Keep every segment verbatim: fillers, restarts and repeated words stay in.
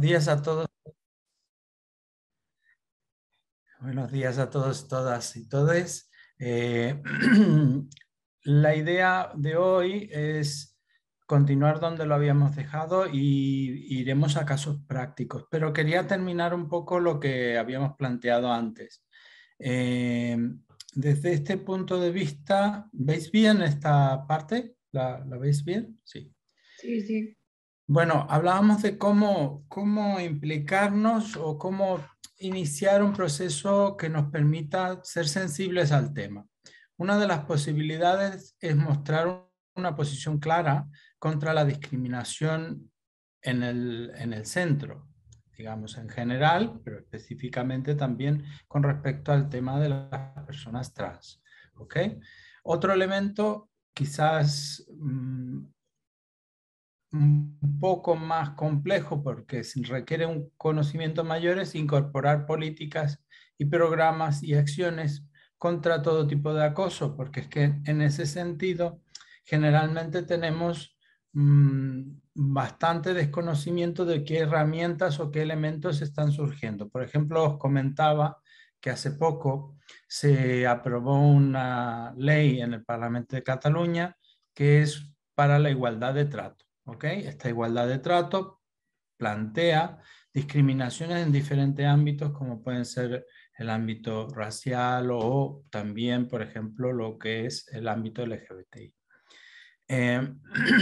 días a todos. Buenos días a todos, todas y todes. Eh, la idea de hoy es continuar donde lo habíamos dejado y iremos a casos prácticos, pero quería terminar un poco lo que habíamos planteado antes. Eh, desde este punto de vista, ¿veis bien esta parte? ¿La, la veis bien? Sí. Sí, sí. Bueno, hablábamos de cómo, cómo implicarnos o cómo iniciar un proceso que nos permita ser sensibles al tema. Una de las posibilidades es mostrar una posición clara contra la discriminación en el, en el centro, digamos en general, pero específicamente también con respecto al tema de las personas trans. ¿Ok? Otro elemento quizás mmm, un poco más complejo porque requiere un conocimiento mayor es incorporar políticas y programas y acciones contra todo tipo de acoso, porque es que en ese sentido generalmente tenemos mmm, bastante desconocimiento de qué herramientas o qué elementos están surgiendo. Por ejemplo, os comentaba que hace poco se aprobó una ley en el Parlamento de Cataluña que es para la igualdad de trato. ¿Okay? Esta igualdad de trato plantea discriminaciones en diferentes ámbitos, como pueden ser el ámbito racial o también, por ejemplo, lo que es el ámbito L G B T I. Eh,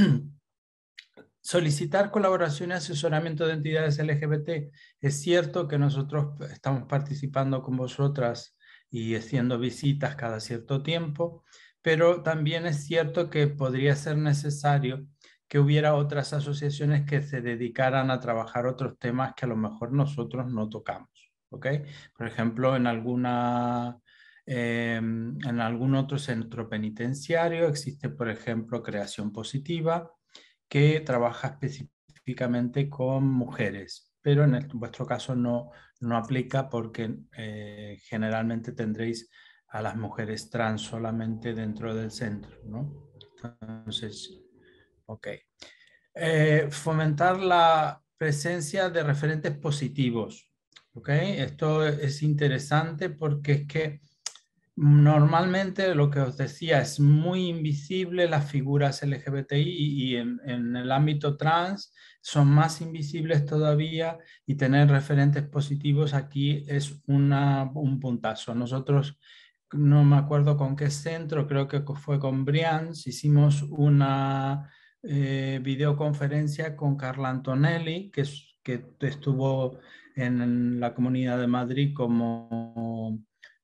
solicitar colaboración y asesoramiento de entidades L G B T. Es cierto que nosotros estamos participando con vosotras y haciendo visitas cada cierto tiempo, pero también es cierto que podría ser necesario que hubiera otras asociaciones que se dedicaran a trabajar otros temas que a lo mejor nosotros no tocamos. ¿Ok? Por ejemplo, en alguna... Eh, en algún otro centro penitenciario existe, por ejemplo, creación positiva, que trabaja específicamente con mujeres, pero en el, vuestro caso no, no aplica porque eh, generalmente tendréis a las mujeres trans solamente dentro del centro, ¿no? Entonces, ok. Eh, fomentar la presencia de referentes positivos, ¿ok? Esto es interesante porque es que normalmente lo que os decía es muy invisible las figuras L G B T I y en, en el ámbito trans son más invisibles todavía y tener referentes positivos aquí es una, un puntazo. Nosotros, no me acuerdo con qué centro, creo que fue con Brians, hicimos una eh, videoconferencia con Carla Antonelli, que, es, que estuvo en la Comunidad de Madrid como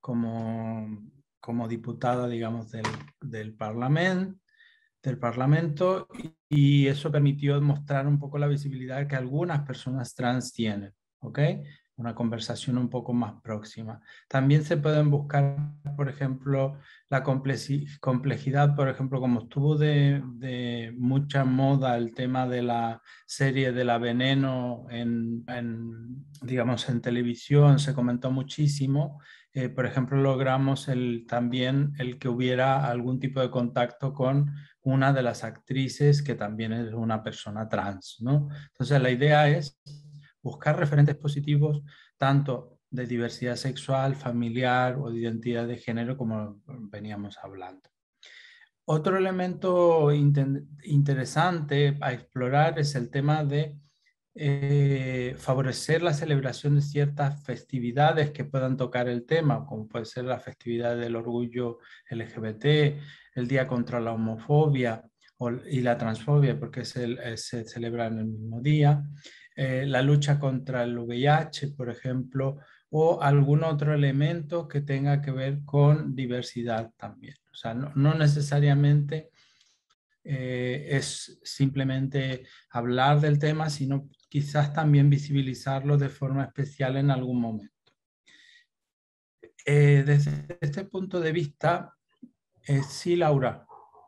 como, como diputada, digamos, del, del, Parlamento, del Parlamento y, y eso permitió mostrar un poco la visibilidad que algunas personas trans tienen, ¿ok? Una conversación un poco más próxima. También se pueden buscar, por ejemplo, la complejidad, por ejemplo, como estuvo de, de mucha moda el tema de la serie de La Veneno en, en digamos, en televisión, se comentó muchísimo. Eh, por ejemplo, logramos el, también el que hubiera algún tipo de contacto con una de las actrices que también es una persona trans, ¿no? Entonces, la idea es buscar referentes positivos tanto de diversidad sexual, familiar o de identidad de género, como veníamos hablando. Otro elemento interesante a explorar es el tema de eh, favorecer la celebración de ciertas festividades que puedan tocar el tema, como puede ser la festividad del orgullo L G B T, el Día contra la Homofobia o, y la Transfobia, porque es el, es, se celebra en el mismo día, eh, la lucha contra el V I H, por ejemplo, o algún otro elemento que tenga que ver con diversidad también. O sea, no, no necesariamente eh, es simplemente hablar del tema, sino quizás también visibilizarlo de forma especial en algún momento. Eh, desde este punto de vista, eh, sí, Laura.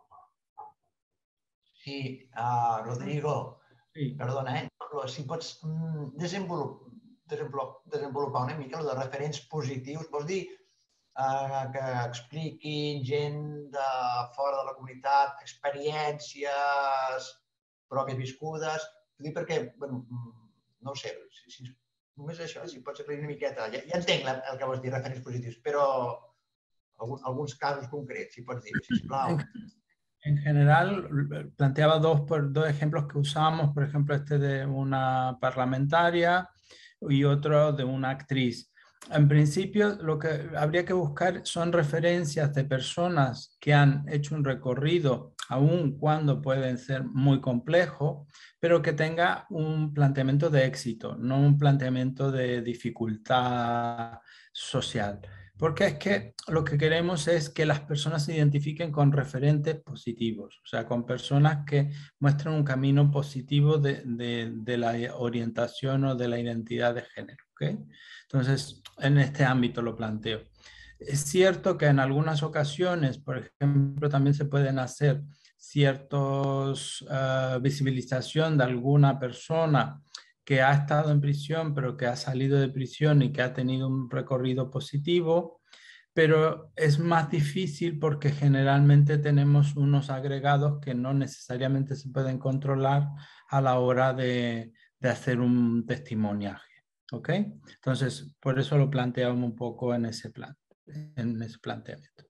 Sí, uh, Rodrigo, Sí. perdona, eh? Però si pots mm, desenvolupar, desenvolupar una mica el de referents positius, vols dir uh, que expliquin gent de fora de la comunitat, experiències pròpies viscudes? T'ho dic perquè bueno, no ho sé, si, si, només això, si pots aclarir una miqueta. Ja, ja entenc la, el que vols dir, referents positius, però algun, alguns casos concrets, si pots dir, sisplau. En general, planteaba dos, dos ejemplos que usamos, por ejemplo, este de una parlamentaria y otro de una actriz. En principio, lo que habría que buscar son referencias de personas que han hecho un recorrido, aun cuando pueden ser muy complejos, pero que tenga un planteamiento de éxito, no un planteamiento de dificultad social. Porque es que lo que queremos es que las personas se identifiquen con referentes positivos, o sea, con personas que muestren un camino positivo de, de, de la orientación o de la identidad de género. ¿Okay? Entonces, en este ámbito lo planteo. Es cierto que en algunas ocasiones, por ejemplo, también se pueden hacer ciertos uh, visibilización de alguna persona que ha estado en prisión, pero que ha salido de prisión y que ha tenido un recorrido positivo, pero es más difícil porque generalmente tenemos unos agregados que no necesariamente se pueden controlar a la hora de, de hacer un testimoniaje. ¿Ok? Entonces, por eso lo planteamos un poco en ese plan, en ese planteamiento.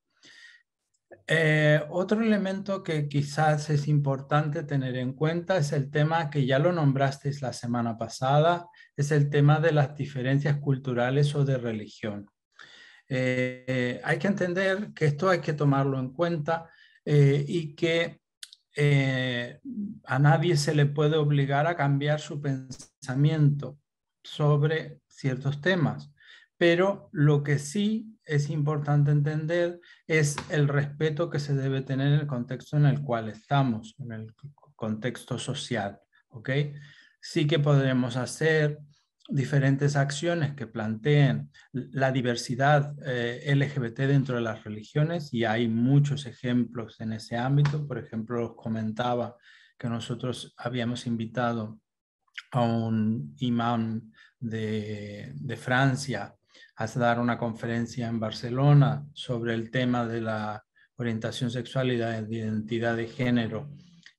Eh, otro elemento que quizás es importante tener en cuenta es el tema que ya lo nombrasteis la semana pasada, es el tema de las diferencias culturales o de religión. Eh, hay que entender que esto hay que tomarlo en cuenta eh, y que eh, a nadie se le puede obligar a cambiar su pensamiento sobre ciertos temas. Pero lo que sí es importante entender es el respeto que se debe tener en el contexto en el cual estamos, en el contexto social. ¿Ok? Sí que podremos hacer diferentes acciones que planteen la diversidad eh, L G B T dentro de las religiones y hay muchos ejemplos en ese ámbito. Por ejemplo, os comentaba que nosotros habíamos invitado a un imán de, de Francia a dar una conferencia en Barcelona sobre el tema de la orientación sexual y la identidad de género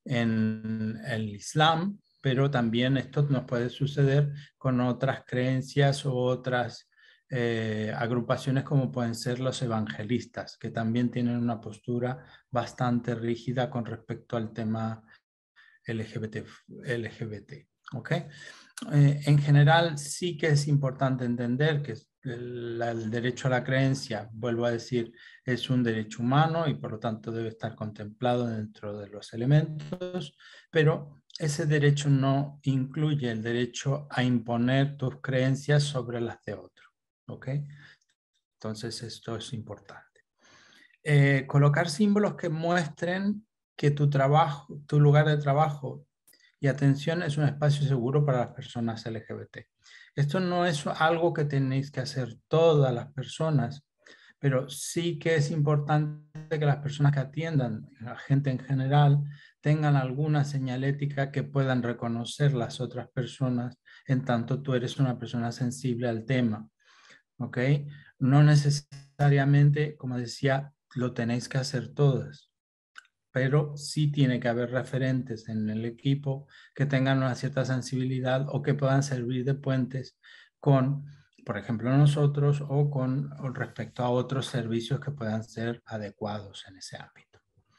en el Islam, pero también esto nos puede suceder con otras creencias u otras eh, agrupaciones como pueden ser los evangelistas, que también tienen una postura bastante rígida con respecto al tema L G B T. L G B T. ¿Okay? Eh, en general sí que es importante entender que el, el derecho a la creencia, vuelvo a decir, es un derecho humano y por lo tanto debe estar contemplado dentro de los elementos, pero ese derecho no incluye el derecho a imponer tus creencias sobre las de otro. ¿Ok? Entonces esto es importante. Eh, colocar símbolos que muestren que tu trabajo, tu lugar de trabajo y atención es un espacio seguro para las personas L G B T. Esto no es algo que tenéis que hacer todas las personas, pero sí que es importante que las personas que atiendan, la gente en general, tengan alguna señalética que puedan reconocer las otras personas en tanto tú eres una persona sensible al tema. ¿Ok? No necesariamente, como decía, lo tenéis que hacer todas, pero sí tiene que haber referentes en el equipo que tengan una cierta sensibilidad o que puedan servir de puentes con, por ejemplo, nosotros o con o respecto a otros servicios que puedan ser adecuados en ese ámbito.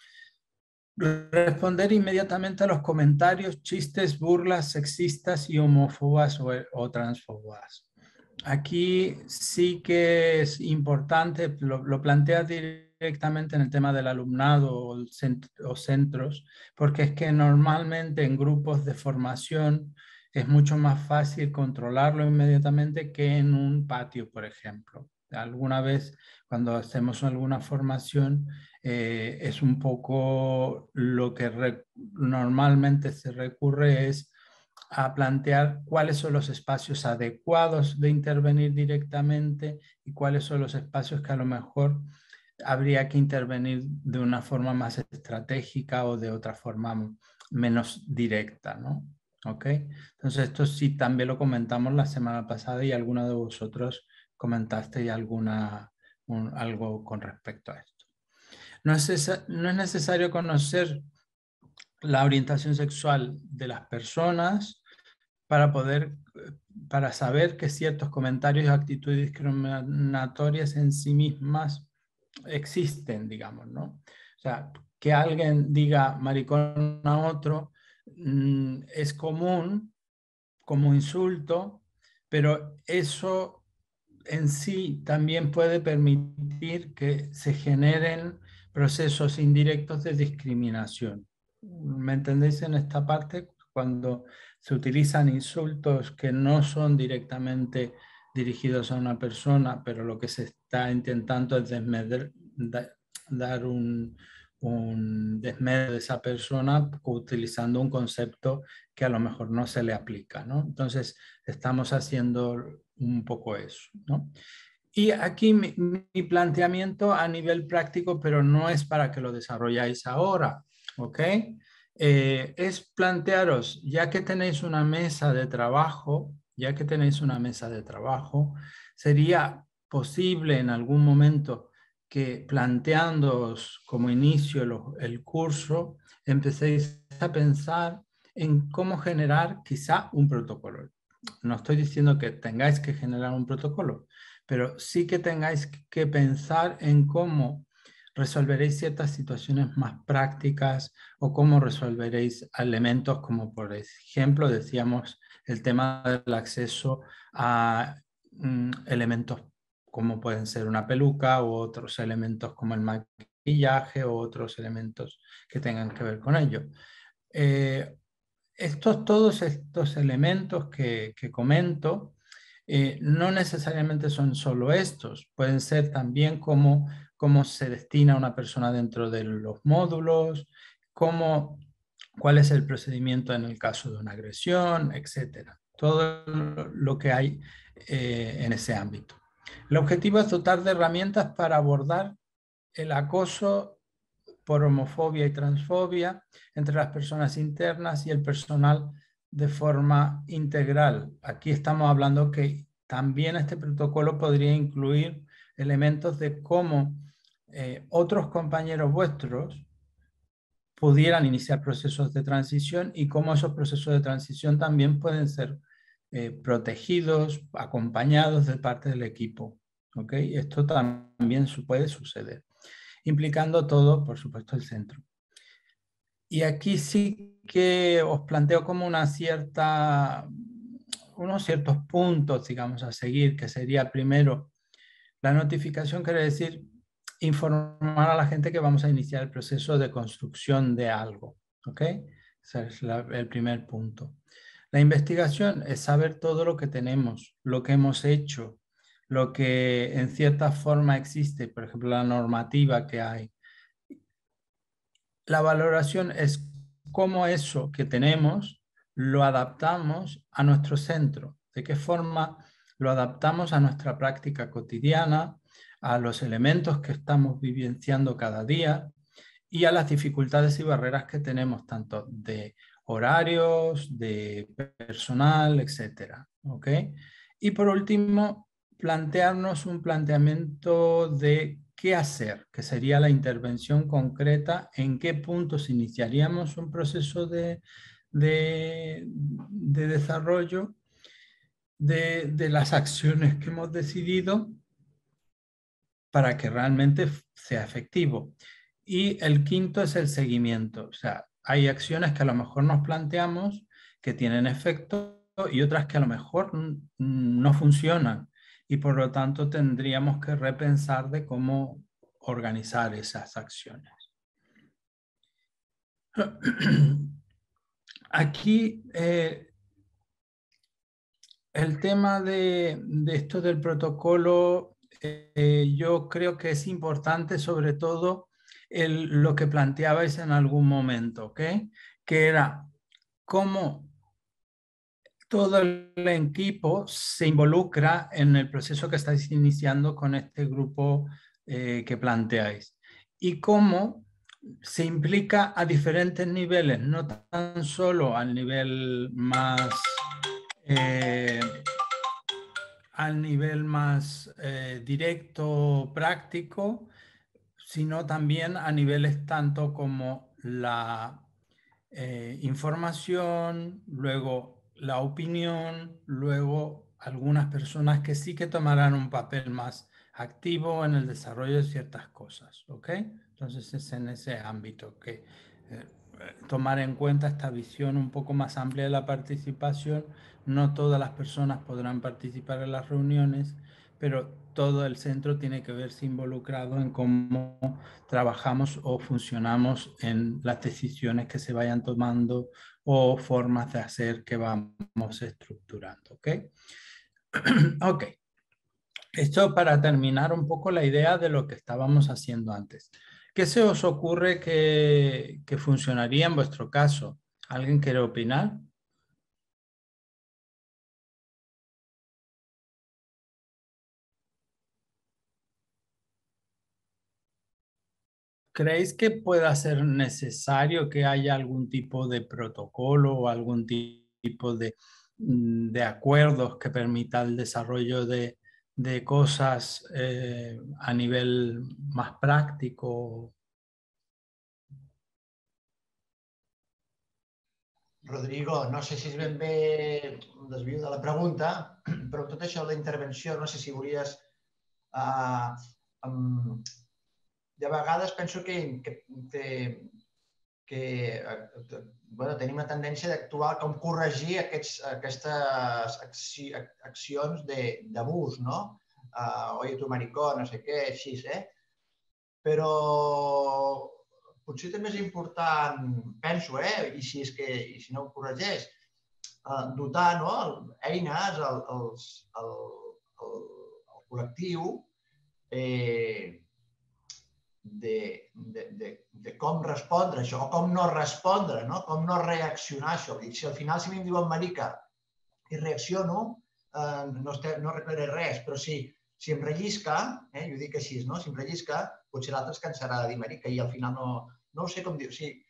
Responder inmediatamente a los comentarios, chistes, burlas sexistas y homófobas o, o transfobas. Aquí sí que es importante, lo, lo plantea directamente en el tema del alumnado o, cent o centros, porque es que normalmente en grupos de formación es mucho más fácil controlarlo inmediatamente que en un patio, por ejemplo. Alguna vez cuando hacemos alguna formación eh, es un poco lo que normalmente se recurre es a plantear cuáles son los espacios adecuados de intervenir directamente y cuáles son los espacios que a lo mejor habría que intervenir de una forma más estratégica o de otra forma menos directa, ¿no? ¿Ok? Entonces esto sí también lo comentamos la semana pasada y alguno de vosotros comentasteis alguna, un, algo con respecto a esto. No es, no es necesario conocer la orientación sexual de las personas para poder, para saber que ciertos comentarios y actitudes discriminatorias en sí mismas existen, digamos, ¿no? O sea, que alguien diga maricón a otro mmm, es común como insulto, pero eso en sí también puede permitir que se generen procesos indirectos de discriminación. ¿Me entendéis en esta parte? Cuando se utilizan insultos que no son directamente dirigidos a una persona, pero lo que se está intentando es desmedrar, da, dar un, un desmedro de esa persona utilizando un concepto que a lo mejor no se le aplica, ¿no? Entonces, estamos haciendo un poco eso, ¿no? Y aquí mi, mi planteamiento a nivel práctico, pero no es para que lo desarrolláis ahora, ¿ok? Eh, es plantearos, ya que tenéis una mesa de trabajo, ya que tenéis una mesa de trabajo, sería posible en algún momento que planteándoos como inicio lo, el curso, empecéis a pensar en cómo generar quizá un protocolo. No estoy diciendo que tengáis que generar un protocolo, pero sí que tengáis que pensar en cómo resolveréis ciertas situaciones más prácticas o cómo resolveréis elementos como, por ejemplo, decíamos, el tema del acceso a mm, elementos como pueden ser una peluca u otros elementos como el maquillaje o otros elementos que tengan que ver con ello. Eh, estos, todos estos elementos que, que comento eh, no necesariamente son solo estos, pueden ser también cómo, cómo se destina una persona dentro de los módulos, cómo, cuál es el procedimiento en el caso de una agresión, etcétera. Todo lo que hay eh, en ese ámbito. El objetivo es dotar de herramientas para abordar el acoso por homofobia y transfobia entre las personas internas y el personal de forma integral. Aquí estamos hablando que también este protocolo podría incluir elementos de cómo eh, otros compañeros vuestros pudieran iniciar procesos de transición y cómo esos procesos de transición también pueden ser eh, protegidos, acompañados de parte del equipo. ¿Okay? Esto también puede suceder, implicando todo, por supuesto, el centro. Y aquí sí que os planteo como una cierta, unos ciertos puntos, digamos, a seguir, que sería primero, la notificación quiere decir informar a la gente que vamos a iniciar el proceso de construcción de algo, ¿ok? Ese es la, el primer punto. La investigación es saber todo lo que tenemos, lo que hemos hecho, lo que en cierta forma existe, por ejemplo, la normativa que hay. La valoración es cómo eso que tenemos lo adaptamos a nuestro centro, de qué forma lo adaptamos a nuestra práctica cotidiana, a los elementos que estamos vivenciando cada día y a las dificultades y barreras que tenemos, tanto de horarios, de personal, etcétera. ¿Ok? Y por último, plantearnos un planteamiento de qué hacer, que sería la intervención concreta, en qué puntos iniciaríamos un proceso de, de, de desarrollo de, de las acciones que hemos decidido para que realmente sea efectivo. Y el quinto es el seguimiento. O sea, hay acciones que a lo mejor nos planteamos que tienen efecto y otras que a lo mejor no funcionan. Y por lo tanto tendríamos que repensar de cómo organizar esas acciones. Aquí eh, el tema de, de esto del protocolo, eh, yo creo que es importante sobre todo el, lo que planteabais en algún momento, ¿ok? Que era cómo todo el equipo se involucra en el proceso que estáis iniciando con este grupo eh, que planteáis y cómo se implica a diferentes niveles, no tan solo al nivel más eh, al nivel más eh, directo, práctico, sino también a niveles tanto como la eh, información, luego la opinión, luego algunas personas que sí que tomarán un papel más activo en el desarrollo de ciertas cosas, ¿ok? Entonces es en ese ámbito que eh, tomar en cuenta esta visión un poco más amplia de la participación. No todas las personas podrán participar en las reuniones, pero todo el centro tiene que verse involucrado en cómo trabajamos o funcionamos en las decisiones que se vayan tomando o formas de hacer que vamos estructurando, ¿ok? Ok. Esto para terminar un poco la idea de lo que estábamos haciendo antes. ¿Qué se os ocurre que, que funcionaría en vuestro caso? ¿Alguien quiere opinar? ¿Creéis que pueda ser necesario que haya algún tipo de protocolo o algún tipo de, mm, de acuerdos que permita el desarrollo de, de cosas eh, a nivel más práctico? Rodrigo, no sé si és ben bé un desvio de la pregunta, però tot això de la intervenció, no sé si hauries... Uh, um, de vegades penso que, que, que, que uh, bueno, tenim una tendència d'actuar com corregir aquests, aquestes acci, accions d'abús, no? Uh, oye, tu maricó, no sé què, així, eh? Però potser també és important, penso, eh? I si, és que, i si no ho corregeix, eh, dotar no? eines al, als, al, al, al col·lectiu eh, de, de, de, de com respondre a això, o com no respondre, no? Com no reaccionar a això. Dic, si al final si a mi em diuen marica i reacciono, eh, no, estem, no arreglaré res, però si, si em rellisca, eh, jo dic així, no? Si em rellisca, potser l'altre es cansarà de dir marica i al final no, no ho sé com dir. O sigui,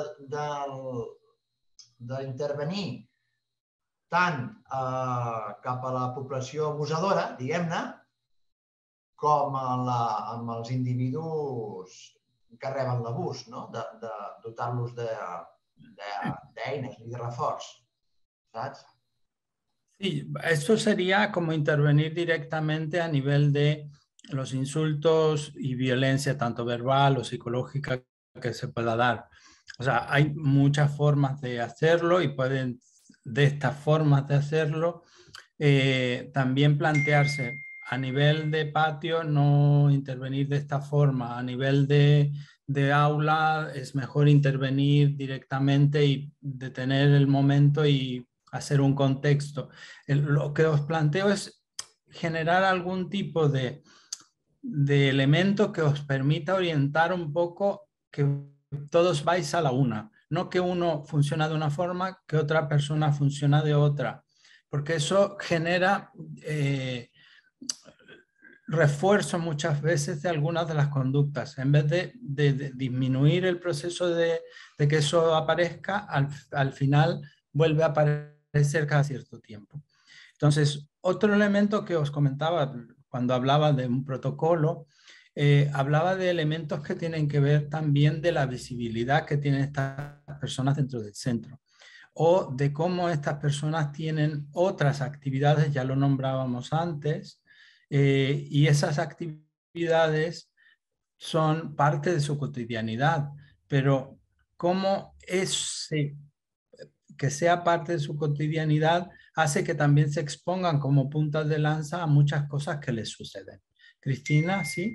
d'intervenir tant eh, cap a la població abusadora, diguem-ne, com a la, amb els individus que reben l'abús, no? de, de dotar-los d'eines i de reforç, saps? Sí, esto sería como intervenir directamente a nivel de los insultos y violencia, tanto verbal o psicológica, que se pueda dar. O sea, hay muchas formas de hacerlo y pueden, de estas formas de hacerlo, eh, también plantearse a nivel de patio, no intervenir de esta forma. A nivel de, de aula es mejor intervenir directamente y detener el momento y hacer un contexto. El, lo que os planteo es generar algún tipo de, de elemento que os permita orientar un poco que todos vais a la una, no que uno funciona de una forma, que otra persona funciona de otra, porque eso genera eh, refuerzo muchas veces de algunas de las conductas. En vez de, de, de disminuir el proceso de, de, que eso aparezca, al, al final vuelve a aparecer cada cierto tiempo. Entonces, otro elemento que os comentaba cuando hablaba de un protocolo, eh, hablaba de elementos que tienen que ver también de la visibilidad que tienen estas personas dentro del centro o de cómo estas personas tienen otras actividades, ya lo nombrábamos antes, eh, y esas actividades son parte de su cotidianidad, pero cómo ese que sea parte de su cotidianidad hace que también se expongan como puntas de lanza a muchas cosas que les suceden. Cristina, ¿sí?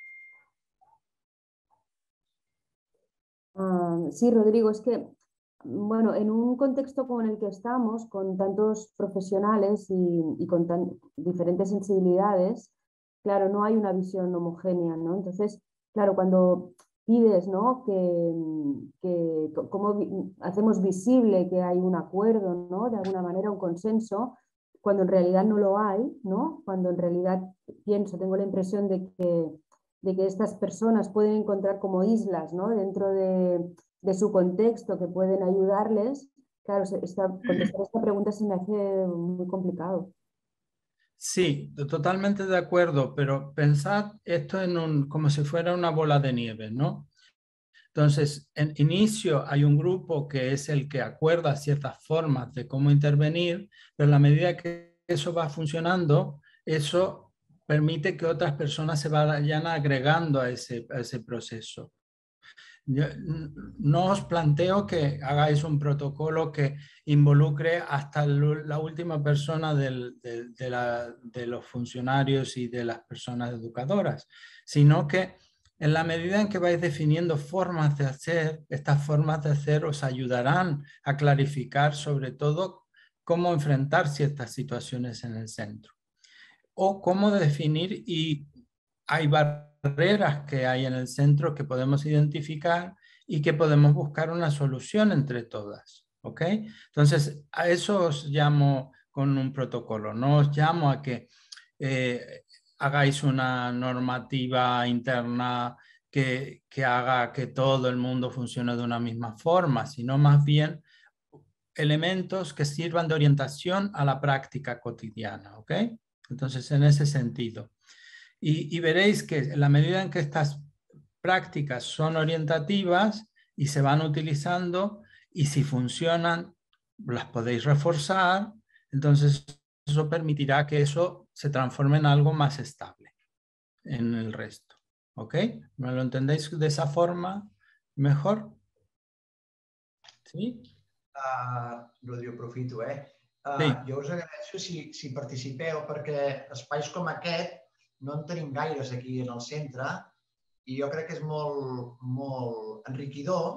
Uh, sí, Rodrigo, es que, bueno, en un contexto como en el que estamos, con tantos profesionales y, y con tan diferentes sensibilidades, claro, no hay una visión homogénea, ¿no? Entonces, claro, cuando pides, ¿no? Que, que cómo vi hacemos visible que hay un acuerdo, ¿no? De alguna manera, un consenso, cuando en realidad no lo hay, ¿no? Cuando en realidad pienso, tengo la impresión de que de que estas personas pueden encontrar como islas, ¿no? Dentro de, de su contexto que pueden ayudarles. Claro, esta, contestar esta pregunta se me hace muy complicado. Sí, totalmente de acuerdo, pero pensad esto en un, como si fuera una bola de nieve, ¿no? Entonces, en inicio hay un grupo que es el que acuerda ciertas formas de cómo intervenir, pero en la medida que eso va funcionando, eso permite que otras personas se vayan agregando a ese, a ese proceso. Yo no os planteo que hagáis un protocolo que involucre hasta la última persona del, de, de, la, de los funcionarios y de las personas educadoras, sino que en la medida en que vais definiendo formas de hacer, estas formas de hacer os ayudarán a clarificar sobre todo cómo enfrentar ciertas situaciones en el centro o cómo definir, y hay barreras que hay en el centro que podemos identificar y que podemos buscar una solución entre todas, ¿ok? Entonces, a eso os llamo con un protocolo, no os llamo a que eh, hagáis una normativa interna que, que haga que todo el mundo funcione de una misma forma, sino más bien elementos que sirvan de orientación a la práctica cotidiana, ¿ok? Entonces, en ese sentido. Y, y veréis que en la medida en que estas prácticas son orientativas y se van utilizando, y si funcionan, las podéis reforzar, entonces eso permitirá que eso se transforme en algo más estable en el resto. ¿Ok? ¿Me lo entendéis de esa forma mejor? ¿Sí? Uh, Rodrigo, aprofito, eh? Uh, Sí. Jo us agraeixo si, si participeu, perquè espais com aquest no en tenim gaires aquí en el centre i jo crec que és molt, molt enriquidor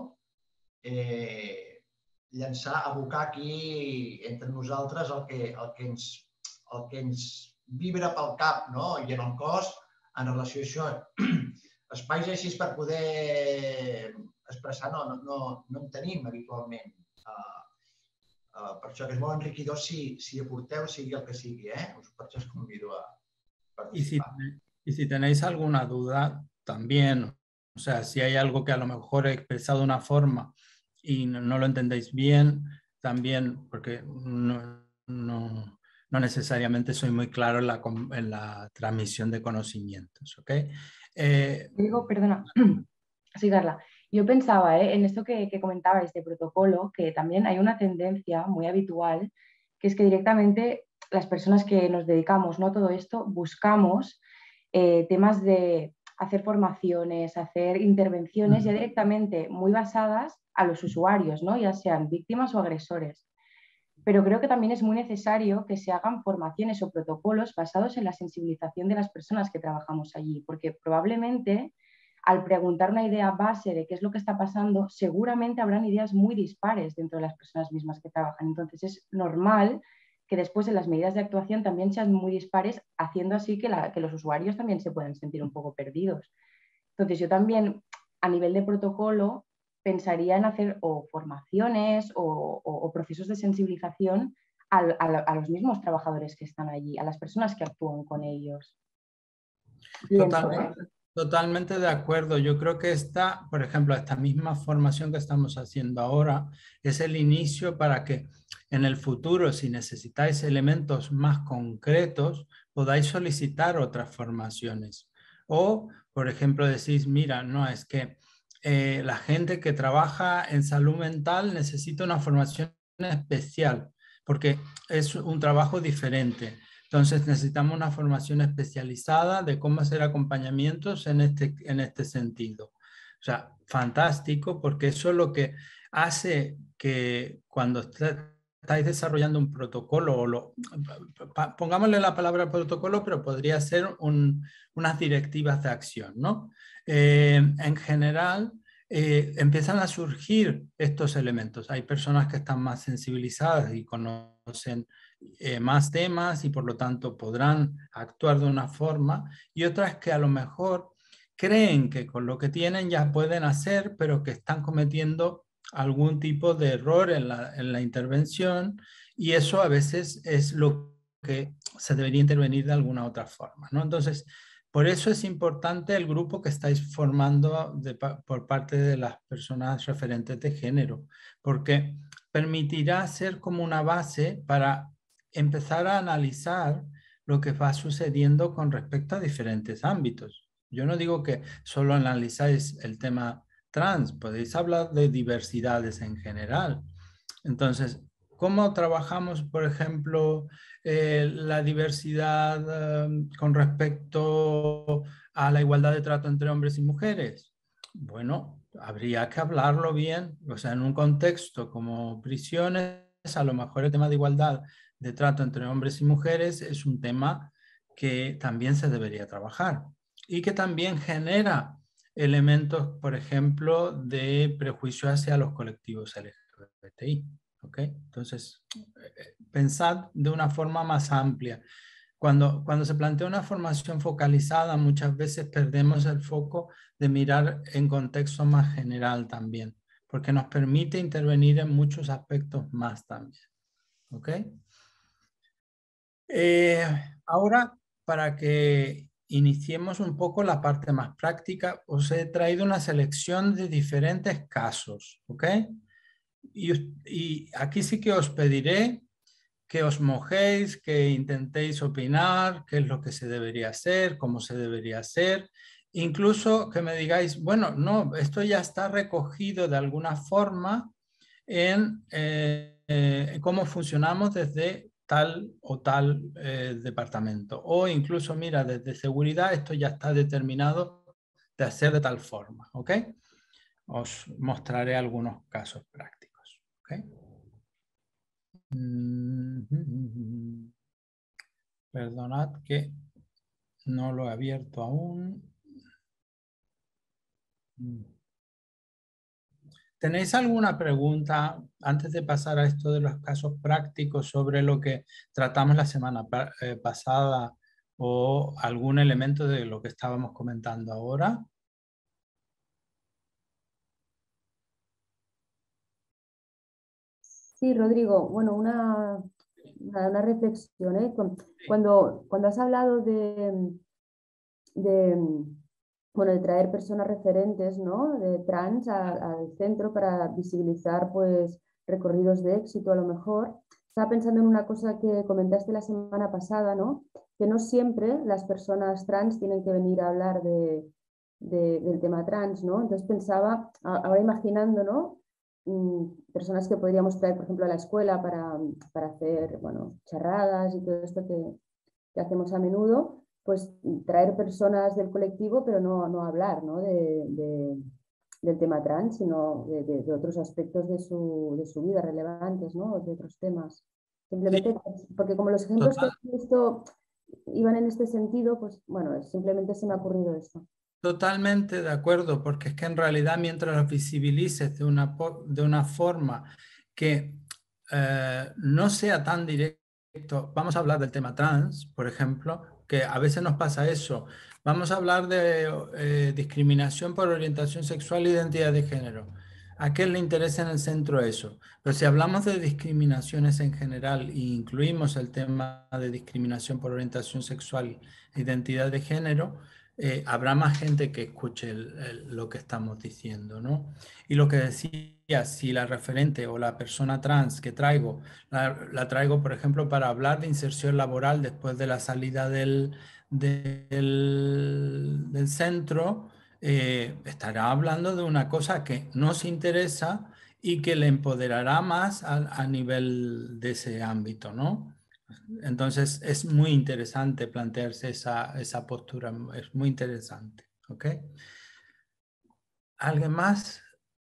eh, llançar, abocar aquí entre nosaltres el que, el que, ens, el que ens vibra pel cap, no? I en el cos en relació a això. Espais així per poder expressar no, no, no, no en tenim habitualment. Uh, uh, per això que és molt enriquidor si, si aporteu, sigui el que sigui, eh? Us, per això us convido a participar. Y si, y si tenéis alguna duda, también, o sea, si hay algo que a lo mejor he expresado de una forma y no, no lo entendéis bien, también, porque no, no, no necesariamente soy muy claro en la, en la transmisión de conocimientos, ¿ok? Eh, Digo, perdona, sí, Carla. Yo pensaba ¿eh? en esto que, que comentabais de protocolo, que también hay una tendencia muy habitual, que es que directamente las personas que nos dedicamos ¿no? a todo esto buscamos eh, temas de hacer formaciones, hacer intervenciones ya directamente muy basadas a los usuarios, ¿no? Ya sean víctimas o agresores. Pero creo que también es muy necesario que se hagan formaciones o protocolos basados en la sensibilización de las personas que trabajamos allí, porque probablemente al preguntar una idea base de qué es lo que está pasando, seguramente habrán ideas muy dispares dentro de las personas mismas que trabajan. Entonces es normal que después en las medidas de actuación también sean muy dispares, haciendo así que, la, que los usuarios también se puedan sentir un poco perdidos. Entonces yo también, a nivel de protocolo, pensaría en hacer o formaciones o, o, o procesos de sensibilización a, a, a los mismos trabajadores que están allí, a las personas que actúan con ellos. Totalmente, totalmente de acuerdo. Yo creo que esta, por ejemplo, esta misma formación que estamos haciendo ahora es el inicio para que en el futuro, si necesitáis elementos más concretos, podáis solicitar otras formaciones. O, por ejemplo, decís, mira, no, es que eh, la gente que trabaja en salud mental necesita una formación especial porque es un trabajo diferente. Entonces necesitamos una formación especializada de cómo hacer acompañamientos en este, en este sentido. O sea, fantástico, porque eso es lo que hace que cuando estáis desarrollando un protocolo, o lo, pongámosle la palabra protocolo, pero podría ser un, unas directivas de acción, ¿no? Eh, en general, eh, empiezan a surgir estos elementos. Hay personas que están más sensibilizadas y conocen eh, más temas y por lo tanto podrán actuar de una forma, y otras que a lo mejor creen que con lo que tienen ya pueden hacer, pero que están cometiendo algún tipo de error en la, en la intervención, y eso a veces es lo que se debería intervenir de alguna otra forma, ¿no? Entonces, por eso es importante el grupo que estáis formando de, por parte de las personas referentes de género, porque permitirá ser como una base para empezar a analizar lo que va sucediendo con respecto a diferentes ámbitos. Yo no digo que solo analizáis el tema trans, podéis hablar de diversidades en general. Entonces, ¿cómo trabajamos, por ejemplo, eh, la diversidad eh, con respecto a la igualdad de trato entre hombres y mujeres? Bueno, habría que hablarlo bien, o sea, en un contexto como prisiones, a lo mejor el tema de igualdad de trato entre hombres y mujeres es un tema que también se debería trabajar y que también genera elementos, por ejemplo, de prejuicio hacia los colectivos L G B T I. ¿Okay? Entonces, pensad de una forma más amplia. Cuando, cuando se plantea una formación focalizada, muchas veces perdemos el foco de mirar en contexto más general también, porque nos permite intervenir en muchos aspectos más también. ¿Ok? Eh, ahora, para que iniciemos un poco la parte más práctica, os he traído una selección de diferentes casos. ¿Ok? Y, y aquí sí que os pediré que os mojéis, que intentéis opinar, qué es lo que se debería hacer, cómo se debería hacer, incluso que me digáis, bueno, no, esto ya está recogido de alguna forma en eh, eh, cómo funcionamos desde tal o tal eh, departamento. O incluso, mira, desde seguridad esto ya está determinado de hacer de tal forma, ¿ok? Os mostraré algunos casos prácticos, ¿ok? Mm-hmm. Perdonad que no lo he abierto aún. ¿Tenéis alguna pregunta antes de pasar a esto de los casos prácticos sobre lo que tratamos la semana eh, pasada o algún elemento de lo que estábamos comentando ahora? Sí, Rodrigo, bueno, una, una, una reflexión, ¿eh? Cuando, cuando has hablado de, de, bueno, de traer personas referentes, ¿no? De trans a, al centro para visibilizar pues, recorridos de éxito a lo mejor. Estaba pensando en una cosa que comentaste la semana pasada, ¿no? Que no siempre las personas trans tienen que venir a hablar de, de, del tema trans, ¿no? Entonces pensaba, ahora imaginando, ¿no? Personas que podríamos traer, por ejemplo, a la escuela para, para hacer, bueno, charradas y todo esto que, que hacemos a menudo, pues traer personas del colectivo, pero no, no hablar, ¿no? De, de, del tema trans, sino de, de, de otros aspectos de su, de su vida relevantes, ¿no? De otros temas. Simplemente, sí, porque como los ejemplos total, que he visto iban en este sentido, pues bueno, simplemente se me ha ocurrido esto. Totalmente de acuerdo, porque es que en realidad mientras los visibilices de una, de una forma que eh, no sea tan directo, vamos a hablar del tema trans, por ejemplo, que a veces nos pasa eso, vamos a hablar de eh, discriminación por orientación sexual e identidad de género. ¿A qué le interesa en el centro eso? Pero si hablamos de discriminaciones en general e incluimos el tema de discriminación por orientación sexual e identidad de género, Eh, habrá más gente que escuche el, el, lo que estamos diciendo, ¿no? Y lo que decía, si la referente o la persona trans que traigo, la, la traigo, por ejemplo, para hablar de inserción laboral después de la salida del, del, del centro, eh, estará hablando de una cosa que nos interesa y que le empoderará más a, a nivel de ese ámbito, ¿no? Entonces es muy interesante plantearse esa, esa postura, es muy interesante. ¿Ok? ¿Alguien más?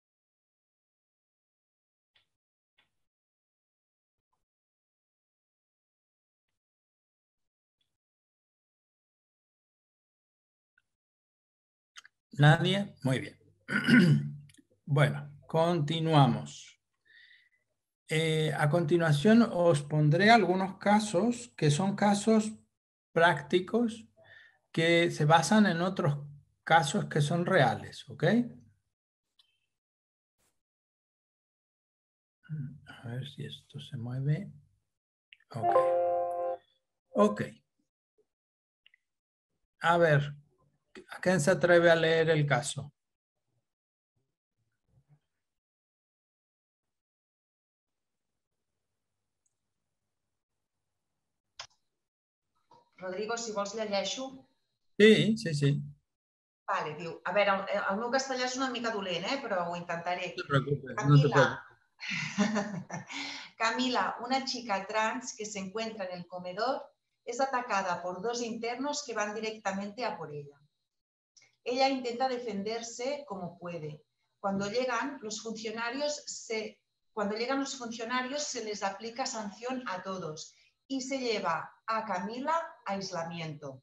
¿Nadie? Muy bien. Bueno, continuamos. Eh, a continuación os pondré algunos casos que son casos prácticos que se basan en otros casos que son reales, ¿ok? A ver si esto se mueve. Ok. Ok. A ver, ¿a quién se atreve a leer el caso? Rodrigo, si vols llegeixo. Sí, sí, sí. Vale, diu, a veure, el, el meu castellà és una mica dolent, eh? Però ho intentaré. No te preocupes, Camila, no te preocupes. Camila, una chica trans que se encuentra en el comedor, es atacada por dos internos que van directamente a por ella. Ella intenta defenderse como puede. Cuando llegan los funcionarios, se, cuando llegan los funcionarios se les aplica sanción a todos y se lleva a Camila a aislamiento.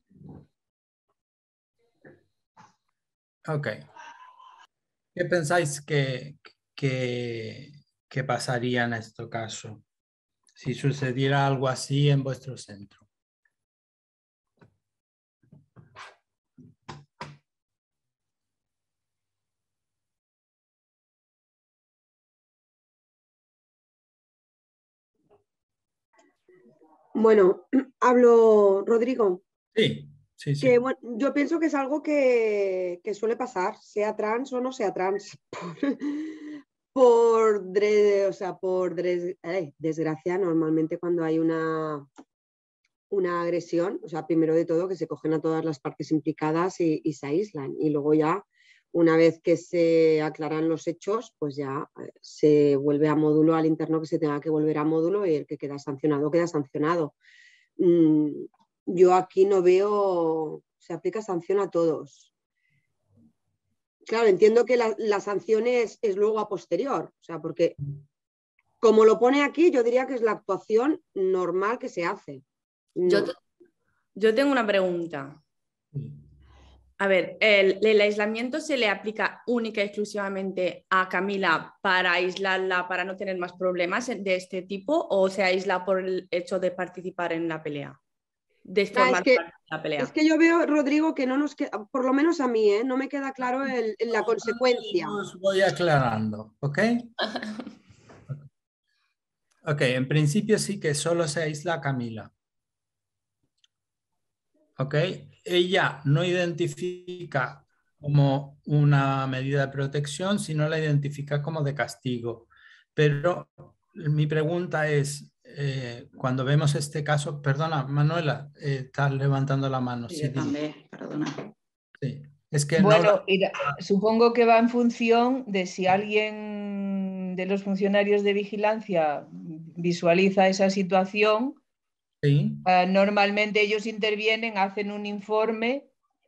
Ok. ¿Qué pensáis que, que, que pasaría en este caso si sucediera algo así en vuestro centro? Bueno, hablo, Rodrigo. Sí, sí, sí. Que, bueno, yo pienso que es algo que, que suele pasar, sea trans o no sea trans. Por, dre- o sea, por dres- eh, desgracia, normalmente cuando hay una, una agresión, o sea, primero de todo que se cogen a todas las partes implicadas y, y se aíslan. Y luego ya, una vez que se aclaran los hechos, pues ya eh, se vuelve a módulo al interno que se tenga que volver a módulo y el que queda sancionado, queda sancionado. Mm, yo aquí no veo, se aplica sanción a todos. Claro, entiendo que la, la sanción es, es luego a posterior, o sea, porque como lo pone aquí, yo diría que es la actuación normal que se hace. No. Yo, yo tengo una pregunta. A ver, el, el aislamiento se le aplica única y exclusivamente a Camila para aislarla, para no tener más problemas de este tipo, o se aísla por el hecho de participar en la pelea? De Ah, formar es, que, parte de la pelea. es que yo veo, Rodrigo, que no nos queda, por lo menos a mí, ¿eh? No me queda claro el, el, la consecuencia. Os voy aclarando, ¿ok? Ok, en principio sí que solo se aísla a Camila. ¿Ok? Ella no identifica como una medida de protección, sino la identifica como de castigo. Pero mi pregunta es, eh, cuando vemos este caso, perdona, Manuela, eh, estás levantando la mano. Sí, sí, yo dime. también, perdona. Sí. Es que Bueno, no... y supongo que va en función de si alguien de los funcionarios de vigilancia visualiza esa situación. Sí. Uh, normalmente ellos intervienen, hacen un informe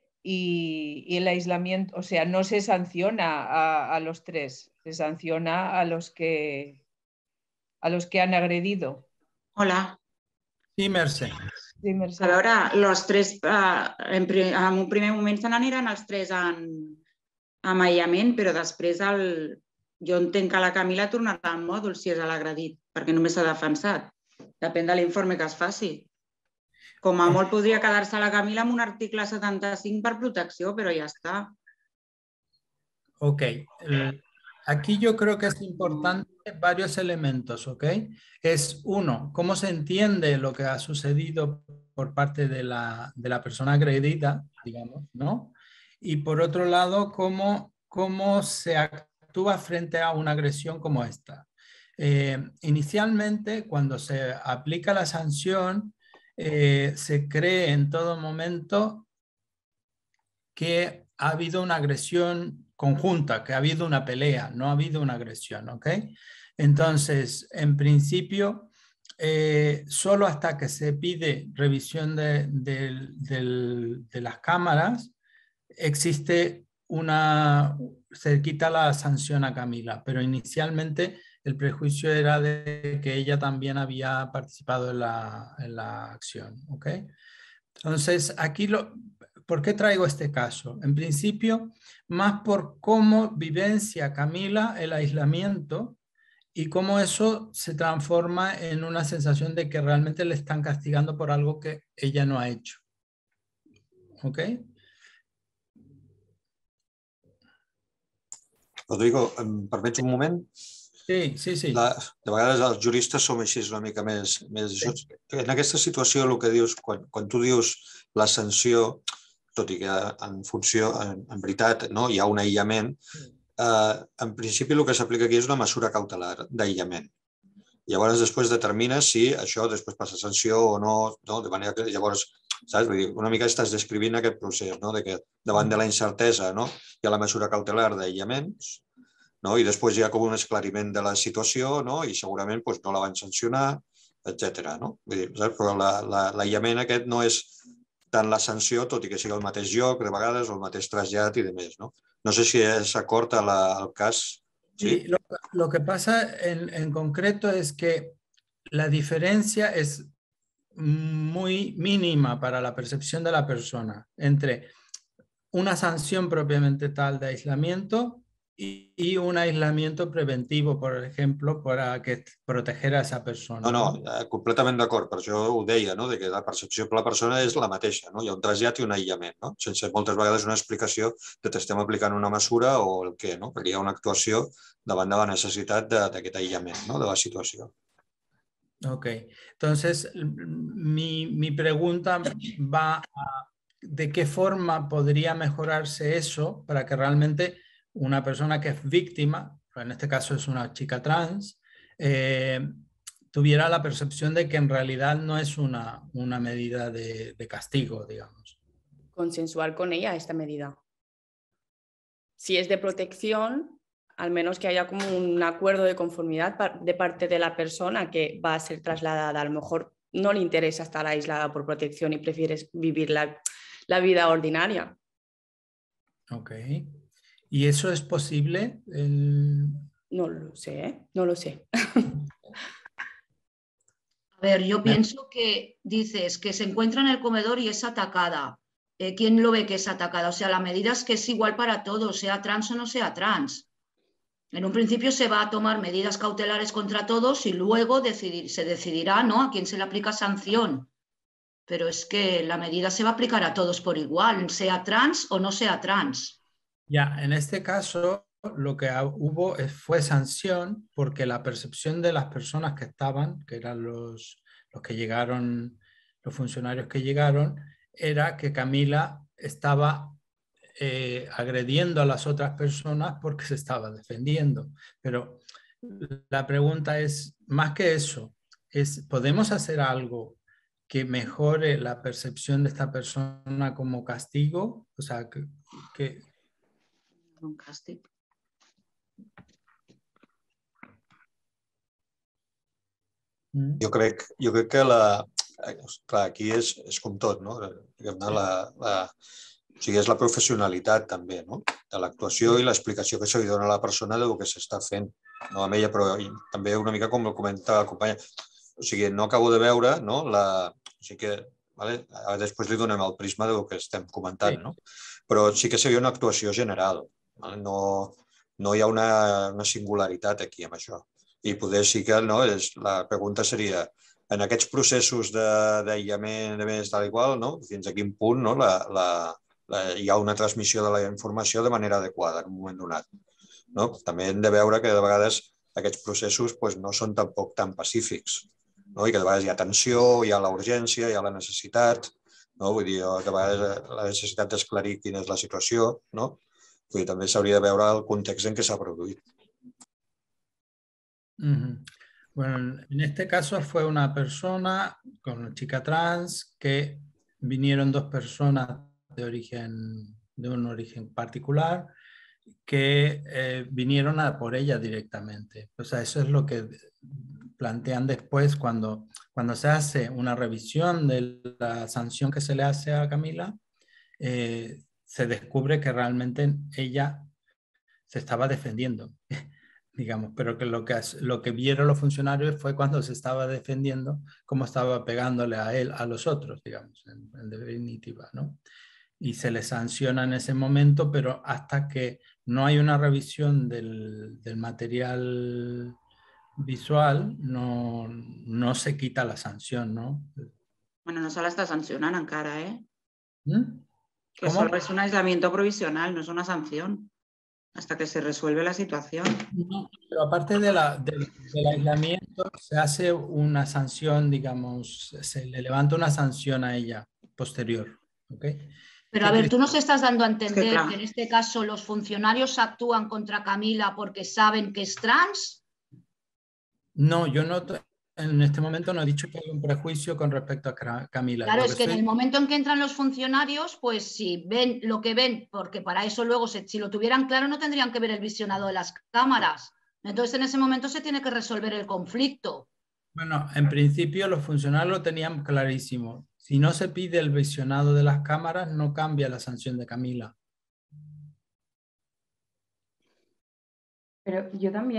y, y el aislamiento, o sea, no se sanciona a, a los tres, se sanciona a los que, a los que han agredido. Hola. Sí, Mercè. Sí, Mercè. A veure, los tres, eh, en, en un primer moment se n'aniran els tres en, en aïllament, però després el, jo entenc que la Camila tornarà al mòdul si és l'agredit, perquè només s'ha defensat. Depèn de l'informe que es faci. Com a molt podria quedar-se la Camila amb un article setenta-cinc per protecció, però ja està. Ok. Aquí yo creo que es importante varios elementos, ¿ok? Es uno, cómo se entiende lo que ha sucedido por parte de la, de la persona agredida, digamos, ¿no? Y por otro lado, cómo, cómo se actúa frente a una agresión como esta. Eh, inicialmente, cuando se aplica la sanción, eh, se cree en todo momento que ha habido una agresión conjunta, que ha habido una pelea, no ha habido una agresión, ¿ok? Entonces, en principio, eh, solo hasta que se pide revisión de, de, de, de las cámaras, existe una, se quita la sanción a Camila, pero inicialmente el prejuicio era de que ella también había participado en la, en la acción, ¿ok? Entonces, aquí lo... ¿Por qué traigo este caso? En principio, más por cómo vivencia Camila el aislamiento y cómo eso se transforma en una sensación de que realmente le están castigando por algo que ella no ha hecho. ¿Ok? Rodrigo, em permets un moment? Sí, sí, sí. La, de vegades els juristes som així una mica més... més sí. En aquesta situació, el que dius, quan, quan tu dius la sanció, tot i que en funció, en, en veritat, no, hi ha un aïllament, eh, en principi el que s'aplica aquí és una mesura cautelar d'aïllament. Llavors després determina si això després passa sanció o no, no, de manera que llavors saps? Vull dir, una mica estàs descrivint aquest procés, no? De que davant de la incertesa, no? Hi ha la mesura cautelar d'aïllaments, no? I després hi ha com un esclariment de la situació, no? I segurament doncs, no la van sancionar, etcètera. No? Vull dir, saps? Però l'aïllament aquest no és tant la sanció, tot i que sigui el mateix lloc, de vegades, o el mateix trasllat i de més. No, no sé si és acord al cas. ¿Sí? Sí, lo, lo que pasa en, en concreto es que la diferencia es muy mínima para la percepción de la persona entre una sanción propiamente tal de aislamiento y, y un aislamiento preventivo, por ejemplo, para que proteger a esa persona. No, no, no? completament d'acord, per això ho deia, no? De que la percepció per la persona és la mateixa, no? Hi ha un trasllat i un aïllament, no? Sense moltes vegades una explicació de que estem aplicant una mesura o el què, no? Perquè hi ha una actuació davant de la necessitat d'aquest aïllament, no? De la situació. Ok, entonces mi, mi pregunta va a de qué forma podría mejorarse eso para que realmente una persona que es víctima, en este caso es una chica trans, eh, tuviera la percepción de que en realidad no es una, una medida de, de castigo, digamos. Consensuar con ella esta medida. Si es de protección, al menos que haya como un acuerdo de conformidad de parte de la persona que va a ser trasladada. A lo mejor no le interesa estar aislada por protección y prefieres vivir la, la vida ordinaria. Ok. ¿Y eso es posible? El... No lo sé, no lo sé. A ver, yo pienso que dices que se encuentra en el comedor y es atacada. Eh, ¿Quién lo ve que es atacada? O sea, la medida es que es igual para todos, sea trans o no sea trans. En un principio se va a tomar medidas cautelares contra todos y luego decidir, se decidirá, ¿no?, a quién se le aplica sanción. Pero es que la medida se va a aplicar a todos por igual, sea trans o no sea trans. Ya, en este caso lo que hubo fue sanción porque la percepción de las personas que estaban, que eran los, los que llegaron, los funcionarios que llegaron, era que Camila estaba eh, agrediendo a las otras personas porque se estaba defendiendo. Pero la pregunta es, más que eso, es, ¿podemos hacer algo que mejore la percepción de esta persona como castigo? O sea, que... que... Un castigo. Jo crec, jo crec que la... Clar, aquí és, és com tot, no? La, la, o sigui, és la professionalitat també, no? De l'actuació i l'explicació que se li dona a la persona del que s'està fent, no amb ella, però també una mica com ho comentava la companya. O sigui, no acabo de veure, no? La... O sigui que, vale? Després li donem el prisma del que estem comentant, no? Però sí que seria una actuació general. No, no hi ha una, una singularitat aquí amb això. I poder sí que, no? La pregunta seria, en aquests processos d'aïllament, de més tal i qual, no? Fins a quin punt, no? la, la, la, hi ha una transmissió de la informació de manera adequada en un moment donat. No? També hem de veure que de vegades aquests processos pues, no són tampoc tan pacífics, no? I que de vegades hi ha tensió, hi ha la urgència, hi ha la necessitat, no? Vull dir, que de vegades la necessitat d'esclarir quina és la situació, no? Vull dir, també s'hauria de veure el context en què s'ha produït. Uh-huh. Bueno, en este caso fue una persona con una chica trans que vinieron dos personas de origen, de un origen particular que eh, vinieron a por ella directamente. O sea, eso es lo que plantean después cuando, cuando se hace una revisión de la sanción que se le hace a Camila, eh, se descubre que realmente ella se estaba defendiendo. Digamos, pero que lo, que lo que vieron los funcionarios fue cuando se estaba defendiendo, cómo estaba pegándole a él, a los otros, digamos, en, en definitiva, ¿no? Y se le sanciona en ese momento, pero hasta que no hay una revisión del, del material visual, no, no se quita la sanción, ¿no? Bueno, no se la está sancionando encara, ¿eh? ¿Mm? Que solo es un aislamiento provisional, no es una sanción. Hasta que se resuelve la situación. No, pero aparte de la, de, del aislamiento, se hace una sanción, digamos, se le levanta una sanción a ella posterior. ¿Okay? Pero a ver, tú nos estás dando a entender es que, claro, que en este caso los funcionarios actúan contra Camila porque saben que es trans. No, yo no, en este momento no he dicho que hay un prejuicio con respecto a Camila. Claro, Lo es que estoy... en el momento en que entran los funcionarios, pues si ven lo que ven, porque para eso luego, se, si lo tuvieran claro, no tendrían que ver el visionado de las cámaras. Entonces, en ese momento se tiene que resolver el conflicto. Bueno, en principio los funcionarios lo tenían clarísimo. Si no se pide el visionado de las cámaras, no cambia la sanción de Camila. Però jo també,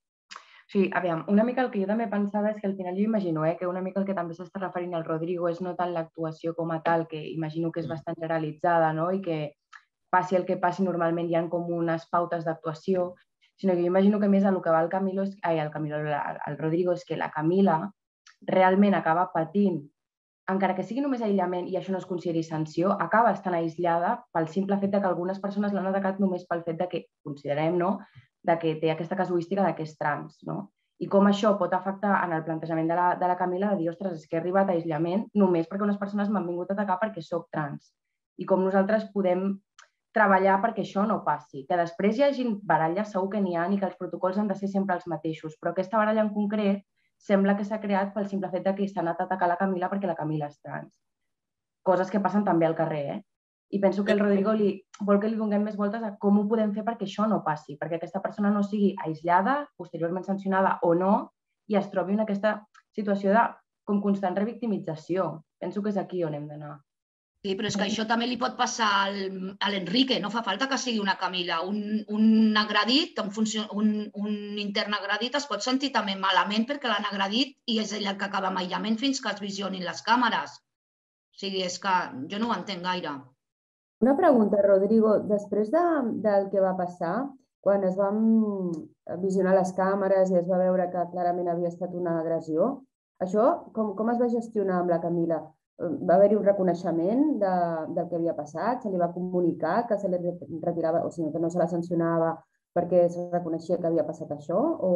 o sigui, aviam, una mica el que jo també pensava és que al final jo imagino eh, que una mica el que també s'està referint al Rodrigo és no tant l'actuació com a tal, que imagino que és bastant generalitzada, no? I que passi el que passi normalment hi ha com unes pautes d'actuació, sinó que jo imagino que més a lo que va el Camilo, és, ai, el Camilo, el Rodrigo, és que la Camila realment acaba patint, encara que sigui només aïllament i això no es consideri sanció, acaba estant aïllada pel simple fet que algunes persones l'han atacat només pel fet de que, considerem, no?, de que té aquesta casuística de que és trans, no? I com això pot afectar en el plantejament de la, de la Camila de dir, ostres, és que he arribat a aïllament només perquè unes persones m'han vingut a atacar perquè soc trans. I com nosaltres podem treballar perquè això no passi. Que després hi hagi baralles, segur que n'hi ha, i que els protocols han de ser sempre els mateixos, però aquesta baralla en concret sembla que s'ha creat pel simple fet de que s'ha anat a atacar la Camila perquè la Camila és trans. Coses que passen també al carrer, eh? I penso que el Rodrigo li, vol que li donem més voltes a com ho podem fer perquè això no passi, perquè aquesta persona no sigui aïllada, posteriorment sancionada o no, i es trobi en aquesta situació de com constant revictimització. Penso que és aquí on hem d'anar. Sí, però és que això també li pot passar al, a l'Enrique, no fa falta que sigui una Camila. Un, un agredit, un, funció, un, un intern agredit es pot sentir també malament perquè l'han agredit i és ell el que acaba amb aïllament fins que es visionin les càmeres. O sigui, és que jo no ho entenc gaire. Una pregunta, Rodrigo. Després de, del que va passar, quan es van visionar les càmeres i es va veure que clarament havia estat una agressió, això com, com es va gestionar amb la Camila? Va haver-hi un reconeixement de, del que havia passat? Se li va comunicar que se li retirava, o sigui, que no se la sancionava perquè es reconeixia que havia passat això? O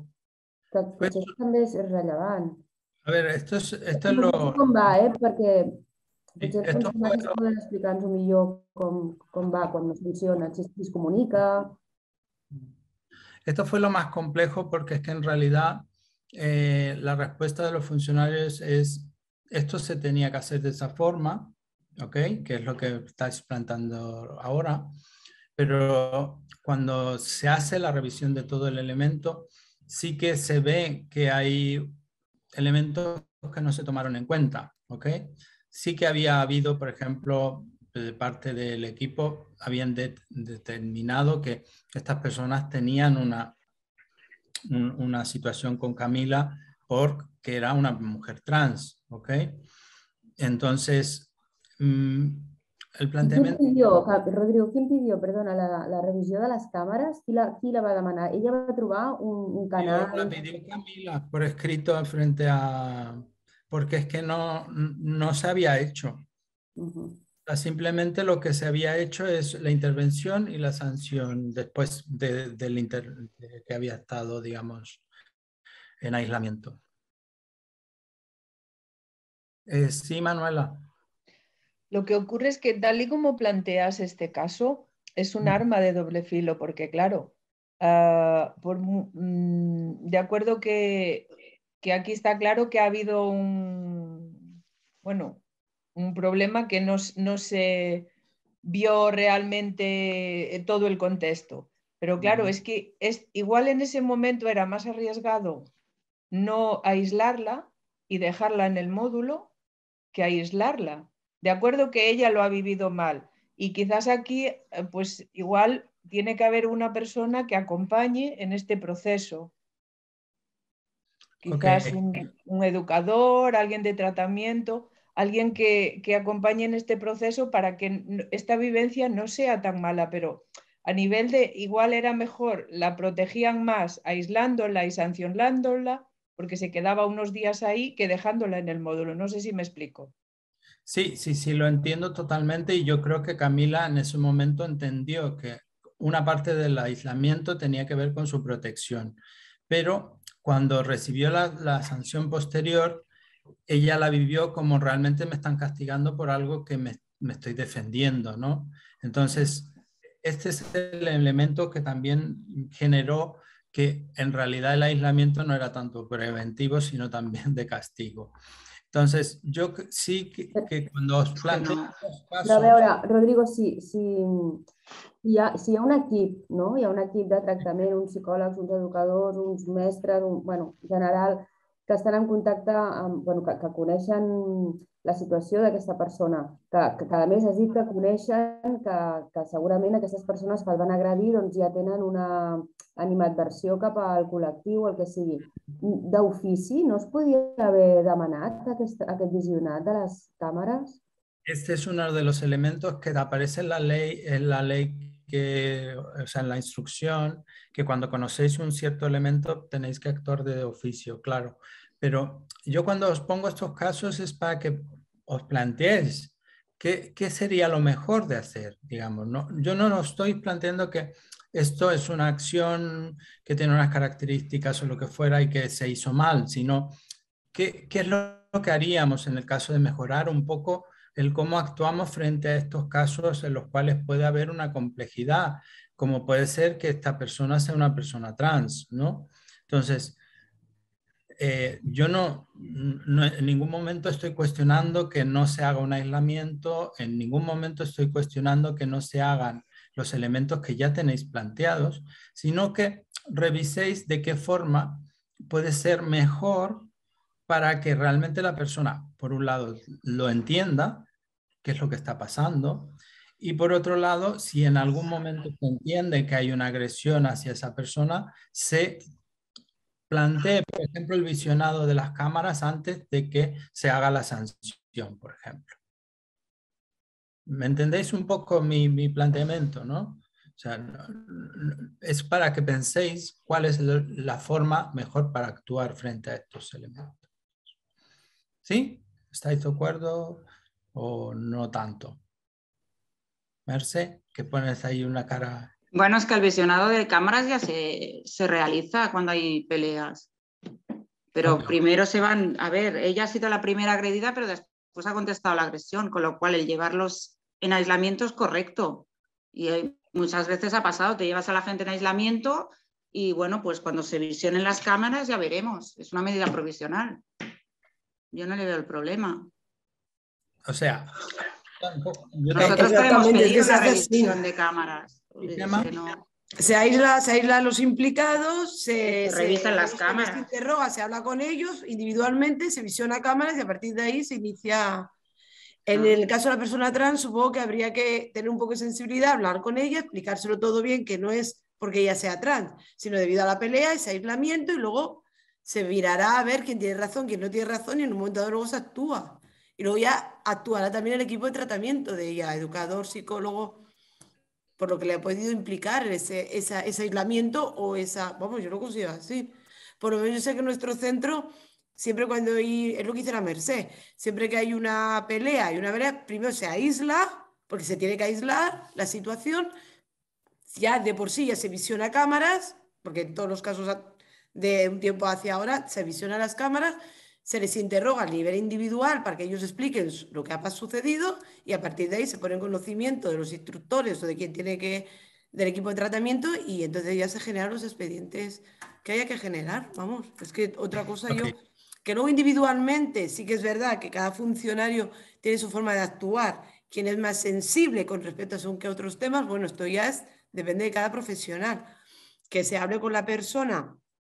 que pues, això també és rellevant? A ver, esto es, esto es lo... Com va, eh? Perquè potser els esto funcionaris fue... poden explicar-nos millor com, com va, quan no funciona, si es comunica... Esto fue lo más complejo porque es que en realidad eh, la respuesta de los funcionarios es esto se tenía que hacer de esa forma, ¿ok? Que es lo que estáis planteando ahora, pero cuando se hace la revisión de todo el elemento, sí que se ve que hay elementos que no se tomaron en cuenta, ¿ok? Sí que había habido, por ejemplo, de parte del equipo, habían de, determinado que estas personas tenían una, un, una situación con Camila porque era una mujer trans, ¿ok? Entonces, mmm, el planteamiento... ¿Quién pidió, Rodrigo, quién pidió, perdona, la, la revisión de las cámaras? ¿Quién la, quién la va a demanar? ¿Ella va a trobar un, un canal? La pidió Camila por escrito frente a... porque es que no, no se había hecho. Uh-huh. Simplemente lo que se había hecho es la intervención y la sanción después de, del inter, de que había estado, digamos, en aislamiento. Eh, sí, Manuela. Lo que ocurre es que tal y como planteas este caso, es un arma de doble filo, porque claro, uh, por, mm, de acuerdo que, que aquí está claro que ha habido un, bueno, un problema que no, no se vio realmente todo el contexto. Pero claro, uh-huh. es que es, igual en ese momento era más arriesgado no aislarla y dejarla en el módulo que aislarla. De acuerdo que ella lo ha vivido mal. Y quizás aquí, pues igual tiene que haber una persona que acompañe en este proceso. Quizás okay. un, un educador, alguien de tratamiento... alguien que, que acompañe en este proceso para que esta vivencia no sea tan mala, pero a nivel de, igual era mejor, la protegían más aislándola y sancionándola, porque se quedaba unos días ahí que dejándola en el módulo. No sé si me explico. Sí, sí, sí, lo entiendo totalmente y yo creo que Camila en ese momento entendió que una parte del aislamiento tenía que ver con su protección, pero cuando recibió la, la sanción posterior, ella la vivió como realmente me están castigando por algo que me, me estoy defendiendo, ¿no? Entonces, este es el elemento que también generó que en realidad el aislamiento no era tanto preventivo, sino también de castigo. Entonces, yo sí que, que cuando os planteo no. los casos... Però a veure, Rodrigo, si, si, hi ha, si hi ha un equip, no? Hi ha un equip de tractament, uns psicòlegs, uns educadors, uns mestres, un, bueno, en general, que estan en contacte, amb, bueno, que, que coneixen la situació d'aquesta persona, que, que, que a més has dit que coneixen que, que segurament aquestes persones que el van agredir doncs, ja tenen una animadversió cap al col·lectiu, el que sigui. D'ofici, no es podia haver demanat aquest, aquest visionat de les càmeres? Este es uno de los elementos que aparece en la ley, en la ley que, o sea, en la instrucción, que cuando conocéis un cierto elemento tenéis que actuar de oficio, claro. Pero yo cuando os pongo estos casos es para que os planteéis qué, qué sería lo mejor de hacer, digamos. ¿No? Yo no os estoy planteando que esto es una acción que tiene unas características o lo que fuera y que se hizo mal, sino qué, qué es lo que haríamos en el caso de mejorar un poco el cómo actuamos frente a estos casos en los cuales puede haber una complejidad, como puede ser que esta persona sea una persona trans, ¿no? Entonces, eh, yo no, no, en ningún momento estoy cuestionando que no se haga un aislamiento, en ningún momento estoy cuestionando que no se hagan los elementos que ya tenéis planteados, sino que reviséis de qué forma puede ser mejor para que realmente la persona, por un lado, lo entienda, qué es lo que está pasando, y por otro lado, si en algún momento se entiende que hay una agresión hacia esa persona, se plantee, por ejemplo, el visionado de las cámaras antes de que se haga la sanción, por ejemplo. ¿Me entendéis un poco mi, mi planteamiento, no? O sea, es para que penséis cuál es la forma mejor para actuar frente a estos elementos. ¿Sí? ¿Estáis de acuerdo o no tanto? Merce, que pones ahí una cara... Bueno, es que el visionado de cámaras ya se, se realiza cuando hay peleas. Pero okay. Primero se van... A ver, ella ha sido la primera agredida, pero después ha contestado la agresión, con lo cual el llevarlos en aislamiento es correcto. Y muchas veces ha pasado, te llevas a la gente en aislamiento y bueno, pues cuando se visionen las cámaras ya veremos. Es una medida provisional. Yo no le veo el problema. O sea... Nosotros podemos pedir una revisión de cámaras. Que no... Se aísla, se aísla a los implicados, se, se revisan se, las cámaras. Se interroga, se habla con ellos individualmente, se visiona cámaras y a partir de ahí se inicia... En ah. el caso de la persona trans, supongo que habría que tener un poco de sensibilidad, hablar con ella, explicárselo todo bien, que no es porque ella sea trans, sino debido a la pelea, ese aislamiento, y luego se virará a ver quién tiene razón, quién no tiene razón, y en un momento dado luego se actúa. Y luego ya actuará también el equipo de tratamiento de ella, educador, psicólogo, por lo que le ha podido implicar ese, esa, ese aislamiento o esa... Vamos, yo lo considero así. Por lo menos yo sé que nuestro centro, siempre cuando hay... Es lo que dice la Merced. Siempre que hay una pelea y una pelea, primero se aísla, porque se tiene que aislar la situación. Ya de por sí ya se visiona cámaras, porque en todos los casos de un tiempo hacia ahora se visiona las cámaras. Se les interroga a nivel individual para que ellos expliquen lo que ha sucedido y a partir de ahí se pone en conocimiento de los instructores o de quien tiene que, del equipo de tratamiento y entonces ya se generan los expedientes que haya que generar. Vamos, es que otra cosa okay. yo, que luego individualmente sí que es verdad que cada funcionario tiene su forma de actuar, quien es más sensible con respecto a según que otros temas, bueno, esto ya es, depende de cada profesional. Que se hable con la persona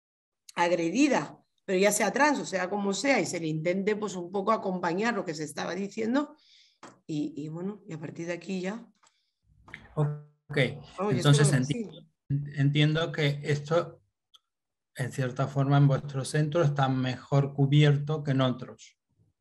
agredida, pero ya sea trans o sea como sea, y se le intente pues un poco acompañar lo que se estaba diciendo y, y bueno, y a partir de aquí ya. Ok, oh, entonces entiendo, entiendo que esto en cierta forma en vuestro centro está mejor cubierto que en otros.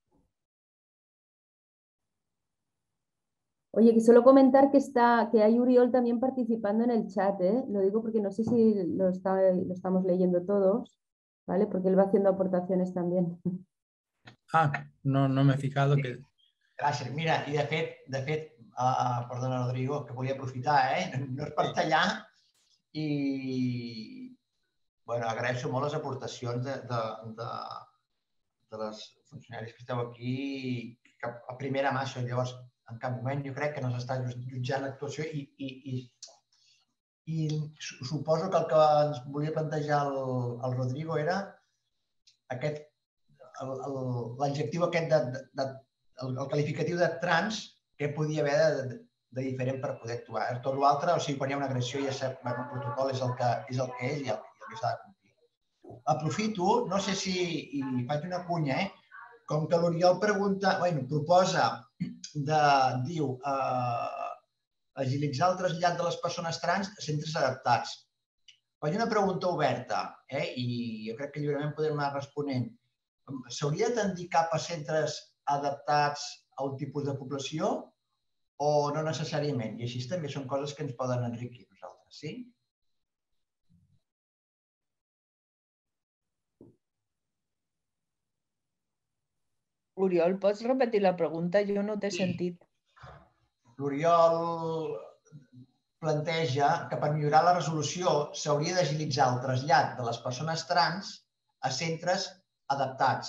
Oye, que solo comentar que, está, que hay Uriol también participando en el chat, ¿eh? Lo digo porque no sé si lo, está, lo estamos leyendo todos. ¿Vale? Porque él va haciendo aportaciones también. Ah, no, no me he fijado que... Gràcies. Mira, i de fet, de fet uh, perdona, Rodrigo, que volia aprofitar, eh? No és per tallar i, bueno, agraeixo molt les aportacions de, de, de, de les funcionaris que esteu aquí que a primera mà són. Llavors, en cap moment jo crec que no s'està jutjant l'actuació i, i, i I suposo que el que ens volia plantejar el, el Rodrigo era aquest, l'adjectiu aquest, de, de, el, el qualificatiu de trans, que podia haver de, de, de diferent per poder actuar. Tot l'altre, o sigui, quan hi ha una agressió ja sap que el protocol és el que és, el que és i el, el que s'ha de complir. Aprofito, no sé si, i faig una cunya, eh? Com que l'Oriol pregunta, bueno, proposa, de, diu, eh, agilitzar el trasllat de les persones trans a centres adaptats. Faig una pregunta oberta, eh? I jo crec que lliurement podem anar responent. S'hauria de tendir cap a centres adaptats a un tipus de població o no necessàriament? I així també són coses que ens poden enriquir nosaltres, sí? Oriol, pots repetir la pregunta? Jo no t'he sentit. L'Oriol planteja que per millorar la resolució s'hauria d'agilitzar el trasllat de les persones trans a centres adaptats.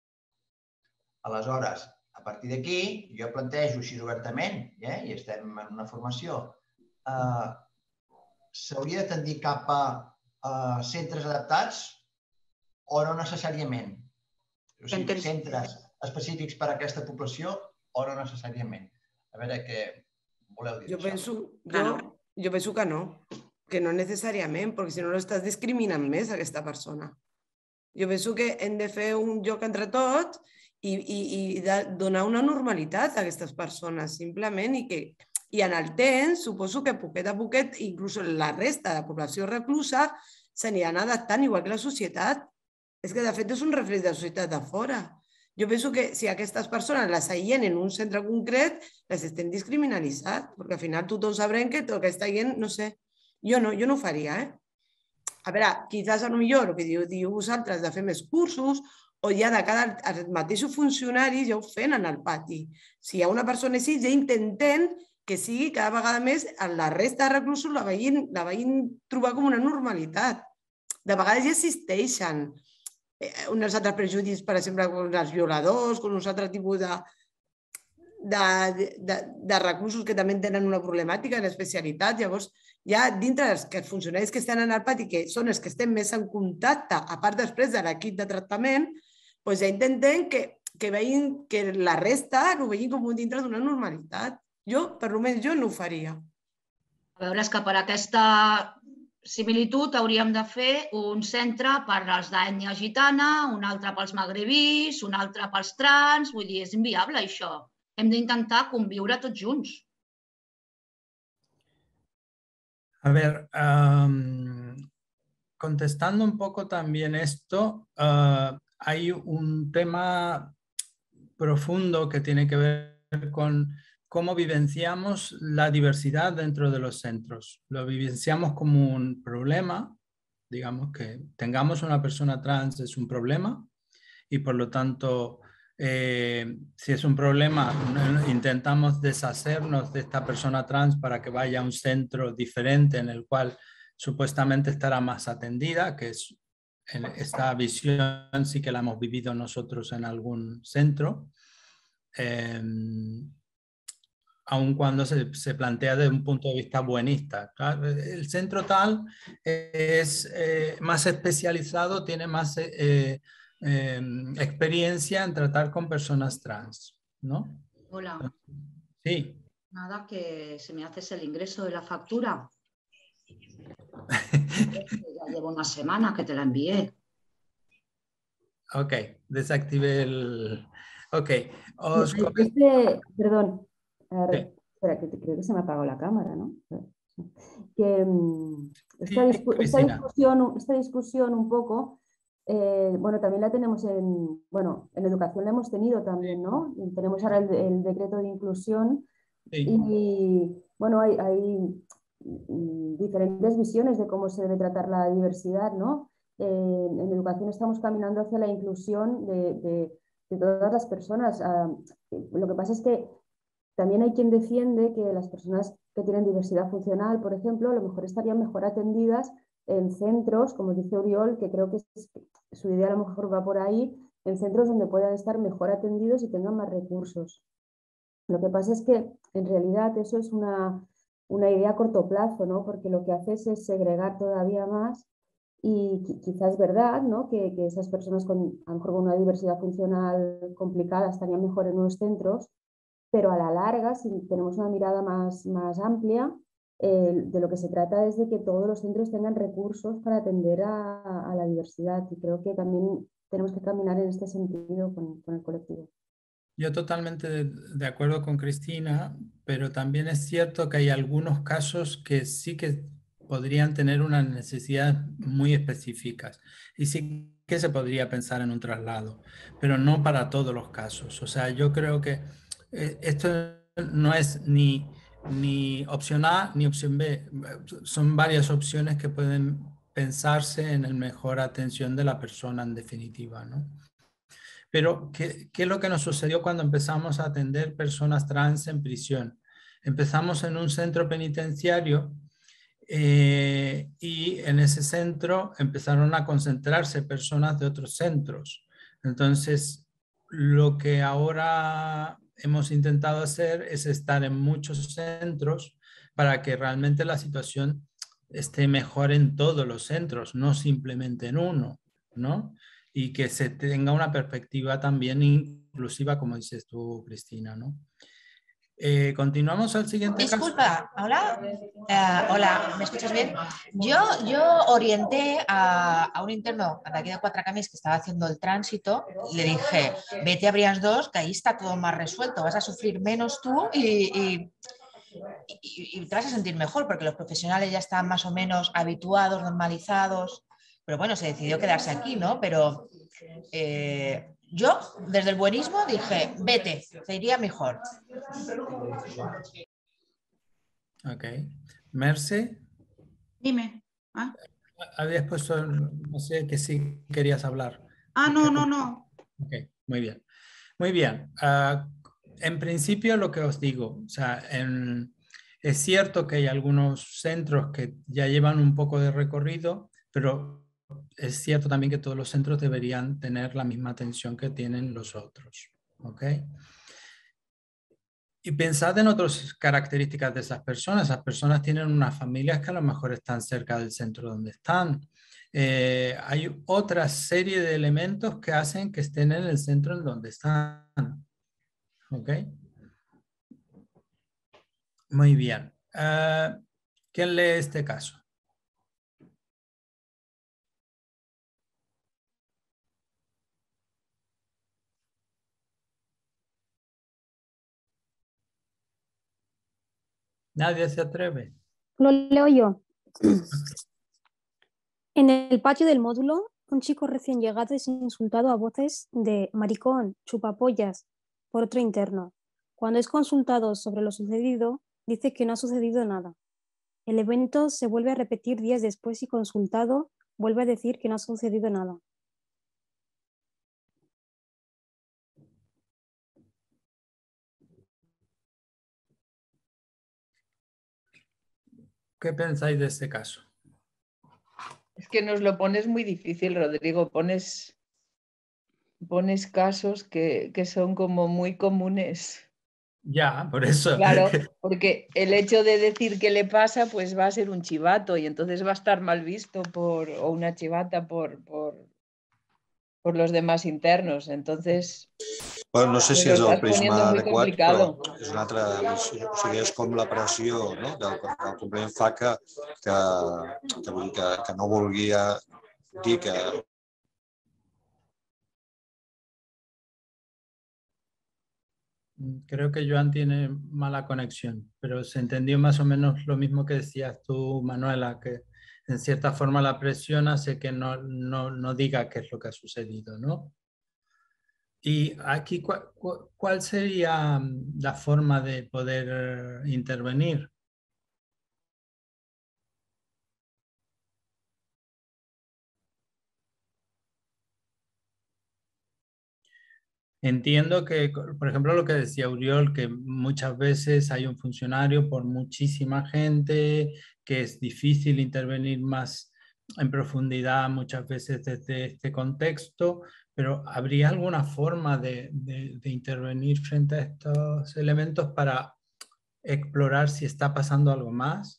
Aleshores, a partir d'aquí, jo plantejo així obertament, eh, i estem en una formació, eh, s'hauria de tendir cap a eh, centres adaptats o no necessàriament? O sigui, centres específics per a aquesta població o no necessàriament? A veure què voleu dir. Jo penso, jo, jo penso que no, que no necessàriament, perquè si no l'estàs discriminant més a aquesta persona. Jo penso que hem de fer un joc entre tots i, i, i de, donar una normalitat a aquestes persones, simplement, i que i en el temps, suposo que poquet a poquet, inclús la resta de la població reclusa s'aniran adaptant igual que la societat. És que, de fet, és un reflex de la societat de fora. Jo penso que si aquestes persones les aïllen en un centre concret, les estem discriminalitzant, perquè al final tothom sabrem que tot aquesta gent, no sé, jo no, jo no ho faria, eh? A veure, quizás a lo millor el que diu, diu vosaltres de fer més cursos o ja de cada els mateixos funcionaris ja ho fent en el pati. Si hi ha una persona així, ja intentem que sigui cada vegada més la resta de reclusos la vagin, la vagin trobar com una normalitat. De vegades ja existeixen uns altres prejudicis, per exemple, com els violadors, com uns altres tipus de, de, de, de reclusos que també tenen una problemàtica en especialitat. Llavors, ja dintre dels que funcionaris que estan en el pati, que són els que estem més en contacte, a part després de l'equip de tractament, doncs ja intentem que, que, vegin, que la resta ho vegin com dintre d'una normalitat. Jo, per almenys jo, no ho faria. A veure, és que per aquesta similitud hauríem de fer un centre per als d'ètnia gitana, un altre pels magrebís, un altre pels trans, vull dir, és inviable això. Hem d'intentar conviure tots junts. A ver, um, contestando un poco también esto, uh, hay un tema profundo que tiene que ver con cómo vivenciamos la diversidad dentro de los centros. Lo vivenciamos como un problema, digamos que tengamos una persona trans es un problema y por lo tanto, eh, si es un problema, intentamos deshacernos de esta persona trans para que vaya a un centro diferente en el cual supuestamente estará más atendida, que es en esta visión sí que la hemos vivido nosotros en algún centro. Eh, aun cuando se, se plantea desde un punto de vista buenista. El centro tal es eh, más especializado, tiene más eh, eh, experiencia en tratar con personas trans, ¿no? Hola. Sí. Nada, que se me hace el ingreso de la factura. Ya llevo una semana que te la envié. Ok, desactivé el... Ok. Os este, perdón. Ver, sí. Espera, que creo que se me ha apagado la cámara, ¿no? Que esta, discu esta, discusión, esta discusión un poco, eh, bueno, también la tenemos en, bueno, en educación la hemos tenido también, ¿no? Y tenemos ahora el, el decreto de inclusión sí. Y, bueno, hay, hay diferentes visiones de cómo se debe tratar la diversidad, ¿no? Eh, en educación estamos caminando hacia la inclusión de, de, de todas las personas. Uh, lo que pasa es que también hay quien defiende que las personas que tienen diversidad funcional, por ejemplo, a lo mejor estarían mejor atendidas en centros, como dice Oriol, que creo que es, su idea a lo mejor va por ahí, en centros donde puedan estar mejor atendidos y tengan más recursos. Lo que pasa es que en realidad eso es una, una idea a corto plazo, ¿no? Porque lo que haces es segregar todavía más y quizás es verdad, ¿no? que, que esas personas con, a lo mejor con una diversidad funcional complicada estarían mejor en unos centros, pero a la larga, si tenemos una mirada más, más amplia, eh, de lo que se trata es de que todos los centros tengan recursos para atender a, a la diversidad, y creo que también tenemos que caminar en este sentido con, con el colectivo. Yo totalmente de, de acuerdo con Cristina, pero también es cierto que hay algunos casos que sí que podrían tener unas necesidades muy específicas y sí que se podría pensar en un traslado, pero no para todos los casos. O sea, yo creo que eh, esto no es ni, ni opción A ni opción B, son varias opciones que pueden pensarse en la mejor atención de la persona en definitiva, ¿no? Pero, ¿qué, ¿qué es lo que nos sucedió cuando empezamos a atender personas trans en prisión? Empezamos en un centro penitenciario eh, y en ese centro empezaron a concentrarse personas de otros centros. Entonces, lo que ahora hemos intentado hacer es estar en muchos centros para que realmente la situación esté mejor en todos los centros, no simplemente en uno, ¿no? Y que se tenga una perspectiva también inclusiva, como dices tú, Cristina, ¿no? Eh, continuamos al siguiente Disculpa, caso. hola. Uh, hola, ¿me escuchas bien? Yo, yo orienté a, a un interno de aquí de Cuatro Camins que estaba haciendo el tránsito y le dije, vete a Brians dos, que ahí está todo más resuelto, vas a sufrir menos tú y, y, y, y te vas a sentir mejor, porque los profesionales ya están más o menos habituados, normalizados. Pero bueno, se decidió quedarse aquí, ¿no? Pero eh, yo, desde el buenismo, dije, vete, te iría mejor. Ok. Merce. Dime. ¿Ah? Habías puesto, no sé, que sí querías hablar. Ah, no, no, no. Ok, muy bien. Muy bien. Uh, en principio lo que os digo, o sea, en, es cierto que hay algunos centros que ya llevan un poco de recorrido, pero es cierto también que todos los centros deberían tener la misma atención que tienen los otros. ¿Ok? Y pensad en otras características de esas personas. Esas personas tienen unas familias que a lo mejor están cerca del centro donde están. Eh, hay otra serie de elementos que hacen que estén en el centro en donde están. ¿Ok? Muy bien. Uh, ¿Quién lee este caso? Nadie se atreve. Lo leo yo. En el patio del módulo, un chico recién llegado es insultado a voces de maricón, chupapollas, por otro interno. Cuando es consultado sobre lo sucedido, dice que no ha sucedido nada. El evento se vuelve a repetir días después y consultado vuelve a decir que no ha sucedido nada. ¿Qué pensáis de este caso? Es que nos lo pones muy difícil, Rodrigo. Pones, pones casos que, que son como muy comunes. Ya, por eso. Claro, porque el hecho de decir qué le pasa, pues va a ser un chivato y entonces va a estar mal visto por, o una chivata por, por, por los demás internos. Entonces, bueno, no sé si és el prisma adequat, complicado. però és una altra visió. O sigui, és com la pressió, no? del, del compliment fa que, que, que, vull dir, que, que no vulgui dir que Creo que Joan tiene mala conexión, pero se entendió más o menos lo mismo que decías tú, Manuela, que en cierta forma la presión hace que no, no, no diga qué es lo que ha sucedido, ¿no? Y aquí, ¿cuál, cuál sería la forma de poder intervenir? Entiendo que, por ejemplo, lo que decía Uriol, que muchas veces hay un funcionario por muchísima gente, que es difícil intervenir más en profundidad muchas veces desde este contexto, pero ¿habría alguna forma de, de, de intervenir frente a estos elementos para explorar si está pasando algo más.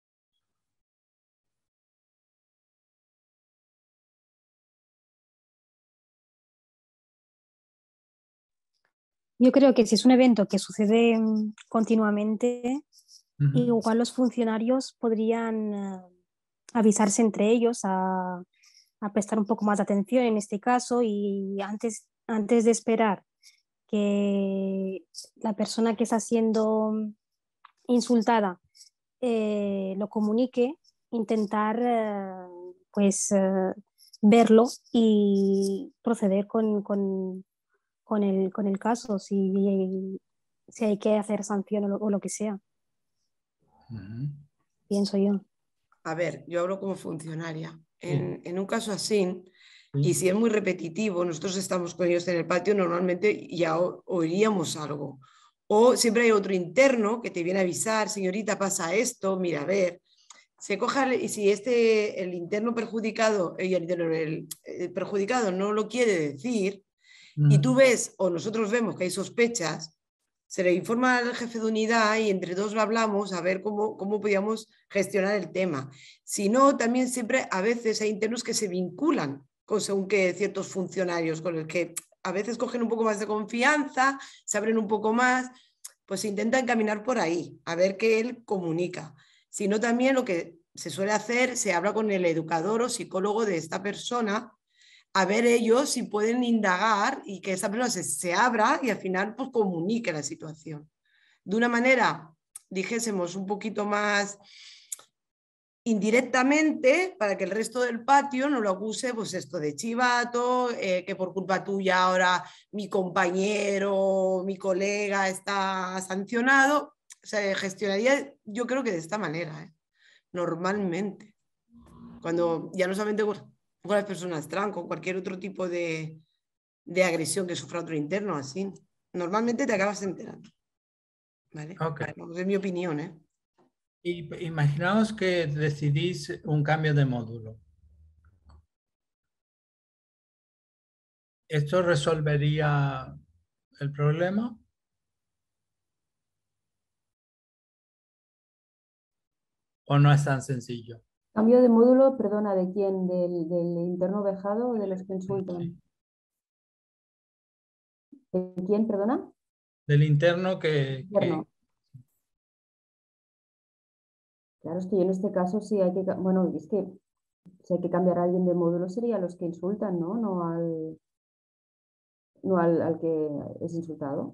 Yo creo que si es un evento que sucede continuamente, uh-huh. igual los funcionarios podrían uh, avisarse entre ellos a, a prestar un poco más de atención en este caso y antes, antes de esperar que la persona que está siendo insultada eh, lo comunique, intentar eh, pues eh, verlo y proceder con, con, con, el, con el caso si, si hay que hacer sanción o lo, o lo que sea. Uh-huh. Pienso yo. A ver, yo hablo como funcionaria. En, sí. en un caso así, y si es muy repetitivo, nosotros estamos con ellos en el patio, normalmente ya oiríamos algo. O siempre hay otro interno que te viene a avisar, señorita, pasa esto, mira, a ver. Se coja, y si este, el interno perjudicado, el, el, el perjudicado no lo quiere decir, mm. y tú ves, o nosotros vemos que hay sospechas, se le informa al jefe de unidad y entre dos lo hablamos a ver cómo, cómo podíamos gestionar el tema. Si no, también siempre a veces hay internos que se vinculan con según que ciertos funcionarios, con el que a veces cogen un poco más de confianza, se abren un poco más, pues se intenta encaminar por ahí, a ver qué él comunica. Si no, también lo que se suele hacer, se habla con el educador o psicólogo de esta persona, a ver ellos si pueden indagar y que esa persona se, se abra y al final pues comunique la situación. De una manera, dijésemos, un poquito más indirectamente, para que el resto del patio no lo acuse, pues esto de chivato, eh, que por culpa tuya ahora mi compañero, mi colega está sancionado. Se gestionaría, yo creo que de esta manera, ¿eh? Normalmente. Cuando ya no solamente con, con las personas trans, con cualquier otro tipo de, de agresión que sufra otro interno, así. Normalmente te acabas enterando. ¿Vale? Okay. Vamos, es mi opinión, ¿eh? Y imaginaos que decidís un cambio de módulo. ¿Esto resolvería el problema? ¿O no es tan sencillo? Cambio de módulo, perdona, ¿de quién? ¿Del, del interno vejado o de los que insultan? Sí. ¿De quién, perdona? Del interno que... Interno. que... Claro, es que yo en este caso sí hay que... Bueno, es que si hay que cambiar a alguien de módulo sería a los que insultan, ¿no? No al, no al, al que es insultado.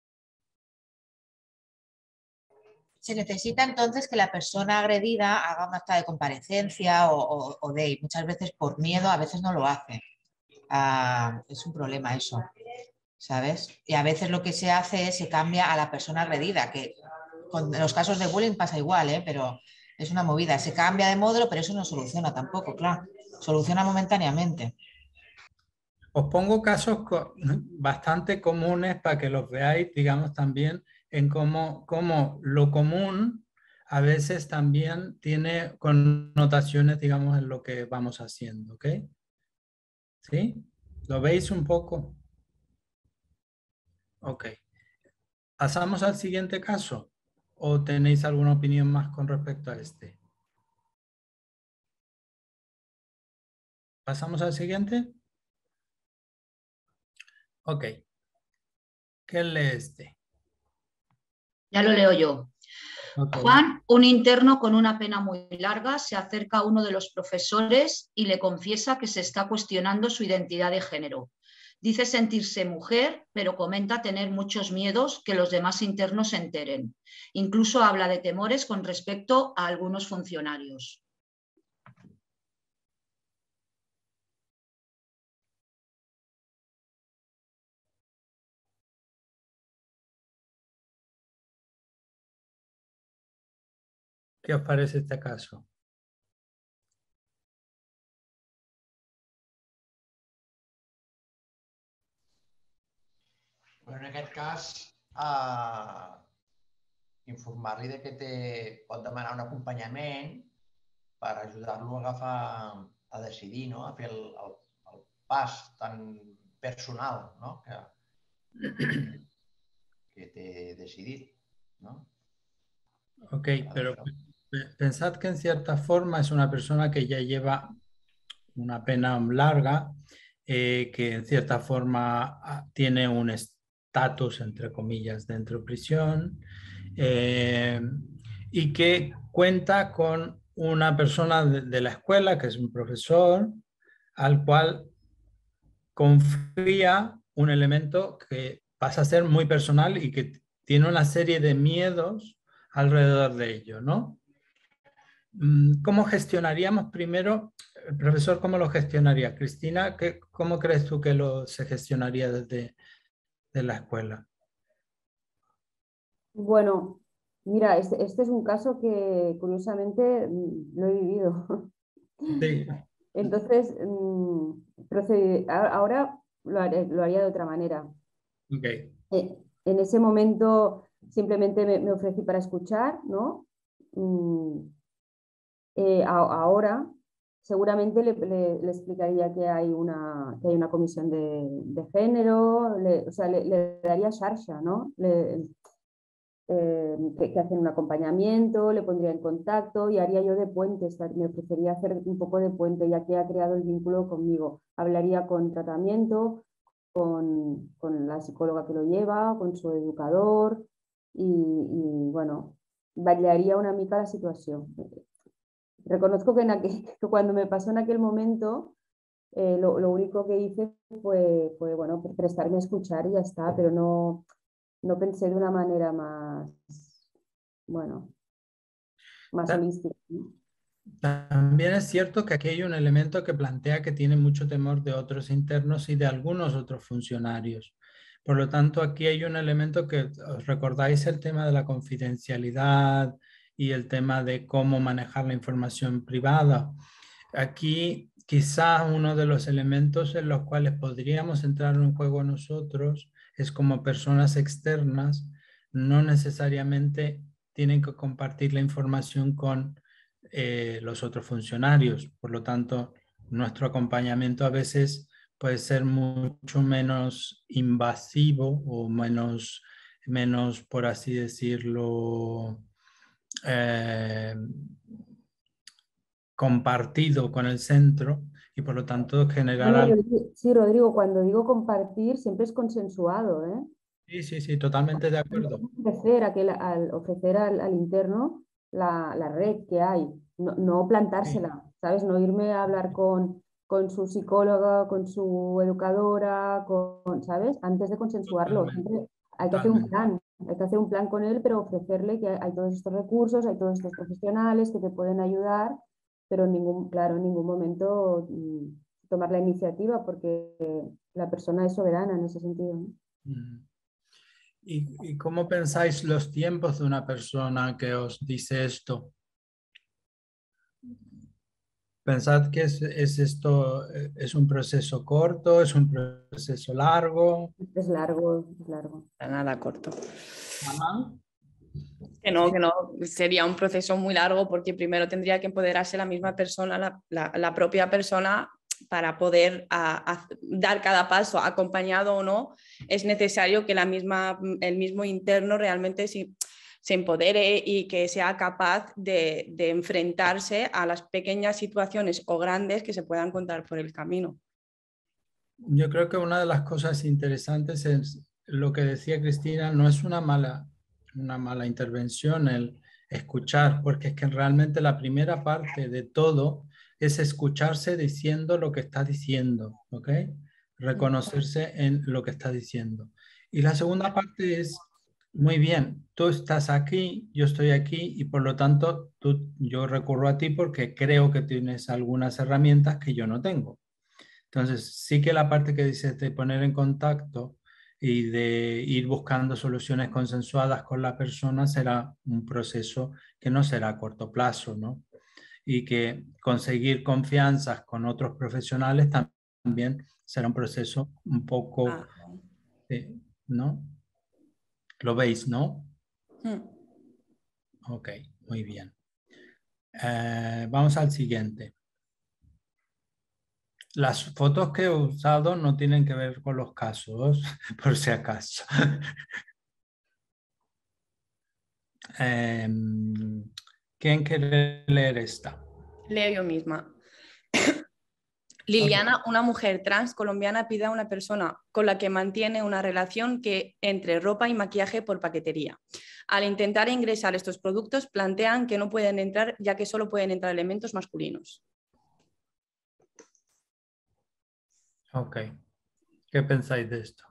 Se necesita entonces que la persona agredida haga un acta de comparecencia o, o, o de, muchas veces por miedo, a veces no lo hace. Ah, es un problema eso, ¿sabes? Y a veces lo que se hace es se cambia a la persona agredida, que con los casos de bullying pasa igual, ¿eh? Pero es una movida. Se cambia de módulo, pero eso no soluciona tampoco, claro. Soluciona momentáneamente. Os pongo casos bastante comunes para que los veáis, digamos, también en cómo, cómo lo común a veces también tiene connotaciones, digamos, en lo que vamos haciendo, ¿ok? ¿Sí? ¿Lo veis un poco? Ok. ¿Pasamos al siguiente caso? ¿O tenéis alguna opinión más con respecto a este? ¿Pasamos al siguiente? Ok. ¿Qué lee este? Ya lo leo yo. Okay. Juan, un interno con una pena muy larga, se acerca a uno de los profesores y le confiesa que se está cuestionando su identidad de género. Dice sentirse mujer, pero comenta tener muchos miedos que los demás internos se enteren. Incluso habla de temores con respecto a algunos funcionarios. ¿Qué os parece este caso? Bueno, en aquest cas, eh, informar-li que té, pot demanar un acompanyament per ajudar-lo a agafar, a decidir, no? A fer el, el, el pas tan personal, no? que, que té decidit. No? Ok, pero pensad que en cierta forma es una persona que ya lleva una pena larga, eh, que en cierta forma ah, tiene un estatus, entre comillas, dentro de prisión, eh, y que cuenta con una persona de, de la escuela, que es un profesor, al cual confía un elemento que pasa a ser muy personal y que tiene una serie de miedos alrededor de ello, ¿no? ¿Cómo gestionaríamos primero, el profesor, cómo lo gestionaría? Cristina, ¿qué, ¿cómo crees tú que lo se gestionaría desde de la escuela? Bueno, mira, este, este es un caso que curiosamente mm, lo he vivido. Sí. Entonces, mm, procedi- a- ahora lo, haré- lo haría de otra manera. Okay. Eh, en ese momento simplemente me, me ofrecí para escuchar, ¿no? Mm, eh, a- ahora seguramente le, le- le explicaría que hay una, que hay una comisión de, de género, le- o sea, le, le daría xarxa, ¿no? Le- eh, que, que hacen un acompañamiento, le pondría en contacto y haría yo de puente, me ofrecería hacer un poco de puente, ya que ha creado el vínculo conmigo. Hablaría con tratamiento, con, con la psicóloga que lo lleva, con su educador y, y bueno, variaría una mica la situación. Reconozco que, en aquel, que cuando me pasó en aquel momento, eh, lo, lo, único que hice fue, fue bueno, prestarme a escuchar y ya está, pero no, no pensé de una manera más, bueno, más holística, ¿no? También es cierto que aquí hay un elemento que plantea que tiene mucho temor de otros internos y de algunos otros funcionarios. Por lo tanto, aquí hay un elemento que, ¿os recordáis el tema de la confidencialidad y el tema de cómo manejar la información privada? Aquí quizá uno de los elementos en los cuales podríamos entrar en juego nosotros es como personas externas, no necesariamente tienen que compartir la información con eh, los otros funcionarios. Por lo tanto, nuestro acompañamiento a veces puede ser mucho menos invasivo o menos, menos por así decirlo, eh, compartido con el centro y por lo tanto generar Bueno, algo. sí, Rodrigo, cuando digo compartir siempre es consensuado, ¿eh? Sí, sí, sí, totalmente de acuerdo. Ofrecer, aquel, al, ofrecer al, al interno la, la red que hay, no, no plantársela, sí. ¿Sabes? No irme a hablar con, con su psicóloga, con su educadora, con, ¿sabes? Antes de consensuarlo. Siempre hay que hacer un plan, hay que hacer un plan con él, pero ofrecerle que hay, hay todos estos recursos, hay todos estos profesionales que te pueden ayudar, pero en ningún, claro, en ningún momento mm, tomar la iniciativa porque la persona es soberana en ese sentido, ¿no? Mm. ¿Y, ¿Y cómo pensáis los tiempos de una persona que os dice esto? ¿Pensad que es, es esto, es un proceso corto, es un proceso largo? Es largo, es largo. Nada corto. ¿Mamá? Que no, ¿sí? Que no, sería un proceso muy largo porque primero tendría que empoderarse la misma persona, la, la, la propia persona, para poder a, a dar cada paso, acompañado o no. Es necesario que la misma, el mismo interno realmente sí, se empodere y que sea capaz de, de enfrentarse a las pequeñas situaciones o grandes que se puedan encontrar por el camino. Yo creo que una de las cosas interesantes es lo que decía Cristina, no es una mala, una mala intervención el escuchar, porque es que realmente la primera parte de todo es escucharse diciendo lo que está diciendo, ¿ok? Reconocerse en lo que está diciendo. Y la segunda parte es, muy bien, tú estás aquí, yo estoy aquí y por lo tanto tú, yo recurro a ti porque creo que tienes algunas herramientas que yo no tengo. Entonces, sí que la parte que dices de poner en contacto y de ir buscando soluciones consensuadas con la persona será un proceso que no será a corto plazo, ¿no? Y que conseguir confianzas con otros profesionales también será un proceso un poco, ah. eh, ¿no? ¿Lo veis, no? Hmm. Ok, muy bien. Eh, vamos al siguiente. Las fotos que he usado no tienen que ver con los casos, por si acaso. Eh, ¿Quién quiere leer esta? Leo yo misma. Liliana, una mujer trans colombiana, pide a una persona con la que mantiene una relación que entre ropa y maquillaje por paquetería. Al intentar ingresar estos productos, plantean que no pueden entrar, ya que solo pueden entrar elementos masculinos. Ok. ¿Qué pensáis de esto?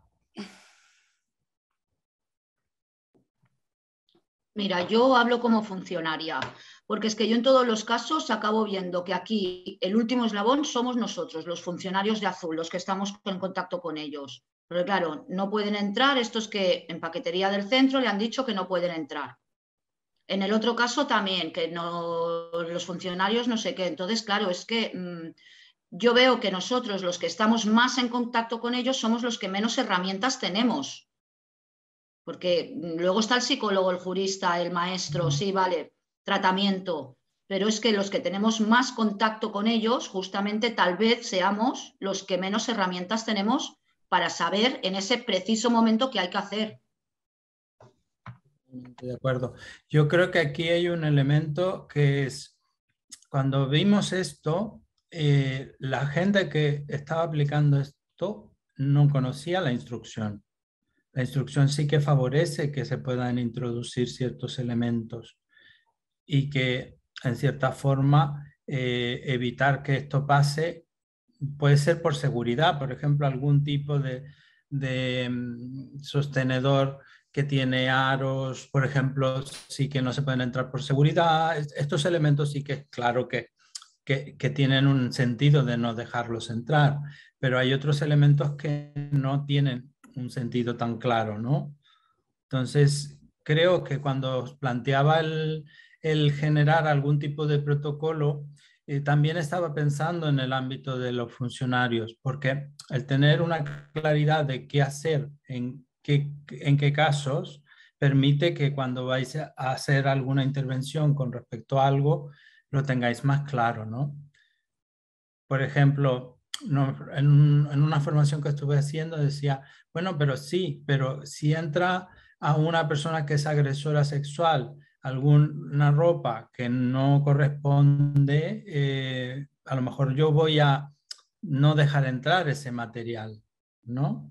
Mira, yo hablo como funcionaria, porque es que yo en todos los casos acabo viendo que aquí el último eslabón somos nosotros, los funcionarios de azul, los que estamos en contacto con ellos. Pero claro, no pueden entrar estos que en paquetería del centro le han dicho que no pueden entrar. En el otro caso también, que no, los funcionarios no sé qué. Entonces, claro, es que mmm, yo veo que nosotros, los que estamos más en contacto con ellos, somos los que menos herramientas tenemos. Porque luego está el psicólogo, el jurista, el maestro, sí, vale, tratamiento, pero es que los que tenemos más contacto con ellos, justamente tal vez seamos los que menos herramientas tenemos para saber en ese preciso momento qué hay que hacer. De acuerdo. Yo creo que aquí hay un elemento que es, cuando vimos esto, eh, la gente que estaba aplicando esto no conocía la instrucción. La instrucción sí que favorece que se puedan introducir ciertos elementos y que en cierta forma eh, evitar que esto pase puede ser por seguridad, por ejemplo, algún tipo de, de um, sostenedor que tiene aros, por ejemplo, sí que no se pueden entrar por seguridad. Estos elementos sí que es claro que, que, que tienen un sentido de no dejarlos entrar, pero hay otros elementos que no tienen un sentido tan claro, ¿no? Entonces, creo que cuando os planteaba el, el generar algún tipo de protocolo, eh, también estaba pensando en el ámbito de los funcionarios, porque el tener una claridad de qué hacer, en qué, en qué casos, permite que cuando vais a hacer alguna intervención con respecto a algo, lo tengáis más claro, ¿no? Por ejemplo, no, en, un, en una formación que estuve haciendo decía, bueno, pero sí, pero si entra a una persona que es agresora sexual alguna ropa que no corresponde, eh, a lo mejor yo voy a no dejar entrar ese material, ¿no?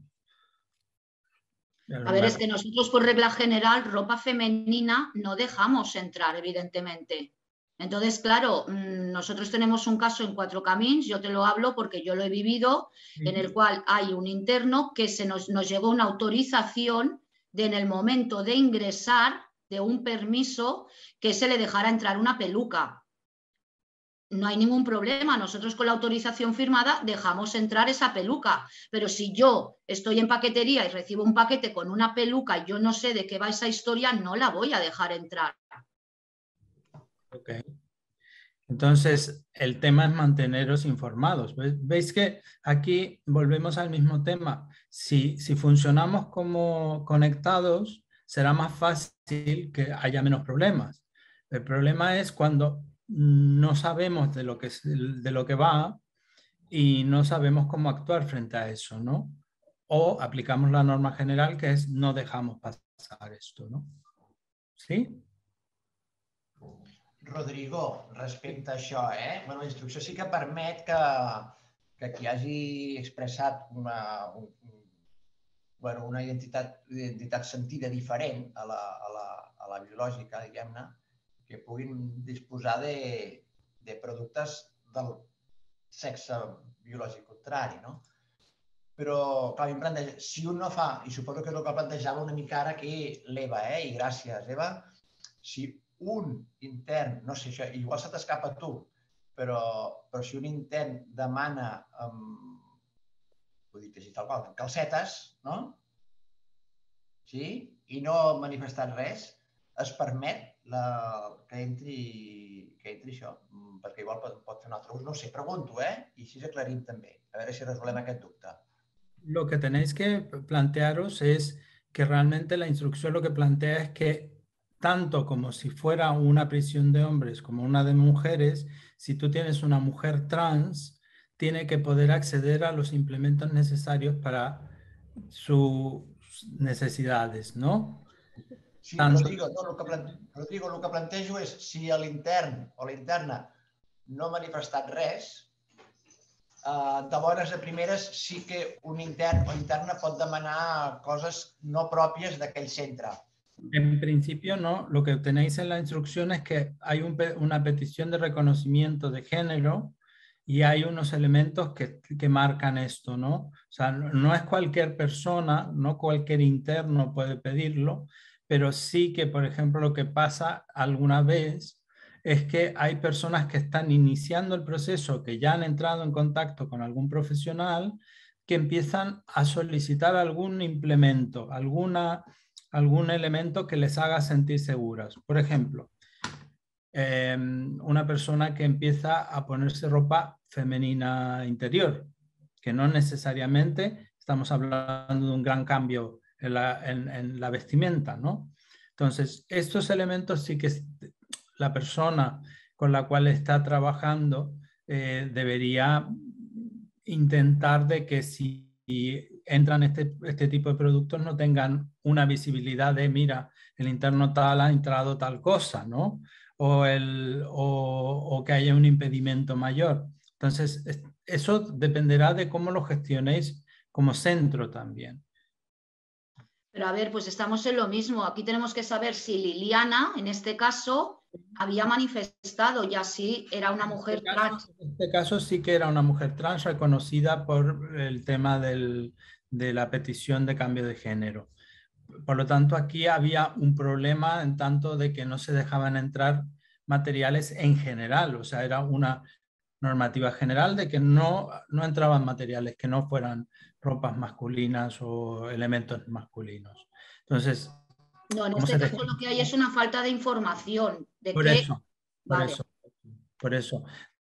A ver, es que nosotros por regla general ropa femenina no dejamos entrar, evidentemente. Entonces, claro, nosotros tenemos un caso en Cuatro Camins, yo te lo hablo porque yo lo he vivido, sí. En el cual hay un interno que se nos, nos llegó una autorización de en el momento de ingresar de un permiso que se le dejara entrar una peluca. No hay ningún problema, nosotros con la autorización firmada dejamos entrar esa peluca, pero si yo estoy en paquetería y recibo un paquete con una peluca y yo no sé de qué va esa historia, no la voy a dejar entrar. Ok. Entonces, el tema es manteneros informados. ¿Veis que aquí volvemos al mismo tema? Si, si funcionamos como conectados, será más fácil que haya menos problemas. El problema es cuando no sabemos de lo que, de lo que va y no sabemos cómo actuar frente a eso, ¿no? O aplicamos la norma general que es no dejamos pasar esto, ¿no? ¿Sí? Rodrigo, respecte a això, eh? Bueno, la instrucció sí que permet que, que qui hagi expressat una, un, bueno, una identitat, identitat sentida diferent a la, a la, a la biològica, diguem-ne, que puguin disposar de, de productes del sexe biològic contrari, no? Però, clar, a mi em planteja, si un no fa, i suposo que és el que plantejava una mica ara aquí l'Eva, eh? I gràcies, Eva, si un intern, no sé, això, igual se t'escapa a tu, però, però si un intern demana, um, ho dic així tal qual, calcetes, no? Sí? I no ha manifestat res, es permet la, que, entri, que entri això, perquè igual pot, pot fer un altre ús, no sé, pregunto, eh? I així aclarim també, a veure si resolem aquest dubte. Lo que tenéis que plantearos es que realmente la instrucción lo que plantea es que tanto como si fuera una prisión de hombres como una de mujeres, si tú tienes una mujer trans, tiene que poder acceder a los implementos necesarios para sus necesidades, ¿no? Sí, Rodrigo, no, el, que plante... Rodrigo, el que plantejo és si l'intern o la interna no ha manifestat res, eh, de bones a primeres sí que un intern o interna pot demanar coses no pròpies d'aquell centre. En principio no, lo que tenéis en la instrucción es que hay un, una petición de reconocimiento de género y hay unos elementos que, que marcan esto, ¿no? O sea, no, no es cualquier persona, no cualquier interno puede pedirlo, pero sí que, por ejemplo, lo que pasa alguna vez es que hay personas que están iniciando el proceso, que ya han entrado en contacto con algún profesional, que empiezan a solicitar algún implemento, alguna... algún elemento que les haga sentir seguras. Por ejemplo, eh, una persona que empieza a ponerse ropa femenina interior, que no necesariamente estamos hablando de un gran cambio en la, en, en la vestimenta, ¿no? Entonces, estos elementos sí que la persona con la cual está trabajando eh, debería intentar de que si entran este, este tipo de productos no tengan una visibilidad de, mira, el interno tal ha entrado tal cosa, ¿no? O, el, o, o que haya un impedimento mayor. Entonces, eso dependerá de cómo lo gestionéis como centro también. Pero a ver, pues estamos en lo mismo. Aquí tenemos que saber si Liliana, en este caso, había manifestado y así era una mujer en este trans. Caso, en este caso sí que era una mujer trans reconocida por el tema del, de la petición de cambio de género. Por lo tanto, aquí había un problema en tanto de que no se dejaban entrar materiales en general. O sea, era una normativa general de que no, no entraban materiales que no fueran ropas masculinas o elementos masculinos. Entonces, no, en este caso lo que hay es una falta de información. De por que... eso, por vale. eso, por eso.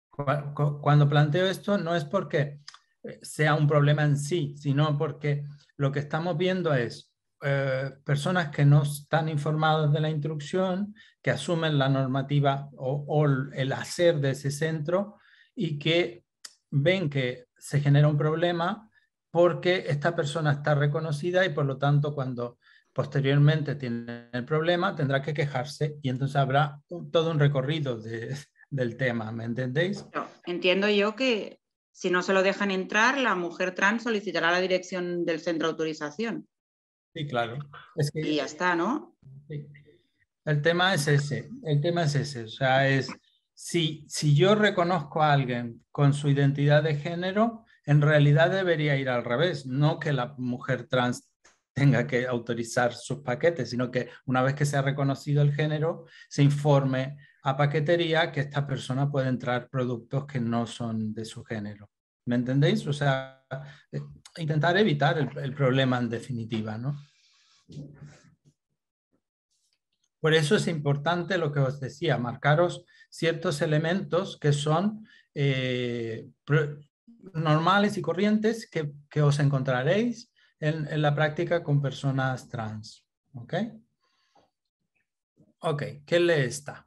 Cuando planteo esto no es porque sea un problema en sí, sino porque lo que estamos viendo es eh, personas que no están informadas de la instrucción, que asumen la normativa o, o el hacer de ese centro y que ven que se genera un problema porque esta persona está reconocida y por lo tanto cuando posteriormente tiene el problema tendrá que quejarse y entonces habrá un, todo un recorrido de, del tema, ¿me entendéis? No, entiendo yo que si no se lo dejan entrar, la mujer trans solicitará la dirección del centro de autorización. Sí, claro. Es que, y ya está, ¿no? Sí. El tema es ese, el tema es ese, o sea, es si, si yo reconozco a alguien con su identidad de género, en realidad debería ir al revés, no que la mujer trans tenga que autorizar sus paquetes, sino que una vez que se ha reconocido el género, se informe a paquetería que esta persona puede entrar productos que no son de su género. ¿Me entendéis? O sea, intentar evitar el, el problema en definitiva, ¿no? Por eso es importante lo que os decía, marcaros ciertos elementos que son eh, normales y corrientes que, que os encontraréis en, en la práctica con personas trans. ¿Ok? Ok, ¿qué lee esta?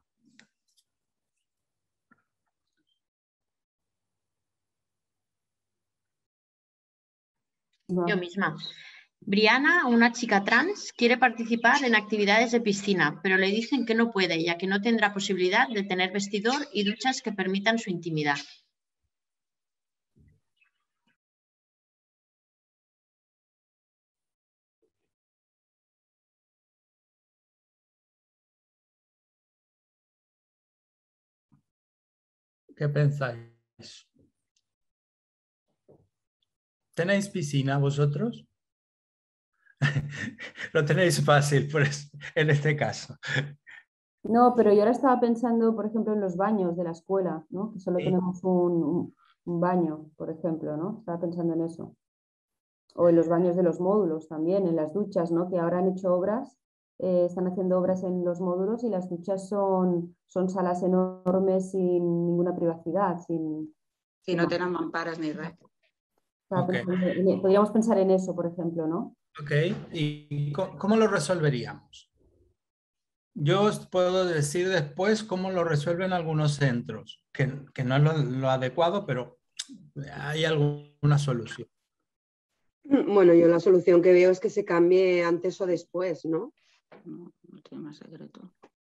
Yo misma. Briana, una chica trans, quiere participar en actividades de piscina, pero le dicen que no puede, ya que no tendrá posibilidad de tener vestidor y duchas que permitan su intimidad. ¿Qué pensáis? ¿Tenéis piscina vosotros? Lo tenéis fácil por eso, en este caso. No, pero yo ahora estaba pensando, por ejemplo, en los baños de la escuela, ¿no? Que solo sí. tenemos un, un, un baño, por ejemplo, ¿no? Estaba pensando en eso. O en los baños de los módulos también, en las duchas, ¿no? Que ahora han hecho obras, eh, están haciendo obras en los módulos y las duchas son, son salas enormes sin ninguna privacidad, sin... Si no tienen mamparas ni res. Okay. En, podríamos pensar en eso, por ejemplo, ¿no? Ok, ¿y cómo lo resolveríamos? Yo os puedo decir después cómo lo resuelven algunos centros, que, que no es lo, lo adecuado, pero hay alguna solución. Bueno, yo la solución que veo es que se cambie antes o después, ¿no? el tema secreto.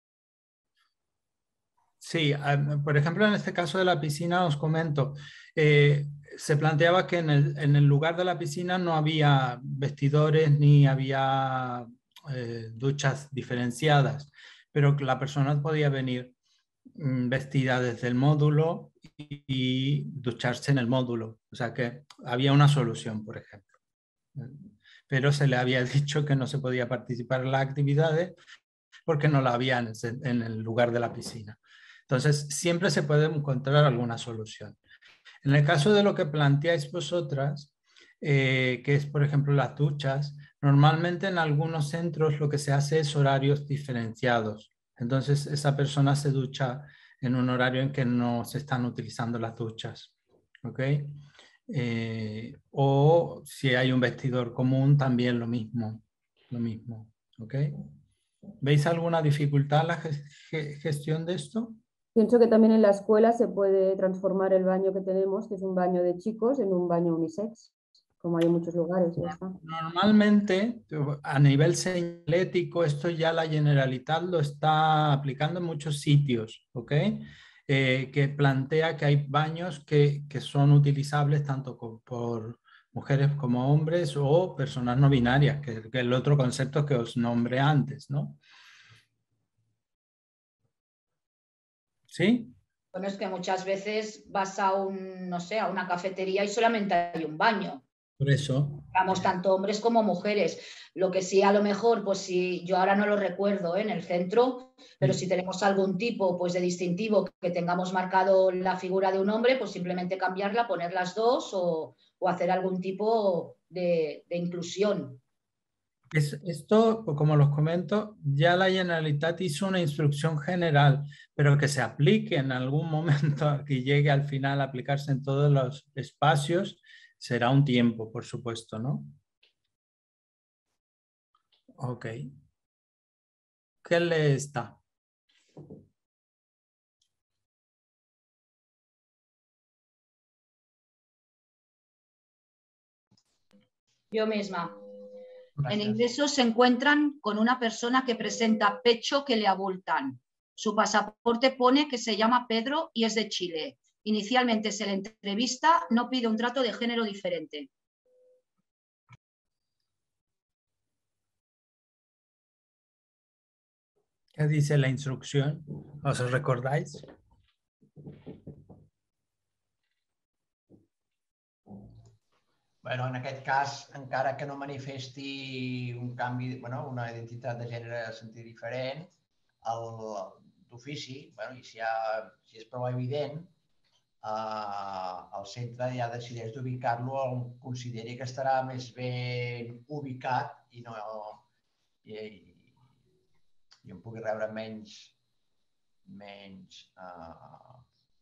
Sí, por ejemplo, en este caso de la piscina os comento, eh, se planteaba que en el, en el lugar de la piscina no había vestidores ni había eh, duchas diferenciadas, pero que la persona podía venir mm, vestida desde el módulo y, y ducharse en el módulo. O sea que había una solución, por ejemplo. Pero se le había dicho que no se podía participar en las actividades porque no la había en, en el lugar de la piscina. Entonces, siempre se puede encontrar alguna solución. En el caso de lo que planteáis vosotras, eh, que es, por ejemplo, las duchas, normalmente en algunos centros lo que se hace es horarios diferenciados. Entonces, esa persona se ducha en un horario en que no se están utilizando las duchas. ¿Ok? Eh, o si hay un vestidor común, también lo mismo. Lo mismo. ¿Ok? ¿Veis alguna dificultad en la gestión de esto? Pienso que también en la escuela se puede transformar el baño que tenemos, que es un baño de chicos, en un baño unisex, como hay en muchos lugares. Ya está. Normalmente, a nivel señalético, esto ya la Generalitat lo está aplicando en muchos sitios, ¿ok? Eh, que plantea que hay baños que, que son utilizables tanto con, por mujeres como hombres o personas no binarias, que, que es el otro concepto que os nombré antes, ¿no? ¿Sí? Bueno, es que muchas veces vas a un, no sé, a una cafetería y solamente hay un baño. Por eso. Vamos, tanto hombres como mujeres. Lo que sí, a lo mejor, pues si yo ahora no lo recuerdo, ¿eh? En el centro, pero si tenemos algún tipo pues, de distintivo que tengamos marcado la figura de un hombre, pues simplemente cambiarla, poner las dos o, o hacer algún tipo de, de inclusión. Es, esto, como los comento, ya la Generalitat hizo una instrucción general, pero que se aplique en algún momento, que llegue al final a aplicarse en todos los espacios, será un tiempo, por supuesto, ¿no? Ok. ¿Qué le está? Yo misma. Gracias. En ingresos se encuentran con una persona que presenta pecho que le abultan. Su pasaporte pone que se llama Pedro y es de Chile. Inicialmente se le entrevista, no pide un trato de género diferente. ¿Qué dice la instrucción? ¿Os recordáis? Bueno, en aquest cas, encara que no manifesti un canvi, bueno, una identitat de gènere de sentit diferent, d'ofici, bueno, i si, ha, si és prou evident, eh, el centre ja decideix d'ubicar-lo on consideri que estarà més ben ubicat i, no, i, i on pugui rebre menys, menys eh,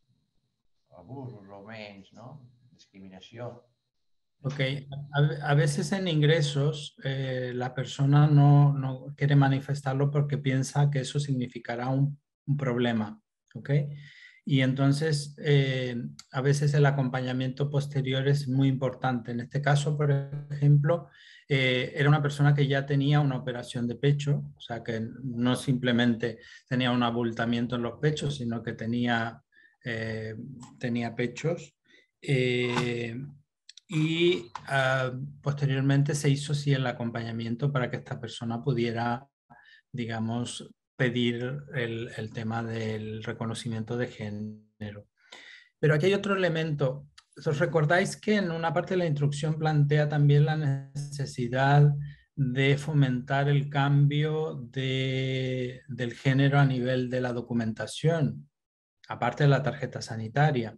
abusos o menys, no? Discriminació. Ok, a, a veces en ingresos eh, la persona no, no quiere manifestarlo porque piensa que eso significará un, un problema, ok. Y entonces eh, a veces el acompañamiento posterior es muy importante. En este caso, por ejemplo, eh, era una persona que ya tenía una operación de pecho, o sea que no simplemente tenía un abultamiento en los pechos, sino que tenía, eh, tenía pechos. Eh, Y uh, posteriormente se hizo sí el acompañamiento para que esta persona pudiera, digamos, pedir el, el tema del reconocimiento de género. Pero aquí hay otro elemento. ¿Os recordáis que en una parte de la instrucción plantea también la necesidad de fomentar el cambio de, del género a nivel de la documentación, aparte de la tarjeta sanitaria?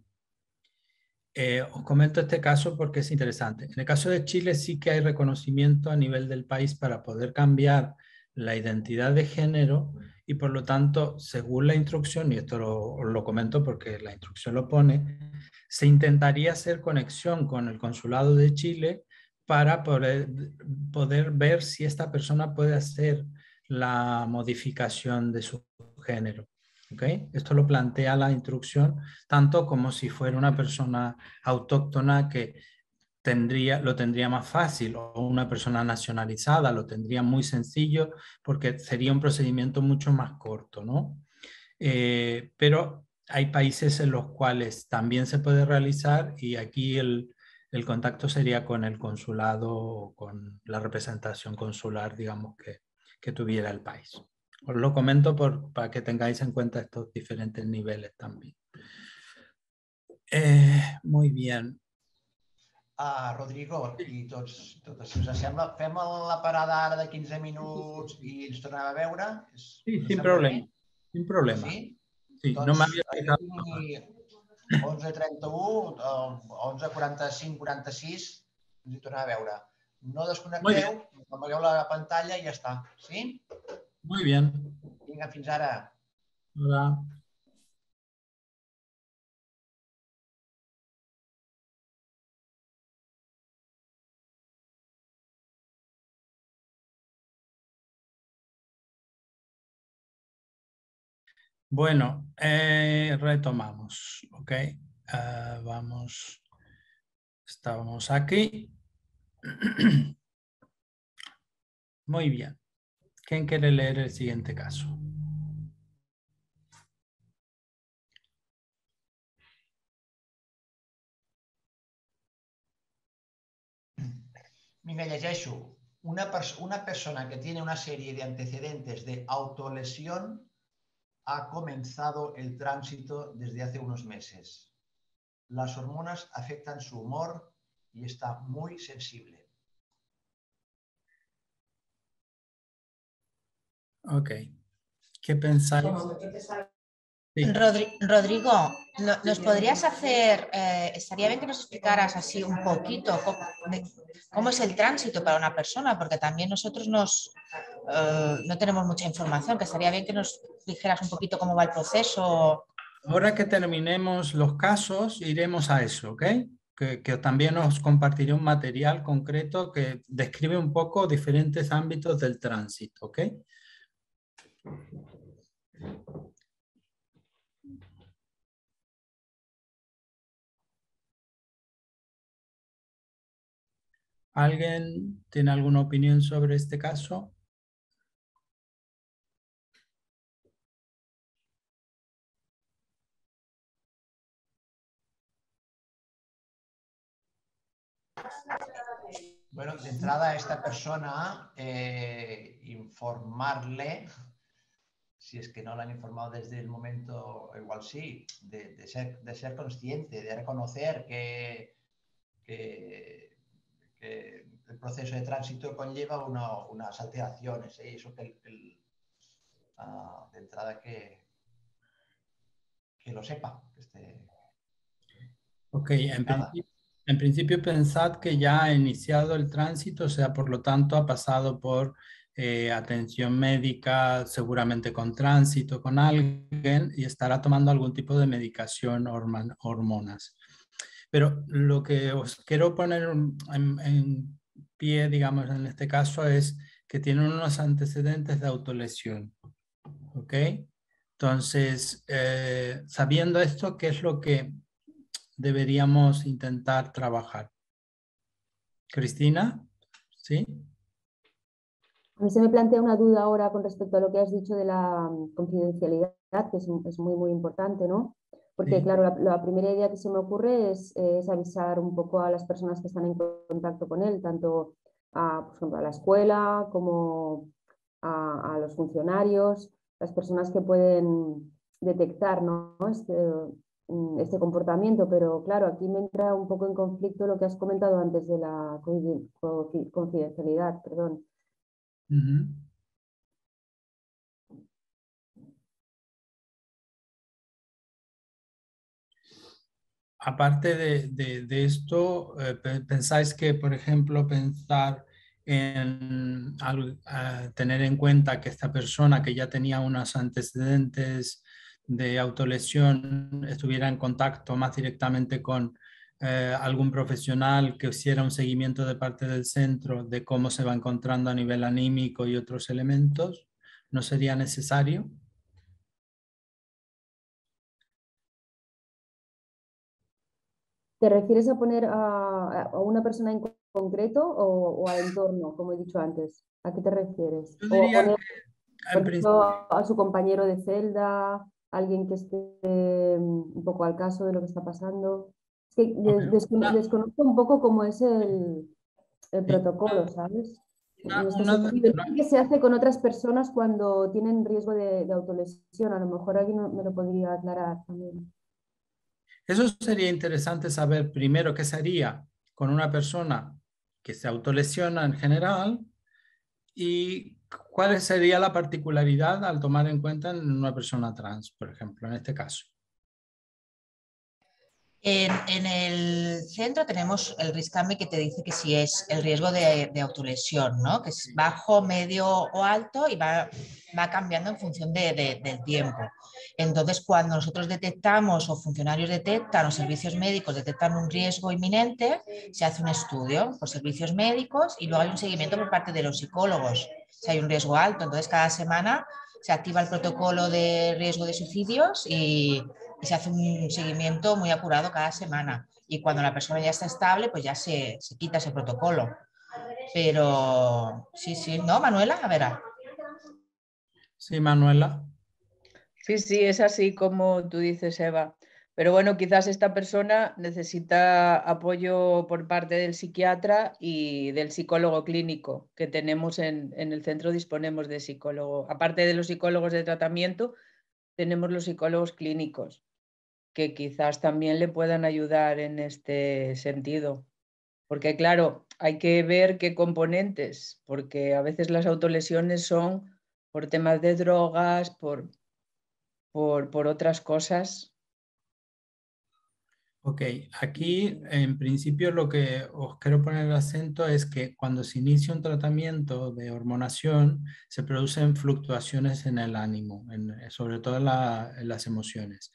Eh, os comento este caso porque es interesante. En el caso de Chile sí que hay reconocimiento a nivel del país para poder cambiar la identidad de género y por lo tanto, según la instrucción, y esto lo, lo comento porque la instrucción lo pone, se intentaría hacer conexión con el Consulado de Chile para poder, poder ver si esta persona puede hacer la modificación de su género. ¿Okay? Esto lo plantea la instrucción tanto como si fuera una persona autóctona que tendría, lo tendría más fácil, o una persona nacionalizada lo tendría muy sencillo porque sería un procedimiento mucho más corto, ¿no? Eh, pero hay países en los cuales también se puede realizar y aquí el, el contacto sería con el consulado o con la representación consular, digamos, que, que tuviera el país. Os lo comento por, para que tengáis en cuenta estos diferentes niveles también. Eh, muy bien. Uh, Rodrigo, i tots, tots, si us sembla, fem la parada ara de quinze minuts i ens tornem a veure? Sí, sin problema. Bé? Sin problema. Sí? Sí, doncs no m'havia jo tinc onze trenta-u, onze quaranta-cinc, quaranta-sis, ens hi tornem a veure. No desconnecteu, apageu la pantalla i ja està. Sí? Muy bien. Vinga, fins ara. Hola. Bueno, eh, retomamos, ¿ok? Uh, vamos, estábamos aquí. Muy bien. ¿Quién quiere leer el siguiente caso? Vinga, llegeixo. Una, pers una persona que tiene una serie de antecedentes de autolesión ha comenzado el tránsito desde hace unos meses. Las hormonas afectan su humor y está muy sensible. Ok. ¿Qué pensáis? Sí. Rodri Rodrigo, ¿nos podrías hacer, eh, estaría bien que nos explicaras así un poquito cómo, de, cómo es el tránsito para una persona? Porque también nosotros nos, eh, no tenemos mucha información, que estaría bien que nos dijeras un poquito cómo va el proceso. Ahora que terminemos los casos, iremos a eso, ¿ok? Que, que también os compartiré un material concreto que describe un poco diferentes ámbitos del tránsito, ¿ok? ¿Alguien tiene alguna opinión sobre este caso? Bueno, de entrada a esta persona, eh, informarle, si es que no la han informado desde el momento, igual sí, de, de, ser, de ser consciente, de reconocer que, que, que el proceso de tránsito conlleva una, unas alteraciones, ¿eh? Eso que el, el, uh, de entrada que, que lo sepa. Que esté... Ok, en principio, en principio pensad que ya ha iniciado el tránsito, o sea, por lo tanto ha pasado por eh, atención médica, seguramente con tránsito, con alguien, y estará tomando algún tipo de medicación, hormonas. Pero lo que os quiero poner en, en pie, digamos, en este caso es que tienen unos antecedentes de autolesión, ¿ok? Entonces, eh, sabiendo esto, ¿qué es lo que deberíamos intentar trabajar? Cristina, ¿sí? A mí se me plantea una duda ahora con respecto a lo que has dicho de la confidencialidad, que es, es muy, muy importante, ¿no? Porque, sí, claro, la, la primera idea que se me ocurre es, es avisar un poco a las personas que están en contacto con él, tanto a, por ejemplo, a la escuela como a, a los funcionarios, las personas que pueden detectar, ¿no? este, este comportamiento, pero claro, aquí me entra un poco en conflicto lo que has comentado antes de la confidencialidad, perdón. Uh-huh. Aparte de, de, de esto, eh, pensáis que, por ejemplo, pensar en al, tener en cuenta que esta persona que ya tenía unos antecedentes de autolesión estuviera en contacto más directamente con eh, algún profesional que hiciera un seguimiento de parte del centro de cómo se va encontrando a nivel anímico y otros elementos, ¿no sería necesario? ¿Te refieres a poner a, a una persona en concreto o, o al entorno, como he dicho antes? ¿A qué te refieres? Yo ¿O diría poner, que, por en ejemplo, principio, a su compañero de celda, alguien que esté um, un poco al caso de lo que está pasando? Es que des- descono- desconozco un poco cómo es el, el protocolo, ¿sabes? En este una, sentido, no sé qué se hace con otras personas cuando tienen riesgo de, de autolesión. A lo mejor alguien me lo podría aclarar también. eso sería interesante saber primero qué se haría con una persona que se autolesiona en general y cuál sería la particularidad al tomar en cuenta en una persona trans, por ejemplo, en este caso. En, en el centro tenemos el RISCAMI que te dice que si es el riesgo de, de autolesión, ¿no? Que es bajo, medio o alto y va, va cambiando en función de, de, del tiempo. Entonces, cuando nosotros detectamos o funcionarios detectan o servicios médicos detectan un riesgo inminente, se hace un estudio por servicios médicos y luego hay un seguimiento por parte de los psicólogos. Si hay un riesgo alto, entonces cada semana se activa el protocolo de riesgo de suicidios y y se hace un seguimiento muy acurado cada semana. Y cuando la persona ya está estable, pues ya se, se quita ese protocolo. Pero sí, sí, ¿no, Manuela? A ver. Sí, Manuela. Sí, sí, es así como tú dices, Eva. Pero bueno, quizás esta persona necesita apoyo por parte del psiquiatra y del psicólogo clínico que tenemos en, en el centro. Disponemos de psicólogo. Aparte de los psicólogos de tratamiento, tenemos los psicólogos clínicos, que quizás también le puedan ayudar en este sentido. Porque claro, hay que ver qué componentes, porque a veces las autolesiones son por temas de drogas, por, por, por otras cosas. Ok, aquí en principio lo que os quiero poner el acento es que cuando se inicia un tratamiento de hormonación se producen fluctuaciones en el ánimo, en, sobre todo en, la, en las emociones.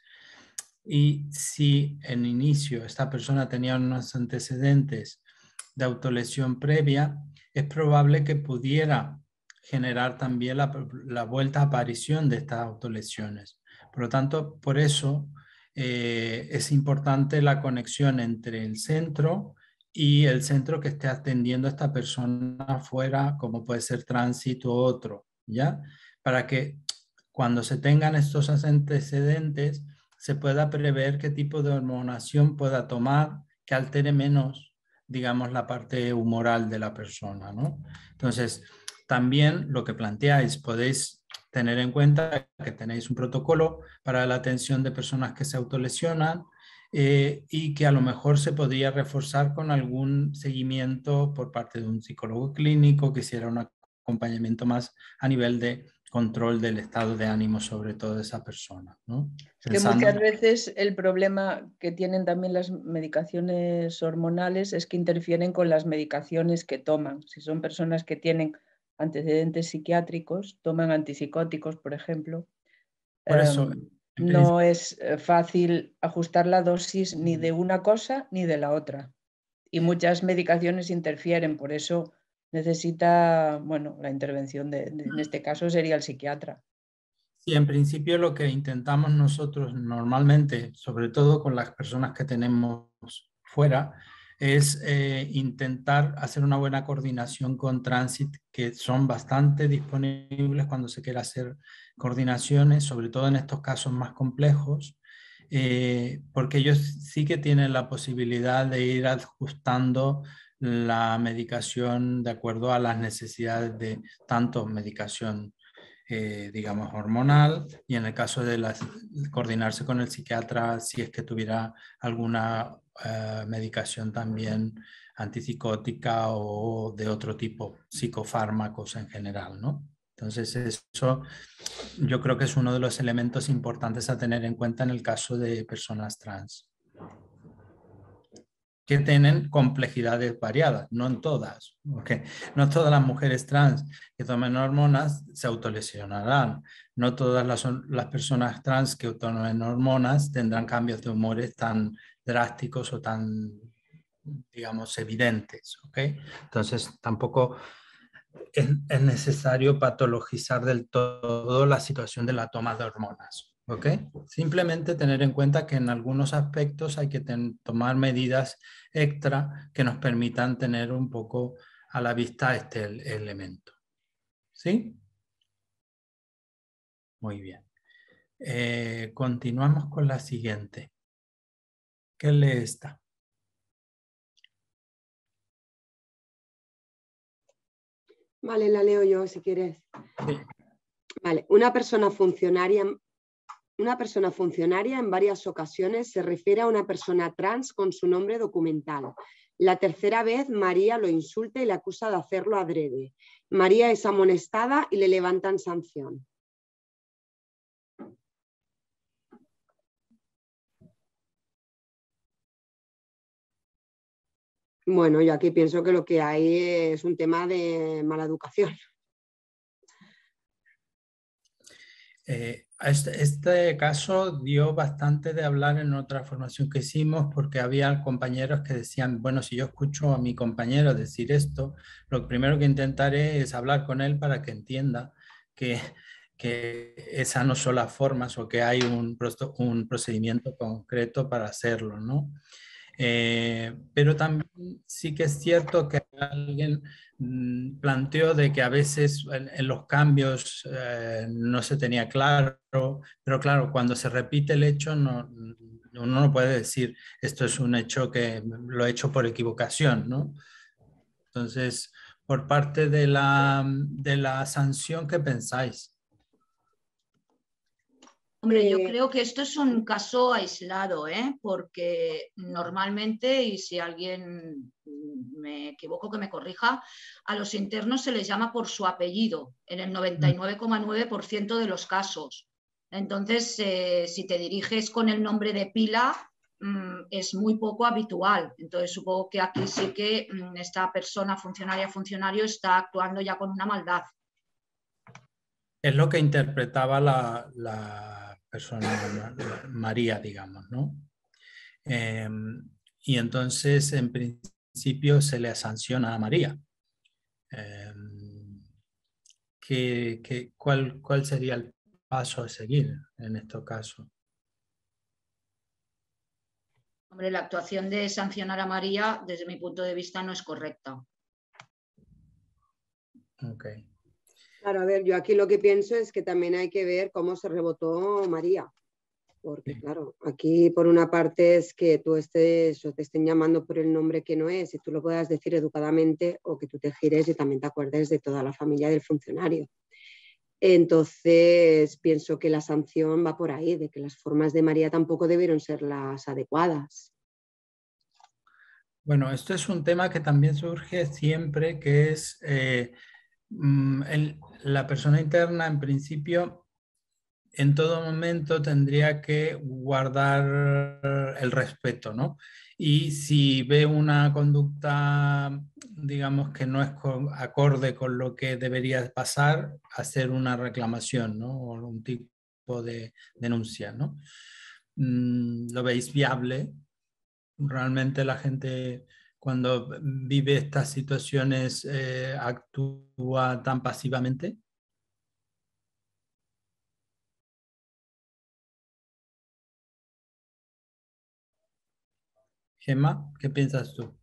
Y si en inicio esta persona tenía unos antecedentes de autolesión previa, es probable que pudiera generar también la, la vuelta a aparición de estas autolesiones. Por lo tanto, por eso eh, es importante la conexión entre el centro y el centro que esté atendiendo a esta persona fuera, como puede ser tránsito u otro, ¿ya? Para que cuando se tengan estos antecedentes se pueda prever qué tipo de hormonación pueda tomar que altere menos, digamos, la parte humoral de la persona, ¿no? Entonces, también lo que planteáis, podéis tener en cuenta que tenéis un protocolo para la atención de personas que se autolesionan eh, y que a lo mejor se podría reforzar con algún seguimiento por parte de un psicólogo clínico que hiciera un acompañamiento más a nivel de control del estado de ánimo sobre todo de esa persona, ¿no? Es que Pensando... muchas veces el problema que tienen también las medicaciones hormonales es que interfieren con las medicaciones que toman. Si son personas que tienen antecedentes psiquiátricos, toman antipsicóticos, por ejemplo, por eso, eh, no es fácil ajustar la dosis ni de una cosa ni de la otra. Y muchas medicaciones interfieren, por eso necesita, bueno, la intervención de, de en este caso sería el psiquiatra. Sí, en principio lo que intentamos nosotros normalmente, sobre todo con las personas que tenemos fuera, es eh, intentar hacer una buena coordinación con Transit, que son bastante disponibles cuando se quiere hacer coordinaciones, sobre todo en estos casos más complejos, eh, porque ellos sí que tienen la posibilidad de ir ajustando la medicación de acuerdo a las necesidades de tanto medicación Eh, digamos, hormonal, y en el caso de las, coordinarse con el psiquiatra si es que tuviera alguna eh, medicación también antipsicótica o de otro tipo, psicofármacos en general, ¿no? Entonces eso yo creo que es uno de los elementos importantes a tener en cuenta en el caso de personas trans, que tienen complejidades variadas, no en todas, porque no todas las mujeres trans que tomen hormonas se autolesionarán, no todas las, las personas trans que tomen hormonas tendrán cambios de humores tan drásticos o tan, digamos, evidentes, ¿ok? Entonces tampoco es, es necesario patologizar del todo la situación de la toma de hormonas. ¿Ok? Simplemente tener en cuenta que en algunos aspectos hay que ten- tomar medidas extra que nos permitan tener un poco a la vista este el- elemento. ¿Sí? Muy bien. Eh, continuamos con la siguiente. ¿Qué lee esta? Vale, la leo yo si quieres. Sí. Vale, una persona funcionaria, una persona funcionaria en varias ocasiones se refiere a una persona trans con su nombre documental. La tercera vez, María lo insulta y le acusa de hacerlo adrede. María es amonestada y le levantan sanción. Bueno, yo aquí pienso que lo que hay es un tema de mala educación. Eh, este, este caso dio bastante de hablar en otra formación que hicimos porque había compañeros que decían, bueno, si yo escucho a mi compañero decir esto, lo primero que intentaré es hablar con él para que entienda que, que esas no son las formas o que hay un, un procedimiento concreto para hacerlo, ¿no? Eh, pero también sí que es cierto que alguien mm, planteó de que a veces en, en los cambios eh, no se tenía claro, pero claro, cuando se repite el hecho, no, uno no puede decir esto es un hecho que lo he hecho por equivocación, ¿no? Entonces, por parte de la, de la sanción, ¿qué pensáis? Hombre, yo creo que esto es un caso aislado, ¿eh? Porque normalmente, y si alguien me equivoco que me corrija, a los internos se les llama por su apellido en el noventa y nueve coma nueve por ciento de los casos. Entonces, eh, si te diriges con el nombre de pila, mmm, es muy poco habitual. Entonces, supongo que aquí sí que mmm, esta persona, funcionaria, funcionario, está actuando ya con una maldad. Es lo que interpretaba la, la persona, la María, digamos, ¿no? Eh, y entonces, en principio, se le sanciona a María. Eh, ¿qué, qué, cuál, ¿Cuál sería el paso a seguir en este caso? Hombre, la actuación de sancionar a María, desde mi punto de vista, no es correcta. Okay. Claro, a ver, yo aquí lo que pienso es que también hay que ver cómo se rebotó María. Porque, sí. Claro, aquí por una parte es que tú estés o te estén llamando por el nombre que no es y tú lo puedas decir educadamente o que tú te gires y también te acuerdes de toda la familia del funcionario. Entonces, pienso que la sanción va por ahí, de que las formas de María tampoco debieron ser las adecuadas. Bueno, esto es un tema que también surge siempre, que es eh, el, la persona interna, en principio, en todo momento tendría que guardar el respeto, ¿no? Y si ve una conducta, digamos, que no es acorde con lo que debería pasar, hacer una reclamación, ¿no? O un tipo de denuncia, ¿no? ¿Lo veis viable? Realmente la gente cuando vive estas situaciones eh, actúa tan pasivamente. Gemma, ¿qué piensas tú?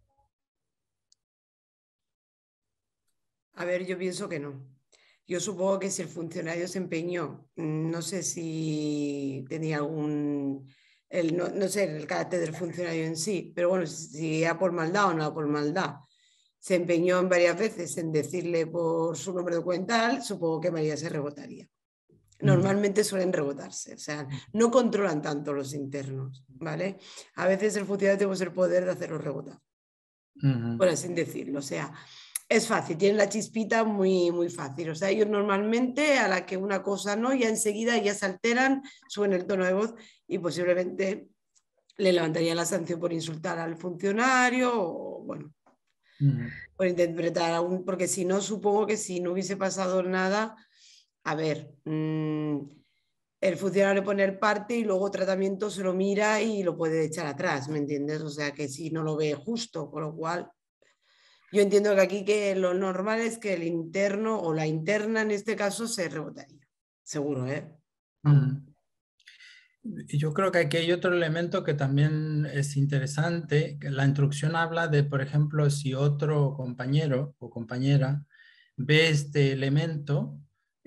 A ver, yo pienso que no. Yo supongo que si el funcionario se empeñó, no sé si tenía algún, el, no, no sé el carácter del funcionario en sí, pero bueno, si era por maldad o no por maldad, se empeñó en varias veces en decirle por su nombre documental, supongo que María se rebotaría. Normalmente suelen rebotarse, o sea, no controlan tanto los internos, ¿vale? A veces el funcionario tiene el poder de hacerlos rebotar, uh-huh. Por así decirlo, o sea, es fácil, tienen la chispita muy, muy fácil, o sea, ellos normalmente a la que una cosa no, ya enseguida ya se alteran, suben el tono de voz y posiblemente le levantarían la sanción por insultar al funcionario o, bueno, uh-huh. Por interpretar aún, porque si no, supongo que si no hubiese pasado nada... A ver, mmm, el funcionario le pone el parte y luego tratamiento se lo mira y lo puede echar atrás, ¿me entiendes? O sea que si no lo ve justo, con lo cual yo entiendo que aquí que lo normal es que el interno o la interna en este caso se rebotaría, seguro, ¿eh? Mm. Yo creo que aquí hay otro elemento que también es interesante. Que la instrucción habla de, por ejemplo, si otro compañero o compañera ve este elemento,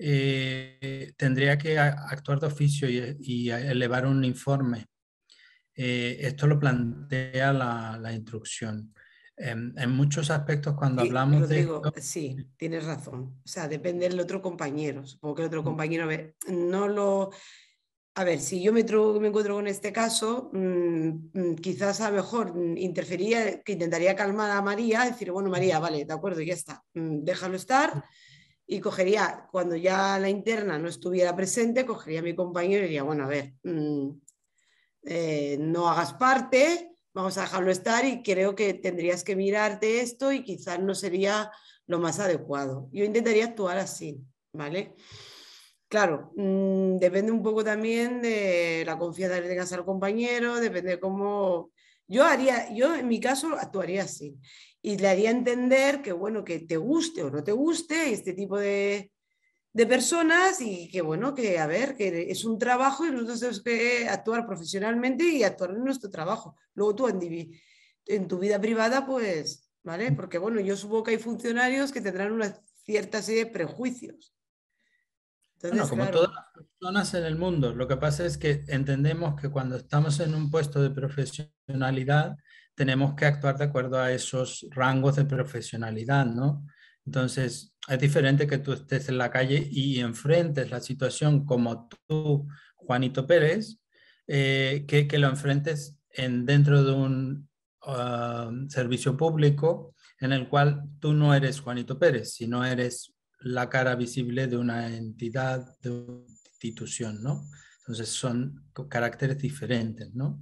eh, tendría que actuar de oficio y, y elevar un informe. Eh, esto lo plantea la, la instrucción. En, en muchos aspectos, cuando Sí, hablamos Rodrigo, de esto... sí, tienes razón. O sea, depende del otro compañero. Supongo que el otro compañero, a ver, no lo... A ver, si yo me, me encuentro con este caso, mmm, quizás a lo mejor interfería, que intentaría calmar a María, decir, bueno, María, vale, de acuerdo, ya está, déjalo estar. Y cogería, cuando ya la interna no estuviera presente, cogería a mi compañero y diría, bueno, a ver, mmm, eh, no hagas parte, vamos a dejarlo estar y creo que tendrías que mirarte esto y quizás no sería lo más adecuado. Yo intentaría actuar así, ¿vale? Claro, mmm, depende un poco también de la confianza que tengas al compañero, depende de cómo... Yo haría, yo en mi caso actuaría así y le haría entender que, bueno, que te guste o no te guste este tipo de, de personas y que, bueno, que a ver, que es un trabajo y nosotros tenemos que actuar profesionalmente y actuar en nuestro trabajo. Luego tú en, en tu vida privada, pues, ¿vale? Porque, bueno, yo supongo que hay funcionarios que tendrán una cierta serie de prejuicios. Entonces, bueno, como claro. todas las personas en el mundo, lo que pasa es que entendemos que cuando estamos en un puesto de profesionalidad, tenemos que actuar de acuerdo a esos rangos de profesionalidad, ¿no? Entonces, es diferente que tú estés en la calle y enfrentes la situación como tú, Juanito Pérez, eh, que, que lo enfrentes en, dentro de un uh, servicio público en el cual tú no eres Juanito Pérez, sino eres la cara visible de una entidad, de una institución, ¿no? Entonces son caracteres diferentes, ¿no?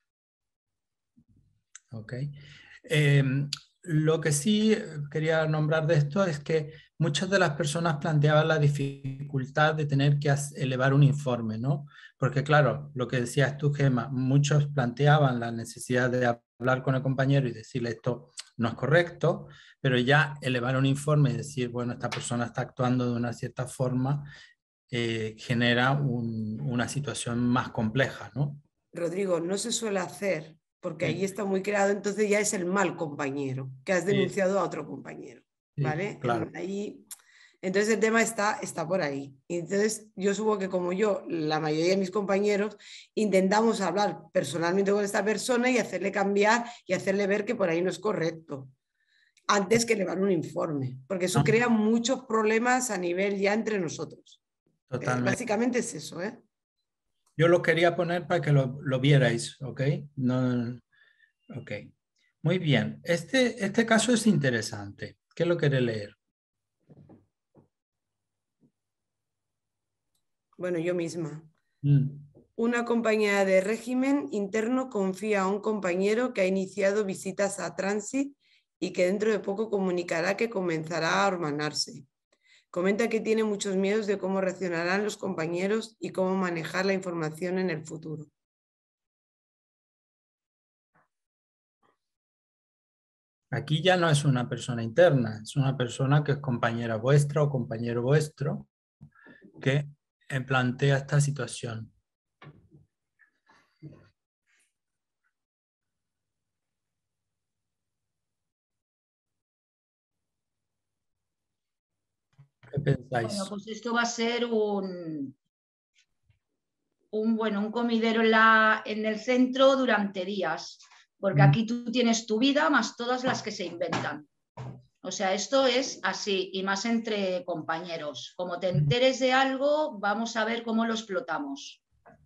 Ok. Eh, lo que sí quería nombrar de esto es que muchas de las personas planteaban la dificultad de tener que elevar un informe, ¿no? Porque claro, lo que decías tú, Gemma, muchos planteaban la necesidad de hablar con el compañero y decirle esto no es correcto, pero ya elevar un informe y decir, bueno, esta persona está actuando de una cierta forma, eh, genera un, una situación más compleja, ¿no? Rodrigo, no se suele hacer porque Sí. ahí está muy creado, entonces ya es el mal compañero, que has denunciado sí. a otro compañero, ¿vale? Sí, claro. Ahí, entonces el tema está, está por ahí. Entonces yo supongo que como yo, la mayoría de mis compañeros, intentamos hablar personalmente con esta persona y hacerle cambiar y hacerle ver que por ahí no es correcto, antes que elevar un informe, porque eso crea muchos problemas a nivel ya entre nosotros. Totalmente. Eh, básicamente es eso, ¿eh? Yo lo quería poner para que lo, lo vierais, ¿ok? No, ok. Muy bien. Este, este caso es interesante. ¿Qué lo quiere leer? Bueno, yo misma. Mm. Una compañera de régimen interno confía a un compañero que ha iniciado visitas a Transit y que dentro de poco comunicará que comenzará a hermanarse. Comenta que tiene muchos miedos de cómo reaccionarán los compañeros y cómo manejar la información en el futuro. Aquí ya no es una persona interna, es una persona que es compañera vuestra o compañero vuestro que plantea esta situación. ¿Qué pensáis? Bueno, pues esto va a ser un, un, bueno, un comidero en, la, en el centro durante días, porque aquí tú tienes tu vida más todas las que se inventan. O sea, esto es así, y más entre compañeros. Como te enteres de algo, vamos a ver cómo lo explotamos.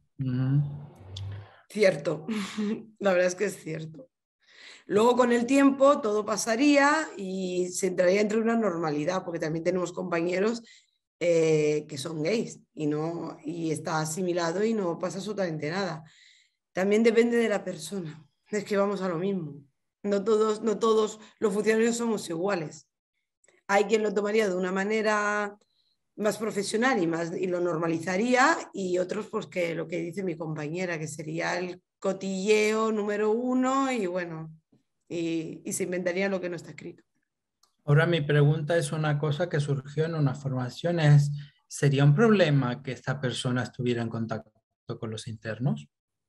Cierto, la verdad es que es cierto. Luego con el tiempo todo pasaría y se entraría entre una normalidad, porque también tenemos compañeros eh, que son gays y, no, y está asimilado y no pasa absolutamente nada. También depende de la persona, es que vamos a lo mismo. No todos, no todos los funcionarios somos iguales. Hay quien lo tomaría de una manera más profesional y, más, y lo normalizaría, y otros pues que lo que dice mi compañera, que sería el cotilleo número uno y bueno... Y, y se inventaría lo que no está escrito. Ahora mi pregunta es una cosa que surgió en una formación, es, ¿sería un problema que esta persona estuviera en contacto con los internos?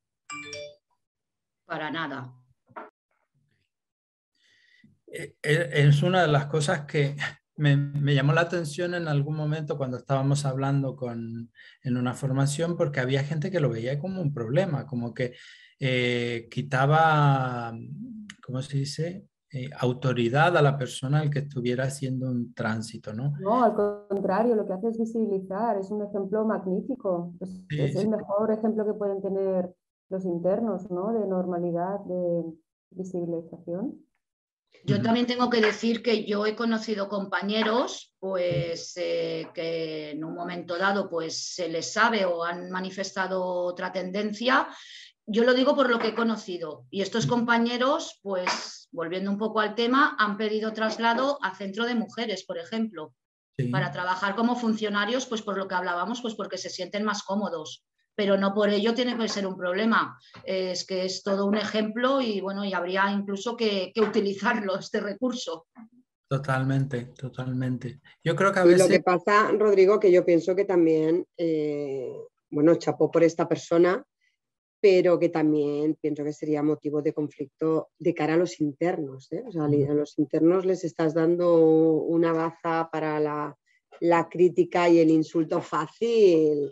Para nada. Es una de las cosas que me, me llamó la atención en algún momento cuando estábamos hablando con, en una formación, porque había gente que lo veía como un problema, como que eh, quitaba, ¿cómo se dice? Eh, autoridad a la persona al que estuviera haciendo un tránsito, ¿no? No, al contrario, lo que hace es visibilizar, es un ejemplo magnífico, es, Sí, es el sí. mejor ejemplo que pueden tener los internos, ¿no? De normalidad, de visibilización. Yo también tengo que decir que yo he conocido compañeros pues, eh, que en un momento dado pues, se les sabe o han manifestado otra tendencia. Yo lo digo por lo que he conocido. Y estos compañeros, pues volviendo un poco al tema, han pedido traslado a centro de mujeres, por ejemplo, sí. para trabajar como funcionarios, pues por lo que hablábamos, pues porque se sienten más cómodos. Pero no por ello tiene que ser un problema. Es que es todo un ejemplo y bueno, y habría incluso que, que utilizarlo, este recurso. Totalmente, totalmente. Yo creo que a Y veces... lo que pasa, Rodrigo, que yo pienso que también, eh, bueno, chapó por esta persona, pero que también pienso que sería motivo de conflicto de cara a los internos, ¿eh? O sea, a los internos les estás dando una baza para la, la crítica y el insulto fácil,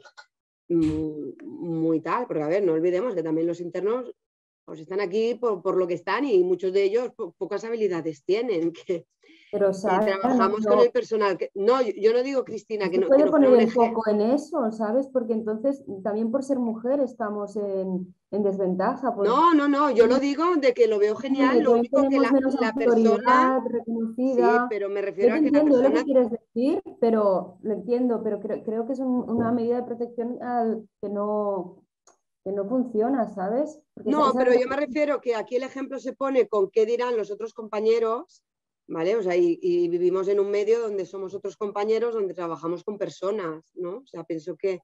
muy tal, porque a ver, no olvidemos que también los internos pues están aquí por, por lo que están y muchos de ellos po pocas habilidades tienen, que, Pero, Sara, que trabajamos no, con el personal. Que, no, yo, yo no digo, Cristina, que se no, puede que no poner fuera un el ejemplo. foco en eso, ¿sabes? Porque entonces también por ser mujer estamos en, en desventaja. Porque no, no, no, yo lo digo de que lo veo genial, lo único que tenemos la, menos la autoridad persona... reconocida. Sí, pero me Yo refiero te a que la entiendo lo persona... que quieres decir, pero lo entiendo, pero creo, creo que es un, una medida de protección al, que, no, que no funciona, ¿sabes? Porque No, esa, pero esa... yo me refiero que aquí el ejemplo se pone con qué dirán los otros compañeros, ¿vale? O sea, y, y vivimos en un medio donde somos otros compañeros, donde trabajamos con personas, ¿no? O sea, pienso que,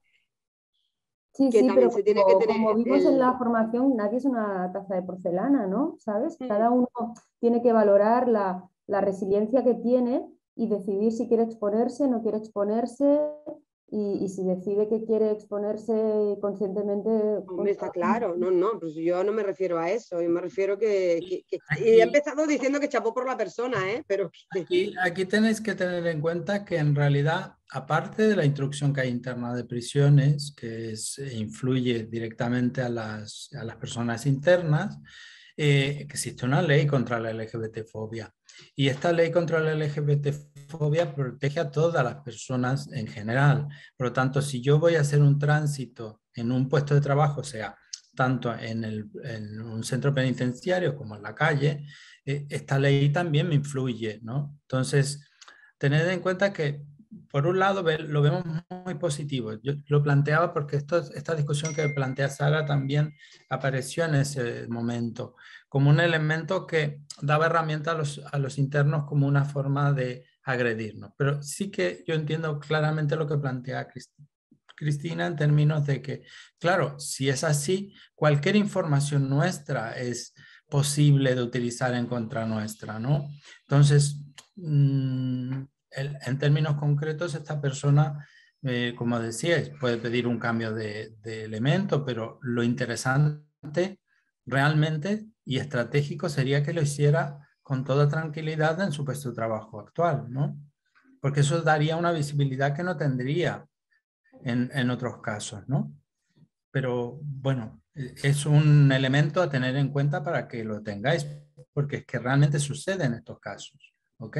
Sí, que sí, también pero se tiene como, que tener como vimos en el... la formación, nadie es una taza de porcelana, ¿no? ¿Sabes? Cada uno tiene que valorar la, la resiliencia que tiene y decidir si quiere exponerse, no quiere exponerse y, y si decide que quiere exponerse conscientemente. Hombre, está claro, no, no, pues yo no me refiero a eso, yo me refiero que, que, que... Y he empezado diciendo que chapó por la persona, ¿eh? Pero... Aquí, aquí tenéis que tener en cuenta que en realidad, aparte de la instrucción que hay interna de prisiones, que es, influye directamente a las, a las personas internas, eh, que existe una ley contra la L G B T-fobia. Y esta ley contra la L G B T-fobia protege a todas las personas en general. Por lo tanto, si yo voy a hacer un tránsito en un puesto de trabajo, o sea, tanto en, el, en un centro penitenciario como en la calle, eh, esta ley también me influye, ¿no? Entonces, tened en cuenta que, por un lado, ve, lo vemos muy positivo. Yo lo planteaba porque esto, esta discusión que plantea Sara también apareció en ese momento, como un elemento que daba herramienta a los, a los internos como una forma de agredirnos. Pero sí que yo entiendo claramente lo que plantea Cristina. Cristina, en términos de que, claro, si es así, cualquier información nuestra es posible de utilizar en contra nuestra, ¿no? Entonces, mmm, el, en términos concretos, esta persona, eh, como decíais, puede pedir un cambio de, de elemento, pero lo interesante realmente y estratégico sería que lo hiciera con toda tranquilidad en su puesto de trabajo actual, ¿no? Porque eso daría una visibilidad que no tendría En, en otros casos, ¿no? Pero bueno, es un elemento a tener en cuenta para que lo tengáis, porque es que realmente sucede en estos casos, ¿ok?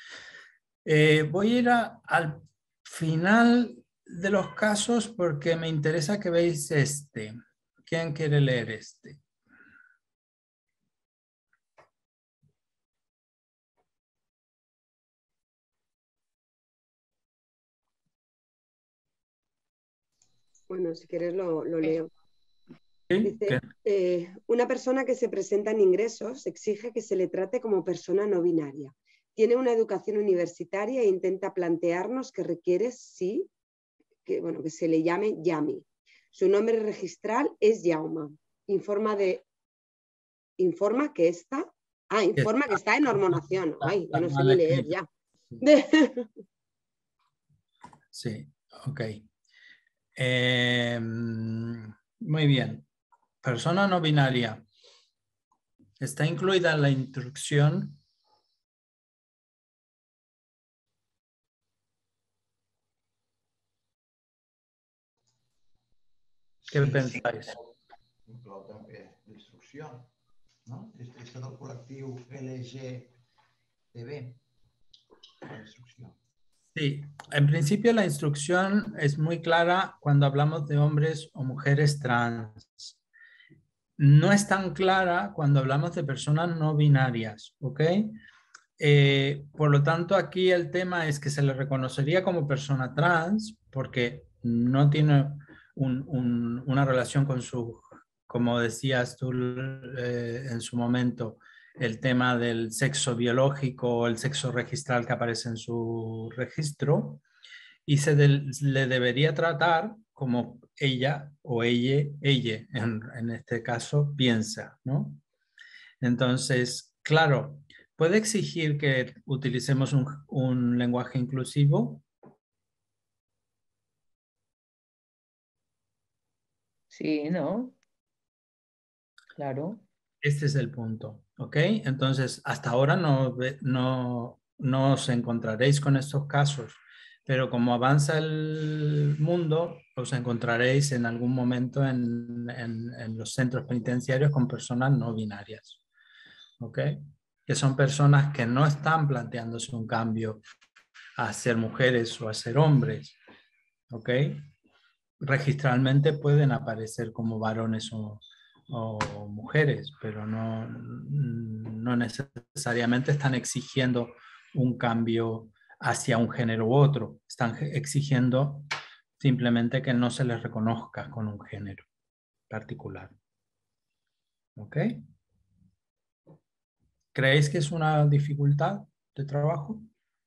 Eh, voy a ir a, al final de los casos porque me interesa que veáis este. ¿Quién quiere leer este? Bueno, si quieres lo, lo leo. ¿Sí? Dice, eh, una persona que se presenta en ingresos exige que se le trate como persona no binaria. Tiene una educación universitaria e intenta plantearnos que requiere, sí, que, bueno, que se le llame Yami. Su nombre registral es Yauma. Informa, de, informa que está... Ah, informa que está en hormonación. Ay, ya no sé ni leer ya. Sí, ok. Eh, Muy bien. Persona no binaria. ¿Está incluida en la instrucción? ¿Qué sí, pensáis? Sí. Inclou també l'instrucció, no? És del col·lectiu L G T B, la instrucció. Sí, en principio la instrucción es muy clara cuando hablamos de hombres o mujeres trans. No es tan clara cuando hablamos de personas no binarias, ¿ok? Eh, por lo tanto, aquí el tema es que se le reconocería como persona trans porque no tiene un, un, una relación con su, como decías tú eh, en su momento, el tema del sexo biológico o el sexo registral que aparece en su registro, y se de, le debería tratar como ella o ella, ella en, en este caso, piensa, ¿no? Entonces, claro, ¿puede exigir que utilicemos un, un lenguaje inclusivo? Sí, ¿no? Claro. Este es el punto, ¿ok? Entonces, hasta ahora no, no, no os encontraréis con estos casos, pero como avanza el mundo, os encontraréis en algún momento en, en, en los centros penitenciarios con personas no binarias, ¿ok? Que son personas que no están planteándose un cambio a ser mujeres o a ser hombres, ¿ok? Registralmente pueden aparecer como varones o, o mujeres, pero no, no necesariamente están exigiendo un cambio hacia un género u otro. Están exigiendo simplemente que no se les reconozca con un género particular. ¿Ok? ¿Creéis que es una dificultad de trabajo?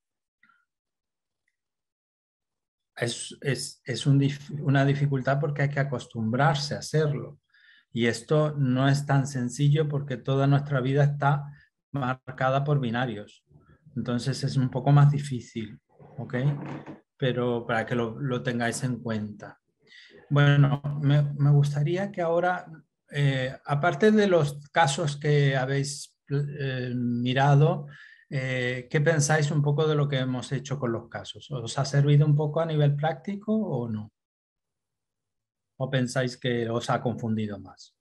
Es, es, es un, una dificultad porque hay que acostumbrarse a hacerlo. Y esto no es tan sencillo porque toda nuestra vida está marcada por binarios. Entonces es un poco más difícil, ¿ok? Pero para que lo, lo tengáis en cuenta. Bueno, me, me gustaría que ahora, eh, aparte de los casos que habéis eh, mirado, eh, ¿qué pensáis un poco de lo que hemos hecho con los casos? ¿Os ha servido un poco a nivel práctico o no? ¿O pensáis que os ha confundido más?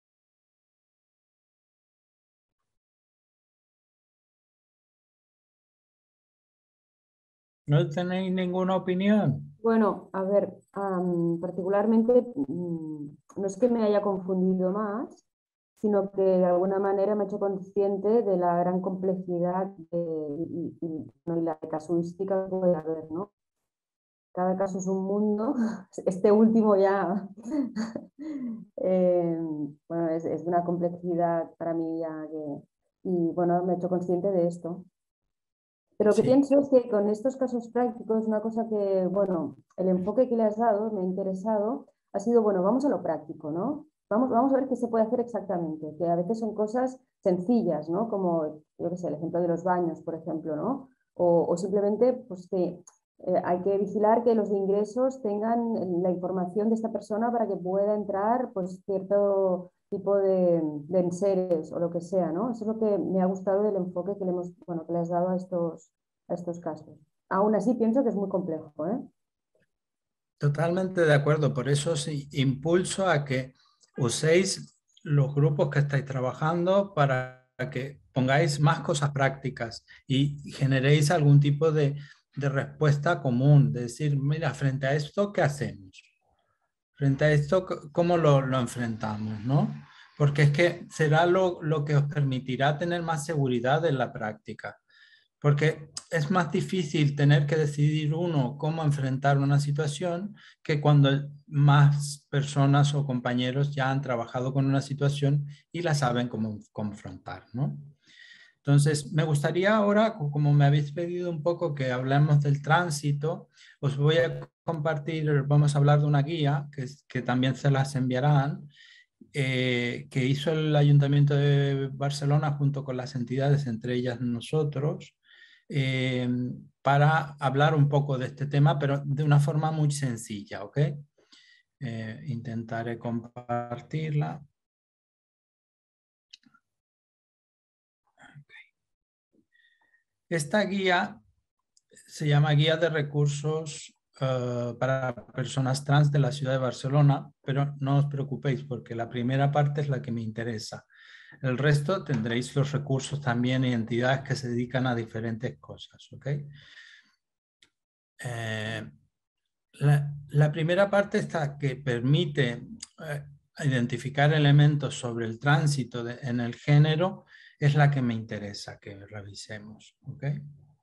¿No tenéis ninguna opinión? Bueno, a ver, um, particularmente um, no es que me haya confundido más, sino que de alguna manera me he hecho consciente de la gran complejidad de, y, y, y la casuística que puede haber, ¿no? Cada caso es un mundo, este último ya, eh, bueno, es, es una complejidad para mí ya que, y bueno, me he hecho consciente de esto. Pero lo que sí. pienso es que con estos casos prácticos, una cosa que, bueno, el enfoque que le has dado, me ha interesado, ha sido, bueno, vamos a lo práctico, ¿no? Vamos, vamos a ver qué se puede hacer exactamente, que a veces son cosas sencillas, ¿no? Como, yo qué sé, el ejemplo de los baños, por ejemplo, ¿no? O, o simplemente, pues que eh, hay que vigilar que los de ingresos tengan la información de esta persona para que pueda entrar, pues, cierto tipo de, de enseres o lo que sea, ¿no? Eso es lo que me ha gustado del enfoque que le, hemos, bueno, que le has dado a estos, a estos casos. Aún así pienso que es muy complejo, ¿eh? Totalmente de acuerdo, por eso os impulso a que uséis los grupos que estáis trabajando para que pongáis más cosas prácticas y generéis algún tipo de, de respuesta común, de decir, mira, frente a esto, ¿qué hacemos? Frente a esto, ¿cómo lo, lo enfrentamos? ¿No? Porque es que será lo, lo que os permitirá tener más seguridad en la práctica. Porque es más difícil tener que decidir uno cómo enfrentar una situación que cuando más personas o compañeros ya han trabajado con una situación y la saben cómo confrontar, ¿no? Entonces, me gustaría ahora, como me habéis pedido un poco que hablemos del tránsito, os voy a compartir, vamos a hablar de una guía que, que también se las enviarán, eh, que hizo el Ayuntamiento de Barcelona junto con las entidades, entre ellas nosotros, eh, para hablar un poco de este tema, pero de una forma muy sencilla, ¿ok? Eh, intentaré compartirla. Okay. Esta guía se llama Guía de Recursos uh, para Personas Trans de la Ciudad de Barcelona, pero no os preocupéis porque la primera parte es la que me interesa. El resto tendréis los recursos también y entidades que se dedican a diferentes cosas. ¿Okay? Eh, la, la primera parte está que permite eh, identificar elementos sobre el tránsito de, en el género, es la que me interesa que revisemos. ¿Okay?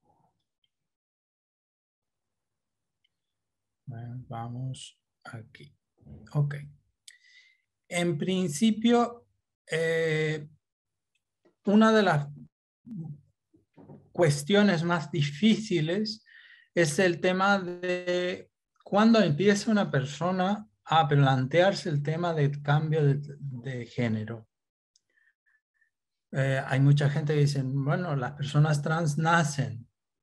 Bueno, vamos aquí. Ok. En principio, eh, una de las cuestiones más difíciles es el tema de cuando empieza una persona a plantearse el tema del cambio de, de género. Eh, hay mucha gente que dice, bueno, las personas trans nacen.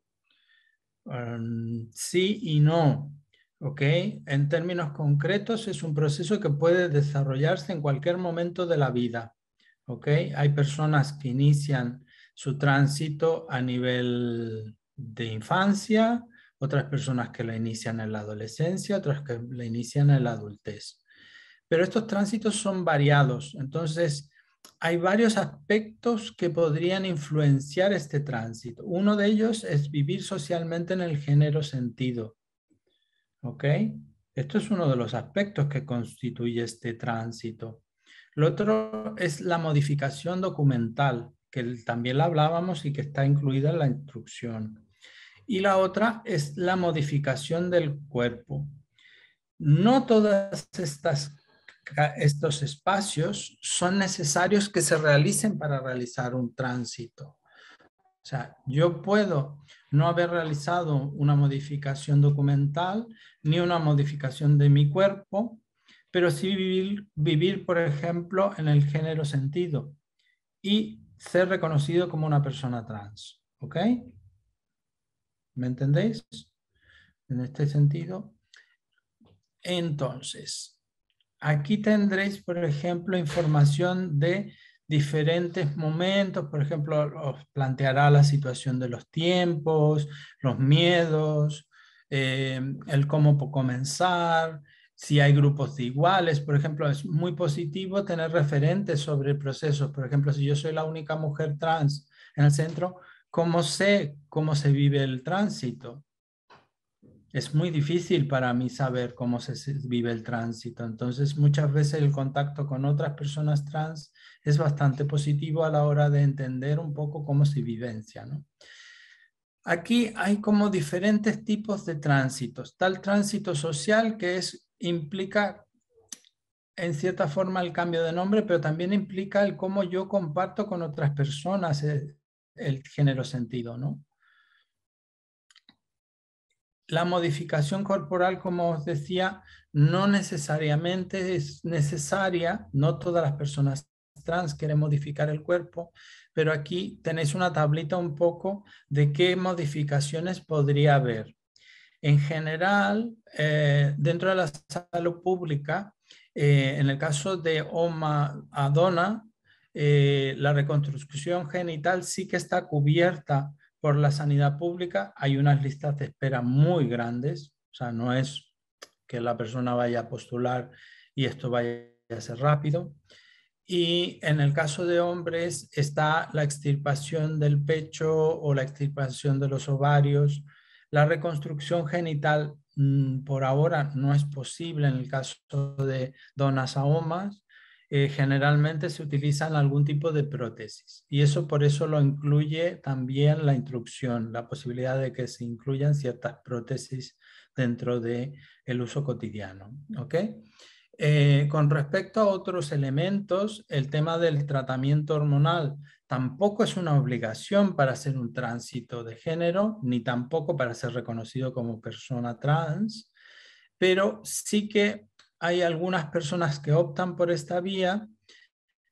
Um, sí y no. ¿Ok? En términos concretos es un proceso que puede desarrollarse en cualquier momento de la vida. ¿Ok? Hay personas que inician su tránsito a nivel de infancia, otras personas que la inician en la adolescencia, otras que la inician en la adultez. Pero estos tránsitos son variados, entonces hay varios aspectos que podrían influenciar este tránsito. Uno de ellos es vivir socialmente en el género sentido. ¿Ok? Esto es uno de los aspectos que constituye este tránsito. Lo otro es la modificación documental, que también la hablábamos y que está incluida en la instrucción. Y la otra es la modificación del cuerpo. No todas estas estos espacios son necesarios que se realicen para realizar un tránsito. O sea, yo puedo no haber realizado una modificación documental ni una modificación de mi cuerpo, pero sí vivir, vivir, por ejemplo, en el género sentido y ser reconocido como una persona trans. ¿Ok? ¿Me entendéis? En este sentido. Entonces, aquí tendréis, por ejemplo, información de diferentes momentos. Por ejemplo, os planteará la situación de los tiempos, los miedos, eh, el cómo comenzar, si hay grupos de iguales. Por ejemplo, es muy positivo tener referentes sobre procesos. Por ejemplo, si yo soy la única mujer trans en el centro, ¿cómo sé cómo se vive el tránsito? Es muy difícil para mí saber cómo se vive el tránsito. Entonces, muchas veces el contacto con otras personas trans es bastante positivo a la hora de entender un poco cómo se vivencia, ¿no? Aquí hay como diferentes tipos de tránsitos. Está el tránsito social, que es, implica en cierta forma el cambio de nombre, pero también implica el cómo yo comparto con otras personas el, el género sentido, ¿no? La modificación corporal, como os decía, no necesariamente es necesaria. No todas las personas trans quieren modificar el cuerpo, pero aquí tenéis una tablita un poco de qué modificaciones podría haber. En general, eh, dentro de la salud pública, eh, en el caso de Oma Adona, eh, la reconstrucción genital sí que está cubierta por la sanidad pública. Hay unas listas de espera muy grandes, o sea, no es que la persona vaya a postular y esto vaya a ser rápido. Y en el caso de hombres está la extirpación del pecho o la extirpación de los ovarios. La reconstrucción genital mmm, por ahora no es posible en el caso de donas a omas. Eh, generalmente se utilizan algún tipo de prótesis y eso por eso lo incluye también la instrucción, la posibilidad de que se incluyan ciertas prótesis dentro del uso cotidiano. ¿Ok? Eh, con respecto a otros elementos, el tema del tratamiento hormonal tampoco es una obligación para hacer un tránsito de género, ni tampoco para ser reconocido como persona trans, pero sí que hay algunas personas que optan por esta vía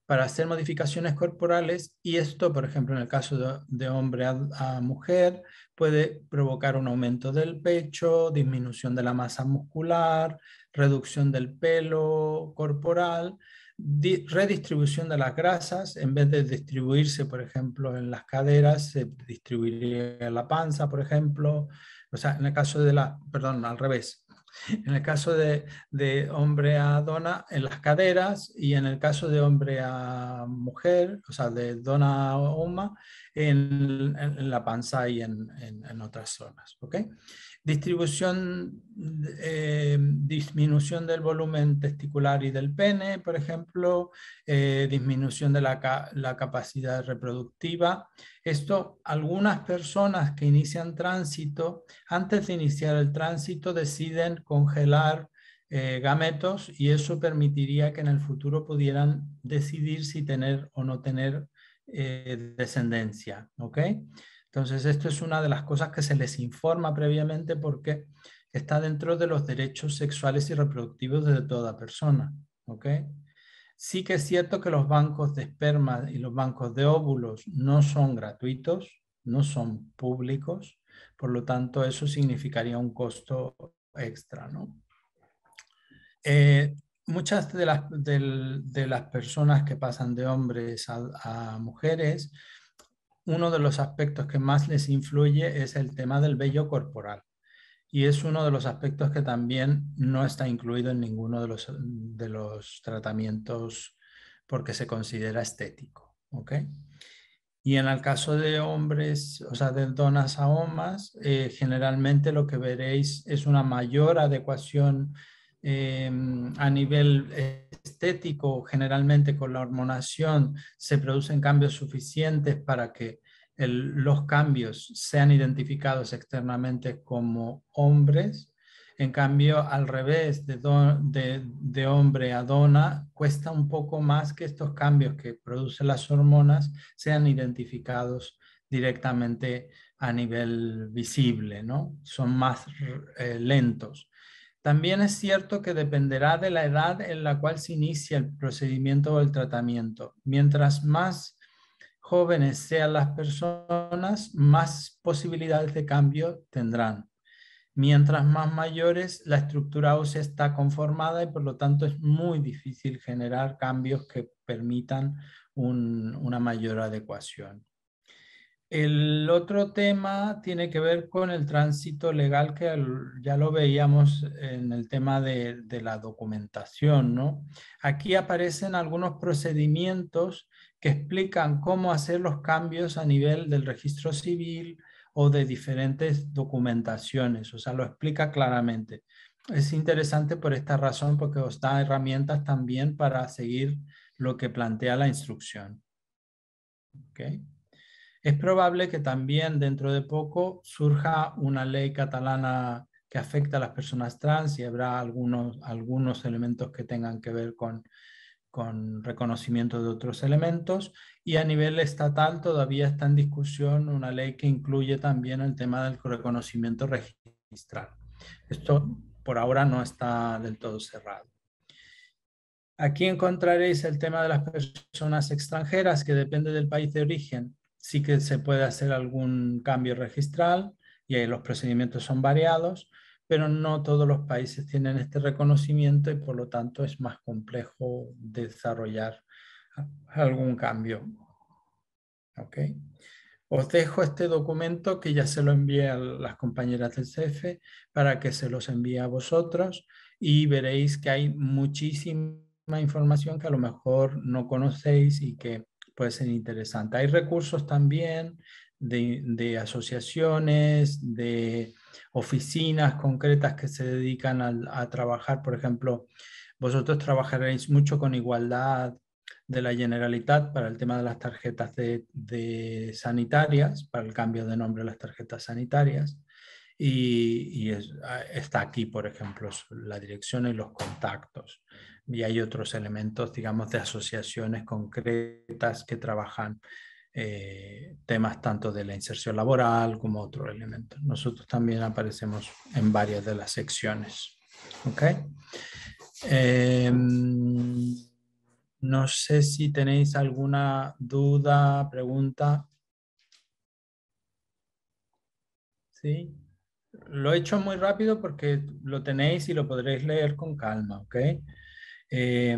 para hacer modificaciones corporales, y esto, por ejemplo, en el caso de, de hombre a, a mujer, puede provocar un aumento del pecho, disminución de la masa muscular, reducción del pelo corporal, redistribución de las grasas. En vez de distribuirse, por ejemplo, en las caderas, se distribuiría en la panza, por ejemplo. O sea, en el caso de la, perdón, al revés. En el caso de, de hombre a dona, en las caderas, y en el caso de hombre a mujer, o sea, de dona a homa, en, en, en la panza y en, en, en otras zonas. ¿Okay? Distribución, eh, disminución del volumen testicular y del pene, por ejemplo, eh, disminución de la, la capacidad reproductiva. Esto, algunas personas que inician tránsito, antes de iniciar el tránsito deciden congelar eh, gametos, y eso permitiría que en el futuro pudieran decidir si tener o no tener eh, descendencia. ¿Ok? Entonces, esto es una de las cosas que se les informa previamente porque está dentro de los derechos sexuales y reproductivos de toda persona. ¿Ok? Sí que es cierto que los bancos de esperma y los bancos de óvulos no son gratuitos, no son públicos, por lo tanto eso significaría un costo extra, ¿no? Eh, muchas de las, de, de las personas que pasan de hombres a, a mujeres, uno de los aspectos que más les influye es el tema del vello corporal. Y es uno de los aspectos que también no está incluido en ninguno de los, de los tratamientos porque se considera estético. ¿Ok? Y en el caso de hombres, o sea, de donas a homas, eh, generalmente lo que veréis es una mayor adecuación eh, a nivel estético. Generalmente con la hormonación se producen cambios suficientes para que el, los cambios sean identificados externamente como hombres. En cambio, al revés, de, do, de, de hombre a dona, cuesta un poco más que estos cambios que producen las hormonas sean identificados directamente a nivel visible, ¿no? Son más eh, lentos. También es cierto que dependerá de la edad en la cual se inicia el procedimiento o el tratamiento. Mientras más jóvenes sean las personas, más posibilidades de cambio tendrán. Mientras más mayores, la estructura ósea está conformada y por lo tanto es muy difícil generar cambios que permitan un, una mayor adecuación. El otro tema tiene que ver con el tránsito legal, que ya lo veíamos en el tema de, de la documentación, ¿no? Aquí aparecen algunos procedimientos que explican cómo hacer los cambios a nivel del registro civil o de diferentes documentaciones, o sea, lo explica claramente. Es interesante por esta razón porque os da herramientas también para seguir lo que plantea la instrucción. ¿Okay? Es probable que también dentro de poco surja una ley catalana que afecta a las personas trans y habrá algunos, algunos elementos que tengan que ver con, con reconocimiento de otros elementos, y a nivel estatal todavía está en discusión una ley que incluye también el tema del reconocimiento registral. Esto por ahora no está del todo cerrado. Aquí encontraréis el tema de las personas extranjeras, que depende del país de origen. Sí que se puede hacer algún cambio registral y ahí los procedimientos son variados, pero no todos los países tienen este reconocimiento y por lo tanto es más complejo desarrollar algún cambio. ¿Ok? Os dejo este documento que ya se lo envié a las compañeras del C E F E para que se los envíe a vosotros, y veréis que hay muchísima información que a lo mejor no conocéis y que puede ser interesante. Hay recursos también de, de asociaciones, de oficinas concretas que se dedican a, a trabajar. Por ejemplo, vosotros trabajaréis mucho con Igualdad de la Generalitat para el tema de las tarjetas de, de sanitarias, para el cambio de nombre de las tarjetas sanitarias. Y, y es, está aquí, por ejemplo, la dirección y los contactos. Y hay otros elementos, digamos, de asociaciones concretas que trabajan eh, temas tanto de la inserción laboral como otros elementos. Nosotros también aparecemos en varias de las secciones. ¿Ok? Eh, No sé si tenéis alguna duda, pregunta. ¿Sí? Lo he hecho muy rápido porque lo tenéis y lo podréis leer con calma, ¿ok? Eh,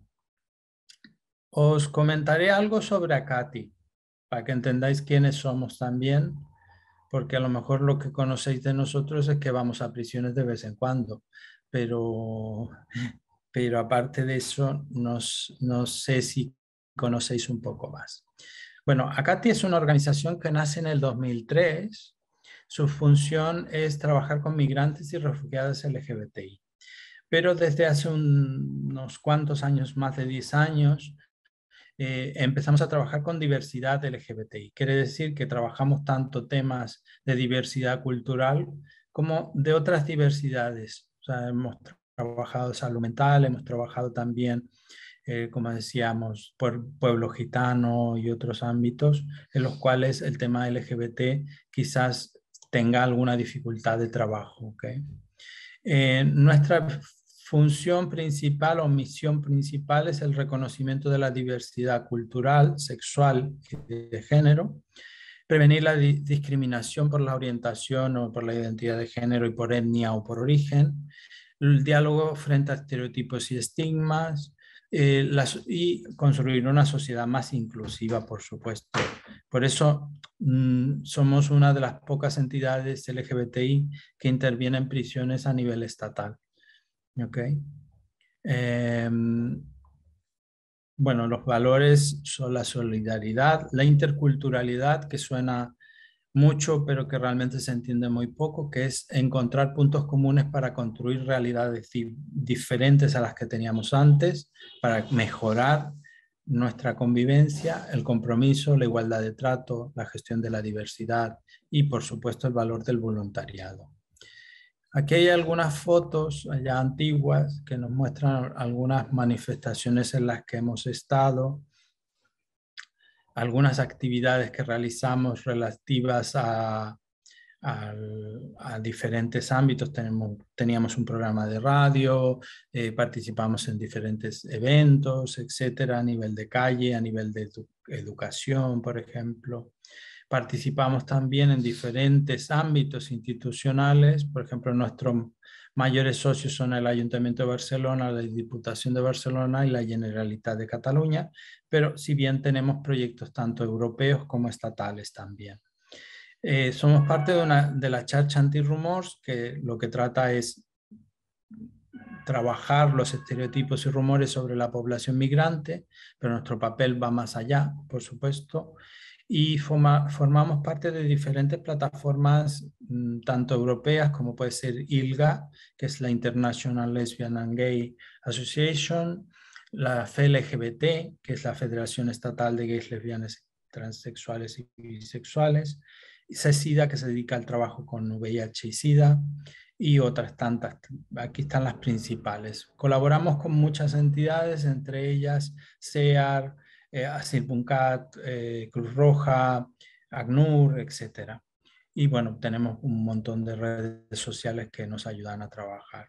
os comentaré algo sobre Akati, para que entendáis quiénes somos también, porque a lo mejor lo que conocéis de nosotros es que vamos a prisiones de vez en cuando, pero, pero aparte de eso, nos, no sé si conocéis un poco más. Bueno, Akati es una organización que nace en el dos mil tres. Su función es trabajar con migrantes y refugiados L G B T I. Pero desde hace un, unos cuantos años, más de diez años, eh, empezamos a trabajar con diversidad L G B T I. Quiere decir que trabajamos tanto temas de diversidad cultural como de otras diversidades. O sea, hemos trabajado salud mental, hemos trabajado también, eh, como decíamos, por pueblo gitano y otros ámbitos en los cuales el tema L G B T quizás tenga alguna dificultad de trabajo. ¿Okay? Eh, nuestra función principal o misión principal es el reconocimiento de la diversidad cultural, sexual y de género, prevenir la di- discriminación por la orientación o por la identidad de género y por etnia o por origen, el diálogo frente a estereotipos y estigmas, eh, las, y construir una sociedad más inclusiva, por supuesto. Por eso mmm, somos una de las pocas entidades L G B T I que interviene en prisiones a nivel estatal. ¿Okay? Eh, bueno, los valores son la solidaridad, la interculturalidad, que suena mucho, pero que realmente se entiende muy poco, que es encontrar puntos comunes para construir realidades di- diferentes a las que teníamos antes, para mejorar nuestra convivencia, el compromiso, la igualdad de trato, la gestión de la diversidad y, por supuesto, el valor del voluntariado. Aquí hay algunas fotos ya antiguas que nos muestran algunas manifestaciones en las que hemos estado, algunas actividades que realizamos relativas a, a, a diferentes ámbitos. Tenemos, teníamos un programa de radio, eh, participamos en diferentes eventos, etcétera, a nivel de calle, a nivel de edu educación, por ejemplo. Participamos también en diferentes ámbitos institucionales, por ejemplo, nuestros mayores socios son el Ayuntamiento de Barcelona, la Diputación de Barcelona y la Generalitat de Cataluña, pero si bien tenemos proyectos tanto europeos como estatales también. Eh, somos parte de, una, de la Xarxa Antirumors, que lo que trata es trabajar los estereotipos y rumores sobre la población migrante, pero nuestro papel va más allá, por supuesto, y forma, formamos parte de diferentes plataformas, tanto europeas como puede ser I L G A, que es la International Lesbian and Gay Association, la F L G B T, que es la Federación Estatal de Gays, Lesbianas, Transexuales y Bisexuales, y CESIDA, que se dedica al trabajo con V I H y SIDA, y otras tantas. Aquí están las principales. Colaboramos con muchas entidades, entre ellas C E A R, eh, ASIRBUNCAT, eh, Cruz Roja, ACNUR, etcétera. Y bueno, tenemos un montón de redes sociales que nos ayudan a trabajar.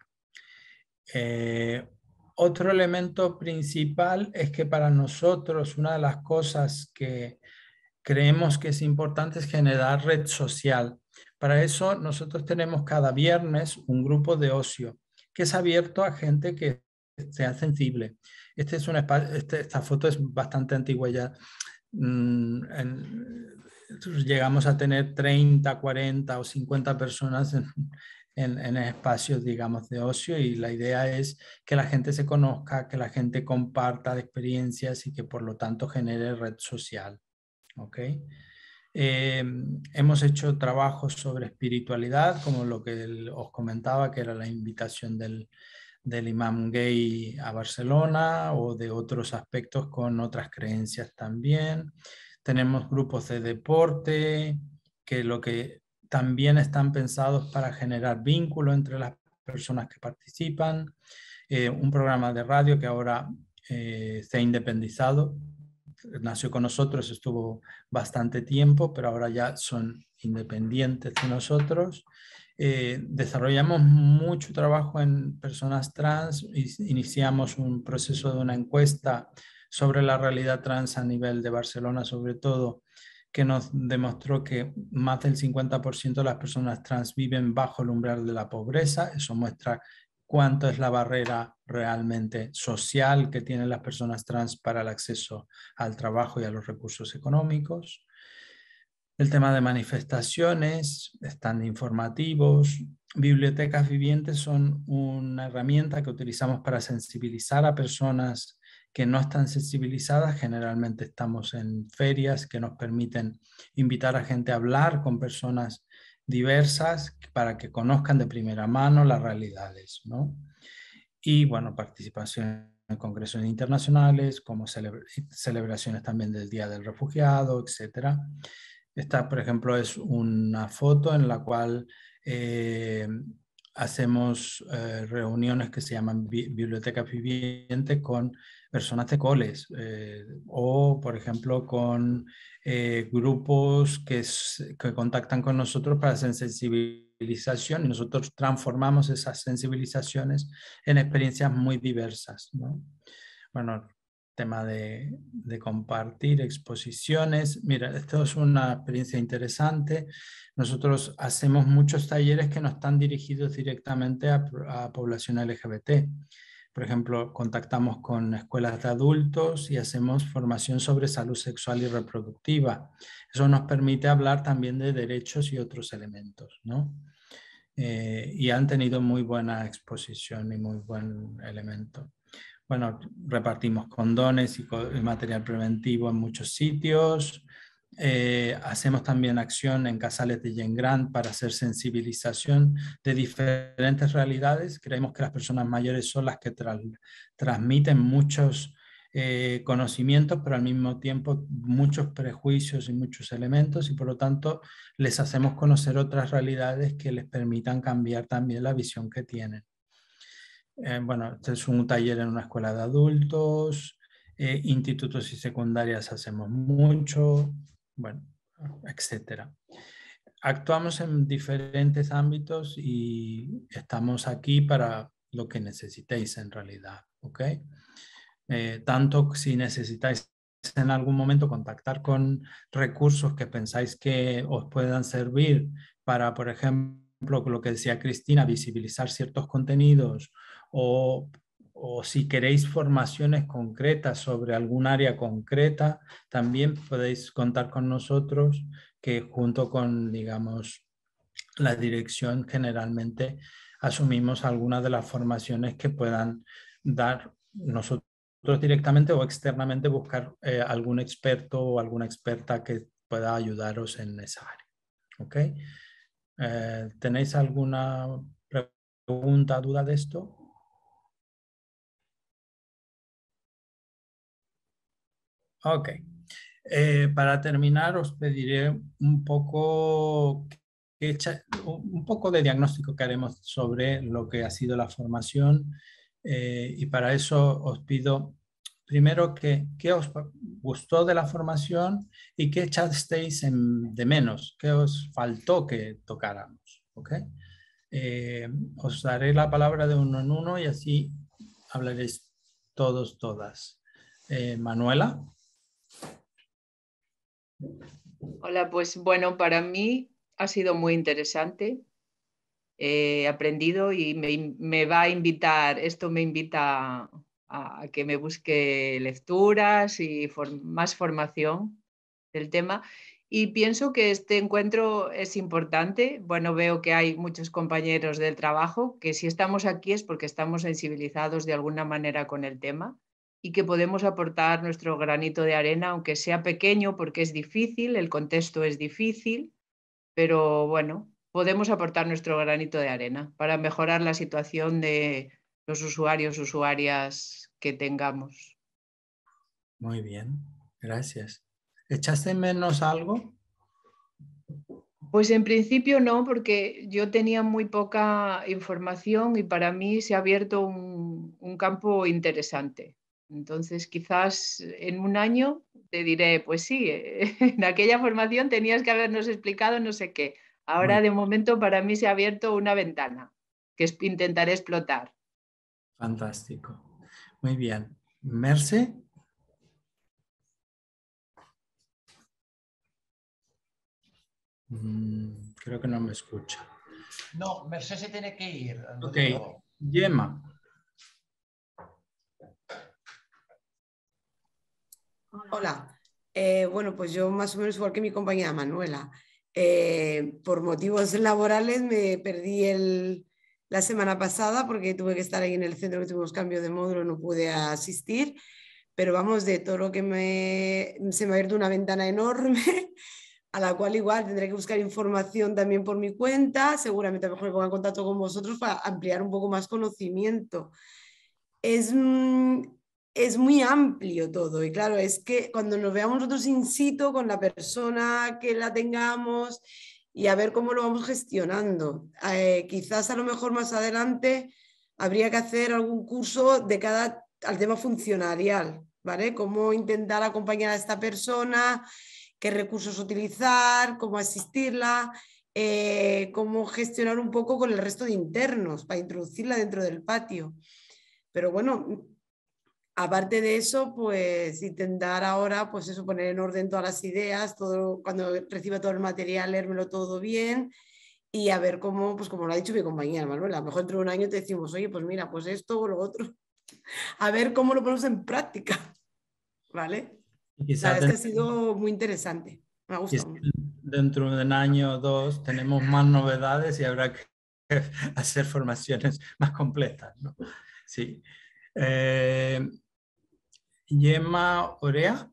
Eh, otro elemento principal es que para nosotros una de las cosas que creemos que es importante es generar red social. Para eso nosotros tenemos cada viernes un grupo de ocio que es abierto a gente que sea sensible. Este es un espacio, este, esta foto es bastante antigua ya. Mm, en, llegamos a tener treinta, cuarenta o cincuenta personas en, en, en espacios, digamos, de ocio, y la idea es que la gente se conozca, que la gente comparta experiencias y que por lo tanto genere red social. ¿Okay? Eh, hemos hecho trabajos sobre espiritualidad, como lo que el, os comentaba, que era la invitación del, del imam gay a Barcelona, o de otros aspectos con otras creencias también. Tenemos grupos de deporte, que lo que también están pensados para generar vínculo entre las personas que participan. Eh, un programa de radio que ahora eh, se ha independizado. Nació con nosotros, estuvo bastante tiempo, pero ahora ya son independientes de nosotros. Eh, desarrollamos mucho trabajo en personas trans, iniciamos un proceso de una encuesta sobre la realidad trans a nivel de Barcelona, sobre todo, que nos demostró que más del cincuenta por ciento de las personas trans viven bajo el umbral de la pobreza. Eso muestra cuánto es la barrera realmente social que tienen las personas trans para el acceso al trabajo y a los recursos económicos. El tema de manifestaciones, están informativos. Bibliotecas vivientes son una herramienta que utilizamos para sensibilizar a personas que no están sensibilizadas. Generalmente estamos en ferias que nos permiten invitar a gente a hablar con personas diversas para que conozcan de primera mano las realidades, ¿no? Y bueno, participación en congresos internacionales, como celebra- celebraciones también del Día del Refugiado, etcétera. Esta, por ejemplo, es una foto en la cual eh, hacemos eh, reuniones que se llaman bi bibliotecas vivientes con personas de coles eh, o, por ejemplo, con eh, grupos que, que contactan con nosotros para hacer sensibilización y nosotros transformamos esas sensibilizaciones en experiencias muy diversas, ¿no? Bueno, tema de, de compartir exposiciones. Mira, esto es una experiencia interesante. Nosotros hacemos muchos talleres que no están dirigidos directamente a, a población L G B T. Por ejemplo, contactamos con escuelas de adultos y hacemos formación sobre salud sexual y reproductiva. Eso nos permite hablar también de derechos y otros elementos, ¿no? Eh, y han tenido muy buena exposición y muy buen elemento. Bueno, repartimos condones y material preventivo en muchos sitios. Eh, hacemos también acción en casales de Gent Gran para hacer sensibilización de diferentes realidades. Creemos que las personas mayores son las que tra transmiten muchos eh, conocimientos, pero al mismo tiempo muchos prejuicios y muchos elementos, y por lo tanto les hacemos conocer otras realidades que les permitan cambiar también la visión que tienen. Eh, bueno, este es un taller en una escuela de adultos, eh, institutos y secundarias hacemos mucho, bueno, etcétera. Actuamos en diferentes ámbitos y estamos aquí para lo que necesitéis en realidad, ¿ok? Eh, tanto si necesitáis en algún momento contactar con recursos que pensáis que os puedan servir para, por ejemplo, lo que decía Cristina, visibilizar ciertos contenidos, o, o si queréis formaciones concretas sobre algún área concreta, también podéis contar con nosotros, que junto con, digamos, la dirección generalmente asumimos algunas de las formaciones que puedan dar nosotros directamente o externamente, buscar eh, algún experto o alguna experta que pueda ayudaros en esa área. ¿Ok? Eh, ¿Tenéis alguna pregunta, duda de esto? Ok. Eh, para terminar, os pediré un poco, que echa, un poco de diagnóstico que haremos sobre lo que ha sido la formación, eh, y para eso os pido primero que, qué os gustó de la formación y qué echasteis en, de menos, qué os faltó que tocáramos. ¿Ok? Eh, os daré la palabra de uno en uno y así hablaréis todos, todas. Eh, Manuela. Hola, pues bueno, para mí ha sido muy interesante. He aprendido y me, me va a invitar, esto me invita a, a que me busque lecturas y for, más formación del tema. Y pienso que este encuentro es importante. Bueno, veo que hay muchos compañeros del trabajo que si estamos aquí es porque estamos sensibilizados de alguna manera con el tema y que podemos aportar nuestro granito de arena, aunque sea pequeño, porque es difícil, el contexto es difícil, pero bueno, podemos aportar nuestro granito de arena para mejorar la situación de los usuarios, usuarias que tengamos. Muy bien, gracias. ¿Echaste menos algo? Pues en principio no, porque yo tenía muy poca información y para mí se ha abierto un, un campo interesante. Entonces, quizás en un año te diré, pues sí, en aquella formación tenías que habernos explicado no sé qué. Ahora, muy de momento, para mí se ha abierto una ventana que intentaré explotar. Fantástico. Muy bien. Merce. Mm, creo que no me escucha. No, Mercè se tiene que ir. Ok, Gemma. Hola. Eh, bueno, pues yo más o menos igual que mi compañera Manuela. Eh, por motivos laborales me perdí el, la semana pasada porque tuve que estar ahí en el centro, que tuvimos cambio de módulo, no pude asistir. Pero vamos, de todo lo que me, se me ha abierto una ventana enorme a la cual igual tendré que buscar información también por mi cuenta, seguramente a lo mejor me ponga en contacto con vosotros para ampliar un poco más conocimiento. Es, es muy amplio todo y claro, es que cuando nos veamos nosotros in situ con la persona que la tengamos y a ver cómo lo vamos gestionando. Eh, quizás a lo mejor más adelante habría que hacer algún curso de cada al tema funcionarial, ¿vale? Cómo intentar acompañar a esta persona, qué recursos utilizar, cómo asistirla, eh, cómo gestionar un poco con el resto de internos para introducirla dentro del patio. Pero bueno, aparte de eso, pues intentar ahora, pues eso, poner en orden todas las ideas, todo, cuando reciba todo el material, leérmelo todo bien y a ver cómo, pues como lo ha dicho mi compañera Manuela, a lo mejor dentro de un año te decimos, oye, pues mira, pues esto o lo otro, a ver cómo lo ponemos en práctica, ¿vale? La verdad es que ha sido muy interesante, me ha gustado mucho. Dentro de un año o dos tenemos más novedades y habrá que hacer formaciones más completas, ¿no? Sí. Eh, Gemma Orea.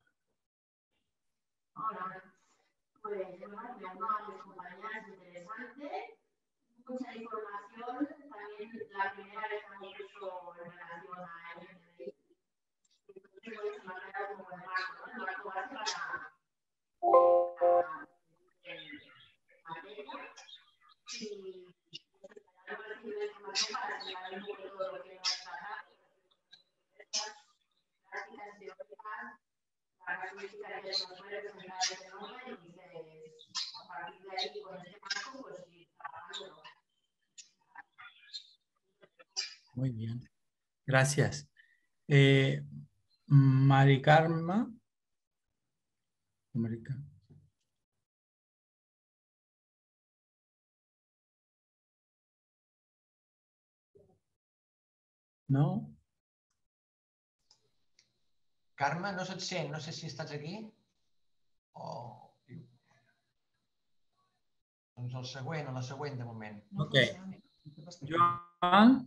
Hola, pues enviando a mis compañeras interesante, mucha información, también la primera vez que hemos hecho en relación a L G B T I, entonces me ha quedado como el marco, ¿no? El marco base para la materia y he recibido información para explicar un poco todo lo que hemos tratado, prácticas teóricas, la casuística que nos puede presentar el fenómeno y a partir de ahí, con este marco, pues ir trabajando. Muy bien, gracias. Eh, Mari Carma. Mari Carma. No? Carme, no se't sent, no sé si estàs aquí. O... Doncs el següent o la següent de moment. Ok. Joan.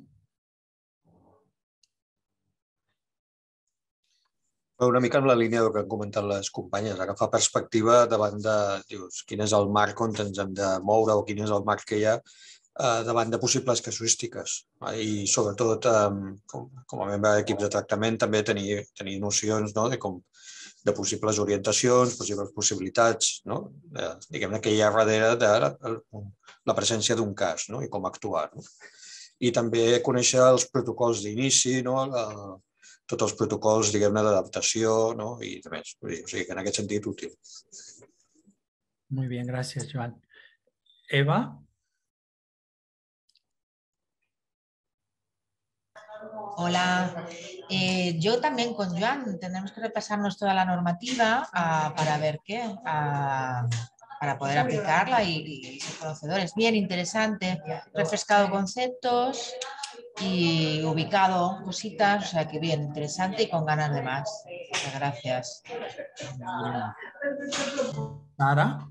Una mica en la línia del que han comentat les companyes, agafar perspectiva davant de, dius, quin és el marc on ens hem de moure o quin és el marc que hi ha eh, davant de possibles casuístiques. I sobretot, eh, com, com a membre d'equips de tractament, també tenir, tenir nocions, no?, de, com, de possibles orientacions, possibles possibilitats, no?, eh, diguem-ne que hi ha darrere de la, la presència d'un cas, no?, i com actuar. No? I també conèixer els protocols d'inici, no?, la, tots els protocols, diguem-ne, d'adaptació, no? I més. O sigui, que en aquest sentit útil. Muy bien, gracias, Joan. Eva. Hola. Eh, yo también con Joan tendremos que repasarnos toda la normativa uh, para ver qué, uh, para poder aplicarla y, y ser conocedores. Bien interesante, refrescado conceptos y ubicado cositas, o sea que bien, interesante y con ganas de más. Muchas gracias. Sara.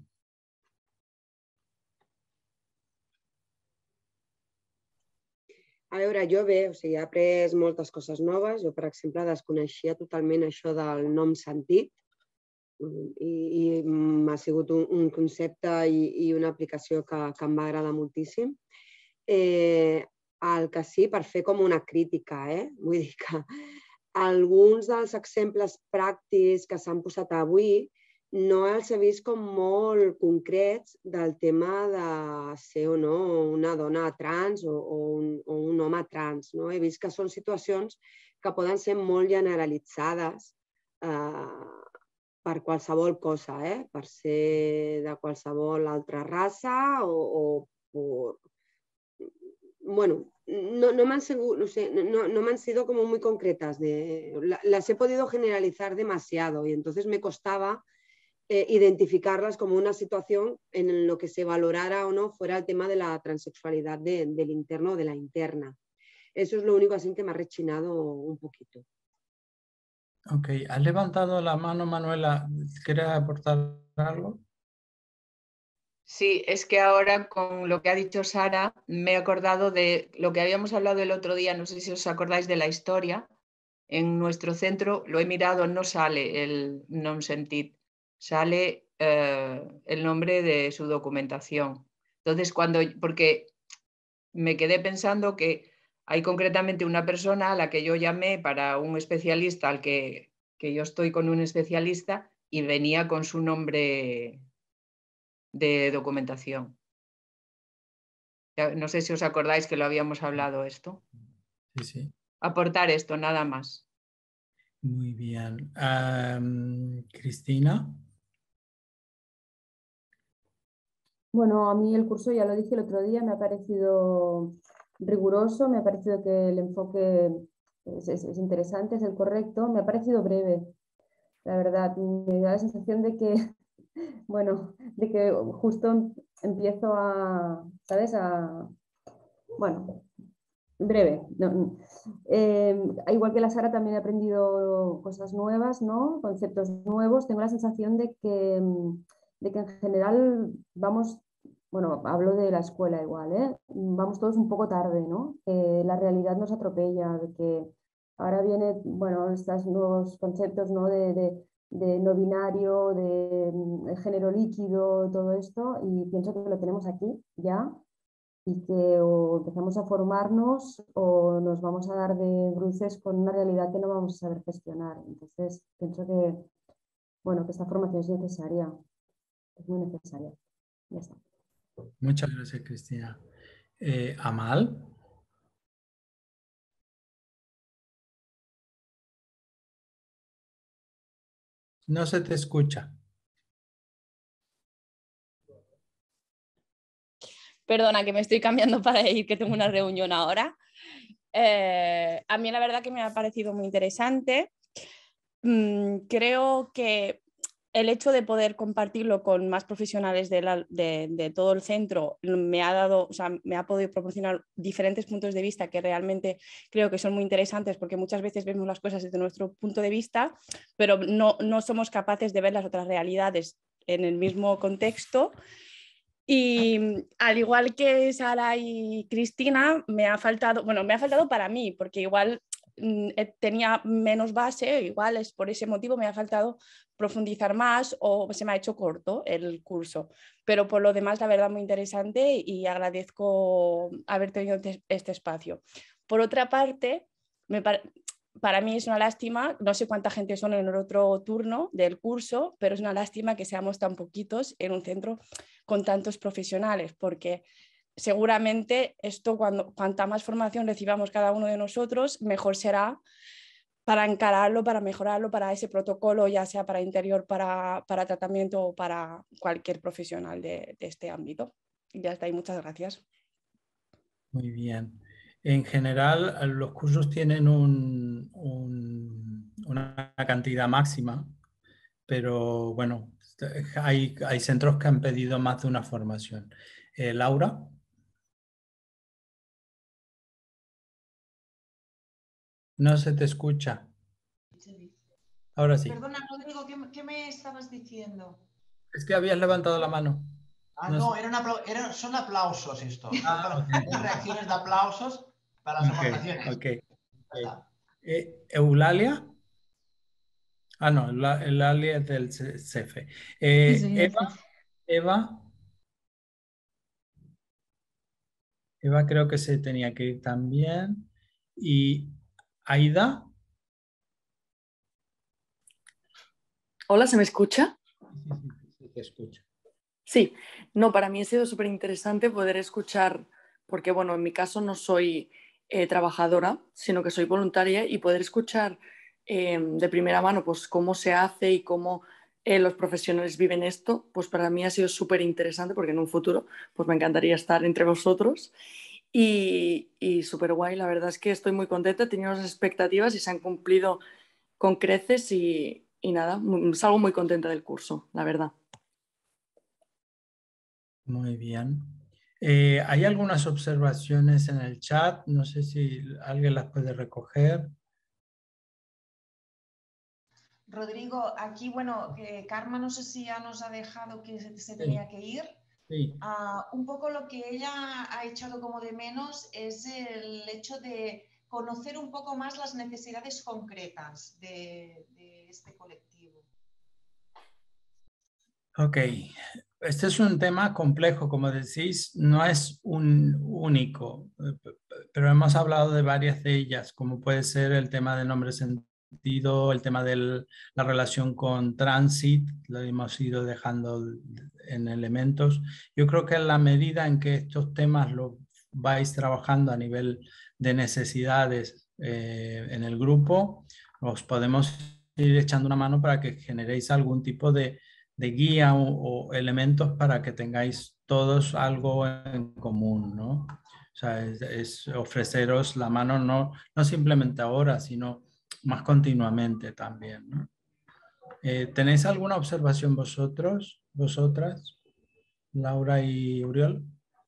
A veure, jo bé, o sigui, he après moltes coses noves. Jo, per exemple, desconeixia totalment això del nom sentit i, i m'ha sigut un, un concepte i, i una aplicació que, que em va agradar moltíssim. Eh, el que sí, per fer com una crítica, eh? Vull dir que alguns dels exemples pràctics que s'han posat avui no els he vist com molt concrets del tema de ser o no una dona trans o, o, un, o un home trans. No? He vist que són situacions que poden ser molt generalitzades eh, per qualsevol cosa, eh? Per ser de qualsevol altra raça o, o por... Bueno, no, no me han sido, no sé, no, no me han sido como muy concretas. De, las he podido generalizar demasiado y entonces me costaba eh, identificarlas como una situación en lo que se valorara o no fuera el tema de la transexualidad de, del interno o de la interna. Eso es lo único así que me ha rechinado un poquito. Ok, has levantado la mano, Manuela. ¿Quieres aportar algo? Sí, es que ahora con lo que ha dicho Sara me he acordado de lo que habíamos hablado el otro día, no sé si os acordáis de la historia. En nuestro centro, lo he mirado, no sale el nom sentit, sale eh, el nombre de su documentación. Entonces, cuando, porque me quedé pensando que hay concretamente una persona a la que yo llamé para un especialista, al que, que yo estoy con un especialista, y venía con su nombre de documentación. No sé si os acordáis que lo habíamos hablado esto. Sí, sí. Aportar esto, nada más. Muy bien. Um, Cristina. Bueno, a mí el curso, ya lo dije el otro día, me ha parecido riguroso, me ha parecido que el enfoque es, es, es interesante, es el correcto, me ha parecido breve. La verdad, me da la sensación de que, bueno, de que justo empiezo a, ¿sabes? A, bueno, breve. No, eh, igual que la Sara también he aprendido cosas nuevas, ¿no? Conceptos nuevos. Tengo la sensación de que, de que en general vamos, bueno, hablo de la escuela igual, ¿eh? Vamos todos un poco tarde, ¿no? Que la realidad nos atropella, de que ahora viene, bueno, estos nuevos conceptos, ¿no? De, de, de no binario, de, de género líquido, todo esto, y pienso que lo tenemos aquí ya, y que o empezamos a formarnos o nos vamos a dar de bruces con una realidad que no vamos a saber gestionar. Entonces, pienso que, bueno, que esta formación es necesaria, es muy necesaria. Ya está. Muchas gracias, Cristina. Eh, Amal. No se te escucha. Perdona, que me estoy cambiando para ir, que tengo una reunión ahora. Eh, a mí la verdad que me ha parecido muy interesante. Mm, creo que el hecho de poder compartirlo con más profesionales de, la, de, de todo el centro me ha dado, o sea, me ha podido proporcionar diferentes puntos de vista que realmente creo que son muy interesantes, porque muchas veces vemos las cosas desde nuestro punto de vista, pero no, no somos capaces de ver las otras realidades en el mismo contexto. Y al igual que Sara y Cristina, me ha faltado, bueno, me ha faltado para mí, porque igual mm, tenía menos base, igual es por ese motivo me ha faltado profundizar más o se me ha hecho corto el curso. Pero por lo demás, la verdad, muy interesante y agradezco haber tenido este espacio. Por otra parte, me parece... Para mí es una lástima, no sé cuánta gente son en el otro turno del curso, pero es una lástima que seamos tan poquitos en un centro con tantos profesionales, porque seguramente esto, cuando, cuanta más formación recibamos cada uno de nosotros, mejor será para encararlo, para mejorarlo, para ese protocolo, ya sea para interior, para, para tratamiento o para cualquier profesional de, de este ámbito. Y ya está ahí, muchas gracias. Muy bien. En general, los cursos tienen un, un, una cantidad máxima, pero bueno, hay, hay centros que han pedido más de una formación. Eh, Laura. No se te escucha. Ahora sí. Perdona, Rodrigo, ¿qué, qué me estabas diciendo? Es que habías levantado la mano. Ah, no, no, sé. eran apla eran, son aplausos esto. Ah, Son okay. reacciones de aplausos para las okay, aportaciones. Okay. Okay. Eh, Eulalia. Ah, no, Eulalia es del C F. Eh, Sí, sí, Eva. Eva. Eva creo que se tenía que ir también. Y Aida. Hola, ¿se me escucha? Sí, sí, sí, sí, te escucho. Sí, no, para mí ha sido súper interesante poder escuchar, porque bueno, en mi caso no soy eh, trabajadora, sino que soy voluntaria, y poder escuchar eh, de primera mano pues cómo se hace y cómo eh, los profesionales viven esto, pues para mí ha sido súper interesante, porque en un futuro pues me encantaría estar entre vosotros. Y, y súper guay, la verdad es que estoy muy contenta, tenía unas expectativas y se han cumplido con creces y, y nada, salgo muy contenta del curso, la verdad. Muy bien. Eh, hay algunas observaciones en el chat, no sé si alguien las puede recoger. Rodrigo, aquí, bueno, que Karma no sé si ya nos ha dejado que se, se tenía Sí, que ir. sí. Uh, un poco lo que ella ha echado como de menos es el hecho de conocer un poco más las necesidades concretas de, de este colectivo. Ok, este es un tema complejo, como decís, no es un único, pero hemos hablado de varias de ellas, como puede ser el tema del nombre sentido, el tema de la relación con Transit, lo hemos ido dejando en elementos. Yo creo que en la medida en que estos temas los vais trabajando a nivel de necesidades eh, en el grupo, os podemos ir echando una mano para que generéis algún tipo de de guía o, o elementos para que tengáis todos algo en común, ¿no? O sea, es, es ofreceros la mano no, no simplemente ahora, sino más continuamente también, ¿no? Eh, ¿Tenéis alguna observación vosotros, vosotras, Laura y Oriol?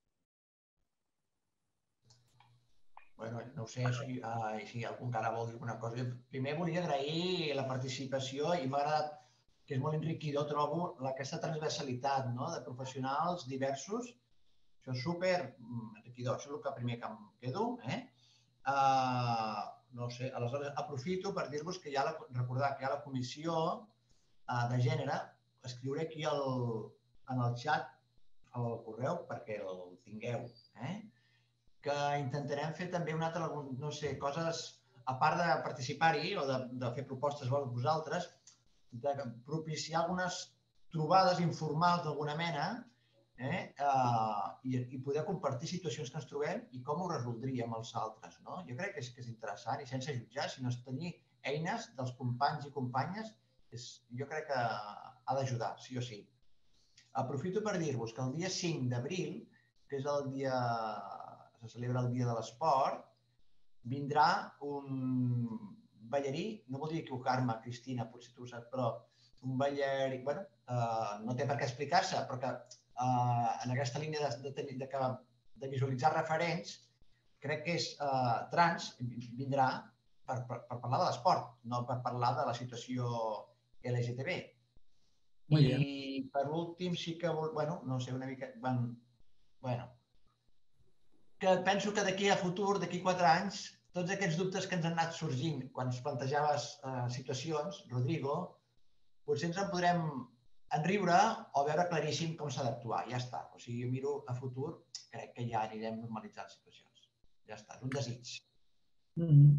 Bueno, no ho sé si, uh, si algú encara vol dir alguna cosa. Jo primer volia agrair la participació i m'ha agradat que és molt enriquidor, trobo, aquesta transversalitat, no?, de professionals diversos. Això és super enriquidor, això és el que primer que em quedo. Eh? Uh, no sé, aleshores aprofito per dir-vos que hi ha la, recordar que hi ha la comissió uh, de gènere, escriuré aquí el, en el xat el correu perquè el tingueu. Eh? Que intentarem fer també una altra, no sé, coses, a part de participar-hi o de, de fer propostes vosaltres, de propiciar algunes trobades informals d'alguna mena eh, uh, i, i poder compartir situacions que ens trobem i com ho resoldríem els altres. No? Jo crec que és, que és interessant i sense jutjar, sinó tenir eines dels companys i companyes, és, jo crec que ha d'ajudar, sí o sí. Aprofito per dir-vos que el dia cinc d'abril, que és el dia... se celebra el Dia de l'Esport, vindrà un ballarí, no voldria equivocar-me, Cristina, potser tu ho saps, però un ballarí, bueno, eh, no té per què explicar-se, però que eh, en aquesta línia de, de, de, de visualitzar referents, crec que és eh, trans, vindrà per, per, per parlar de l'esport, no per parlar de la situació L G T B. Muy I bien. per últim sí que, bueno, no sé, una mica, van, bueno, que penso que d'aquí a futur, d'aquí quatre anys, tots aquests dubtes que ens han anat sorgint quan ens plantejaves eh, situacions, Rodrigo, potser ens en podrem enriure o veure claríssim com s'ha d'actuar. Ja està. O sigui, jo miro a futur, crec que ja anirem normalitzant situacions. Ja està, és un desig. Mm-hmm.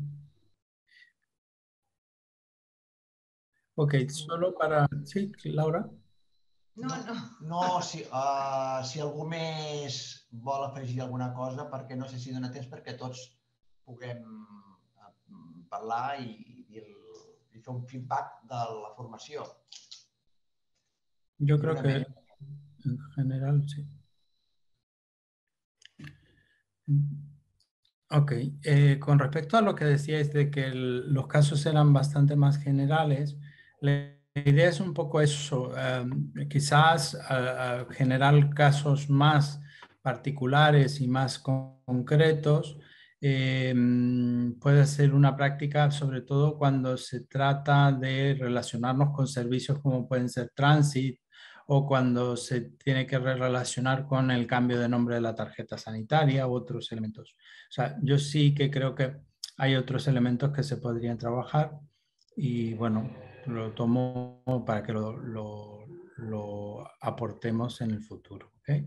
Ok, solo para... Sí, Laura. No, no. No, si, uh, si algú més vol afegir alguna cosa, perquè no sé si dona temps perquè tots puguem parlar i, i, el, i fer un feedback de la formació. Yo creo que en general sí. Ok, eh, con respecto a lo que decíais de que el, los casos eran bastante más generales, la idea es un poco eso, um, quizás uh, uh, generar casos más particulares y más con, concretos, eh, puede ser una práctica sobre todo cuando se trata de relacionarnos con servicios como pueden ser Transit, o cuando se tiene que relacionar con el cambio de nombre de la tarjeta sanitaria u otros elementos. O sea, yo sí que creo que hay otros elementos que se podrían trabajar y bueno, lo tomo para que lo, lo, lo aportemos en el futuro. ¿Okay?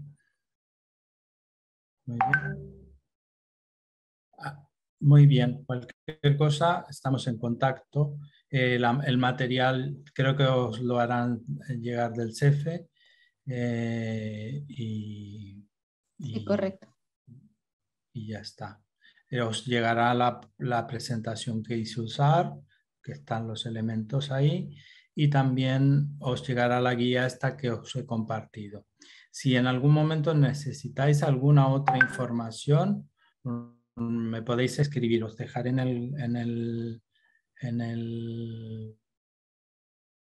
Muy bien. Ah, muy bien, cualquier cosa, estamos en contacto. Eh, la, el material creo que os lo harán llegar del C E F E eh, y, y, sí, correcto. Y ya está. Eh, os llegará la, la presentación que hice usar, que están los elementos ahí, y también os llegará la guía esta que os he compartido. Si en algún momento necesitáis alguna otra información, me podéis escribir, os dejaré en el, en el, en el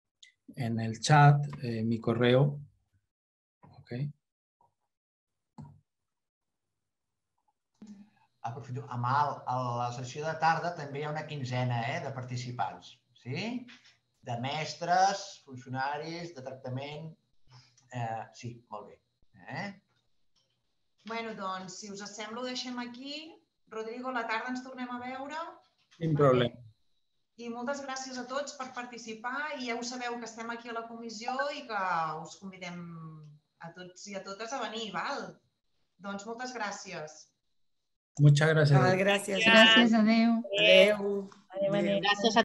en el chat eh, mi correo. Okay. Aprofito, a, mal, a la sessió de tarda també hi ha una quinzena eh, de participants, sí? De mestres, funcionaris, de tractament... Eh, sí, molt bé. Eh? Bueno, doncs, si us sembla, ho deixem aquí. Rodrigo, a la tarda ens tornem a veure. Sin problema. I moltes gràcies a tots per participar i ja ho sabeu que estem aquí a la comissió i que us convidem a tots i a totes a venir, val? Doncs moltes gràcies. Muchas gracias. Val, gràcies. Gràcies, adeu. Adeu. Adéu, adéu. Gràcies a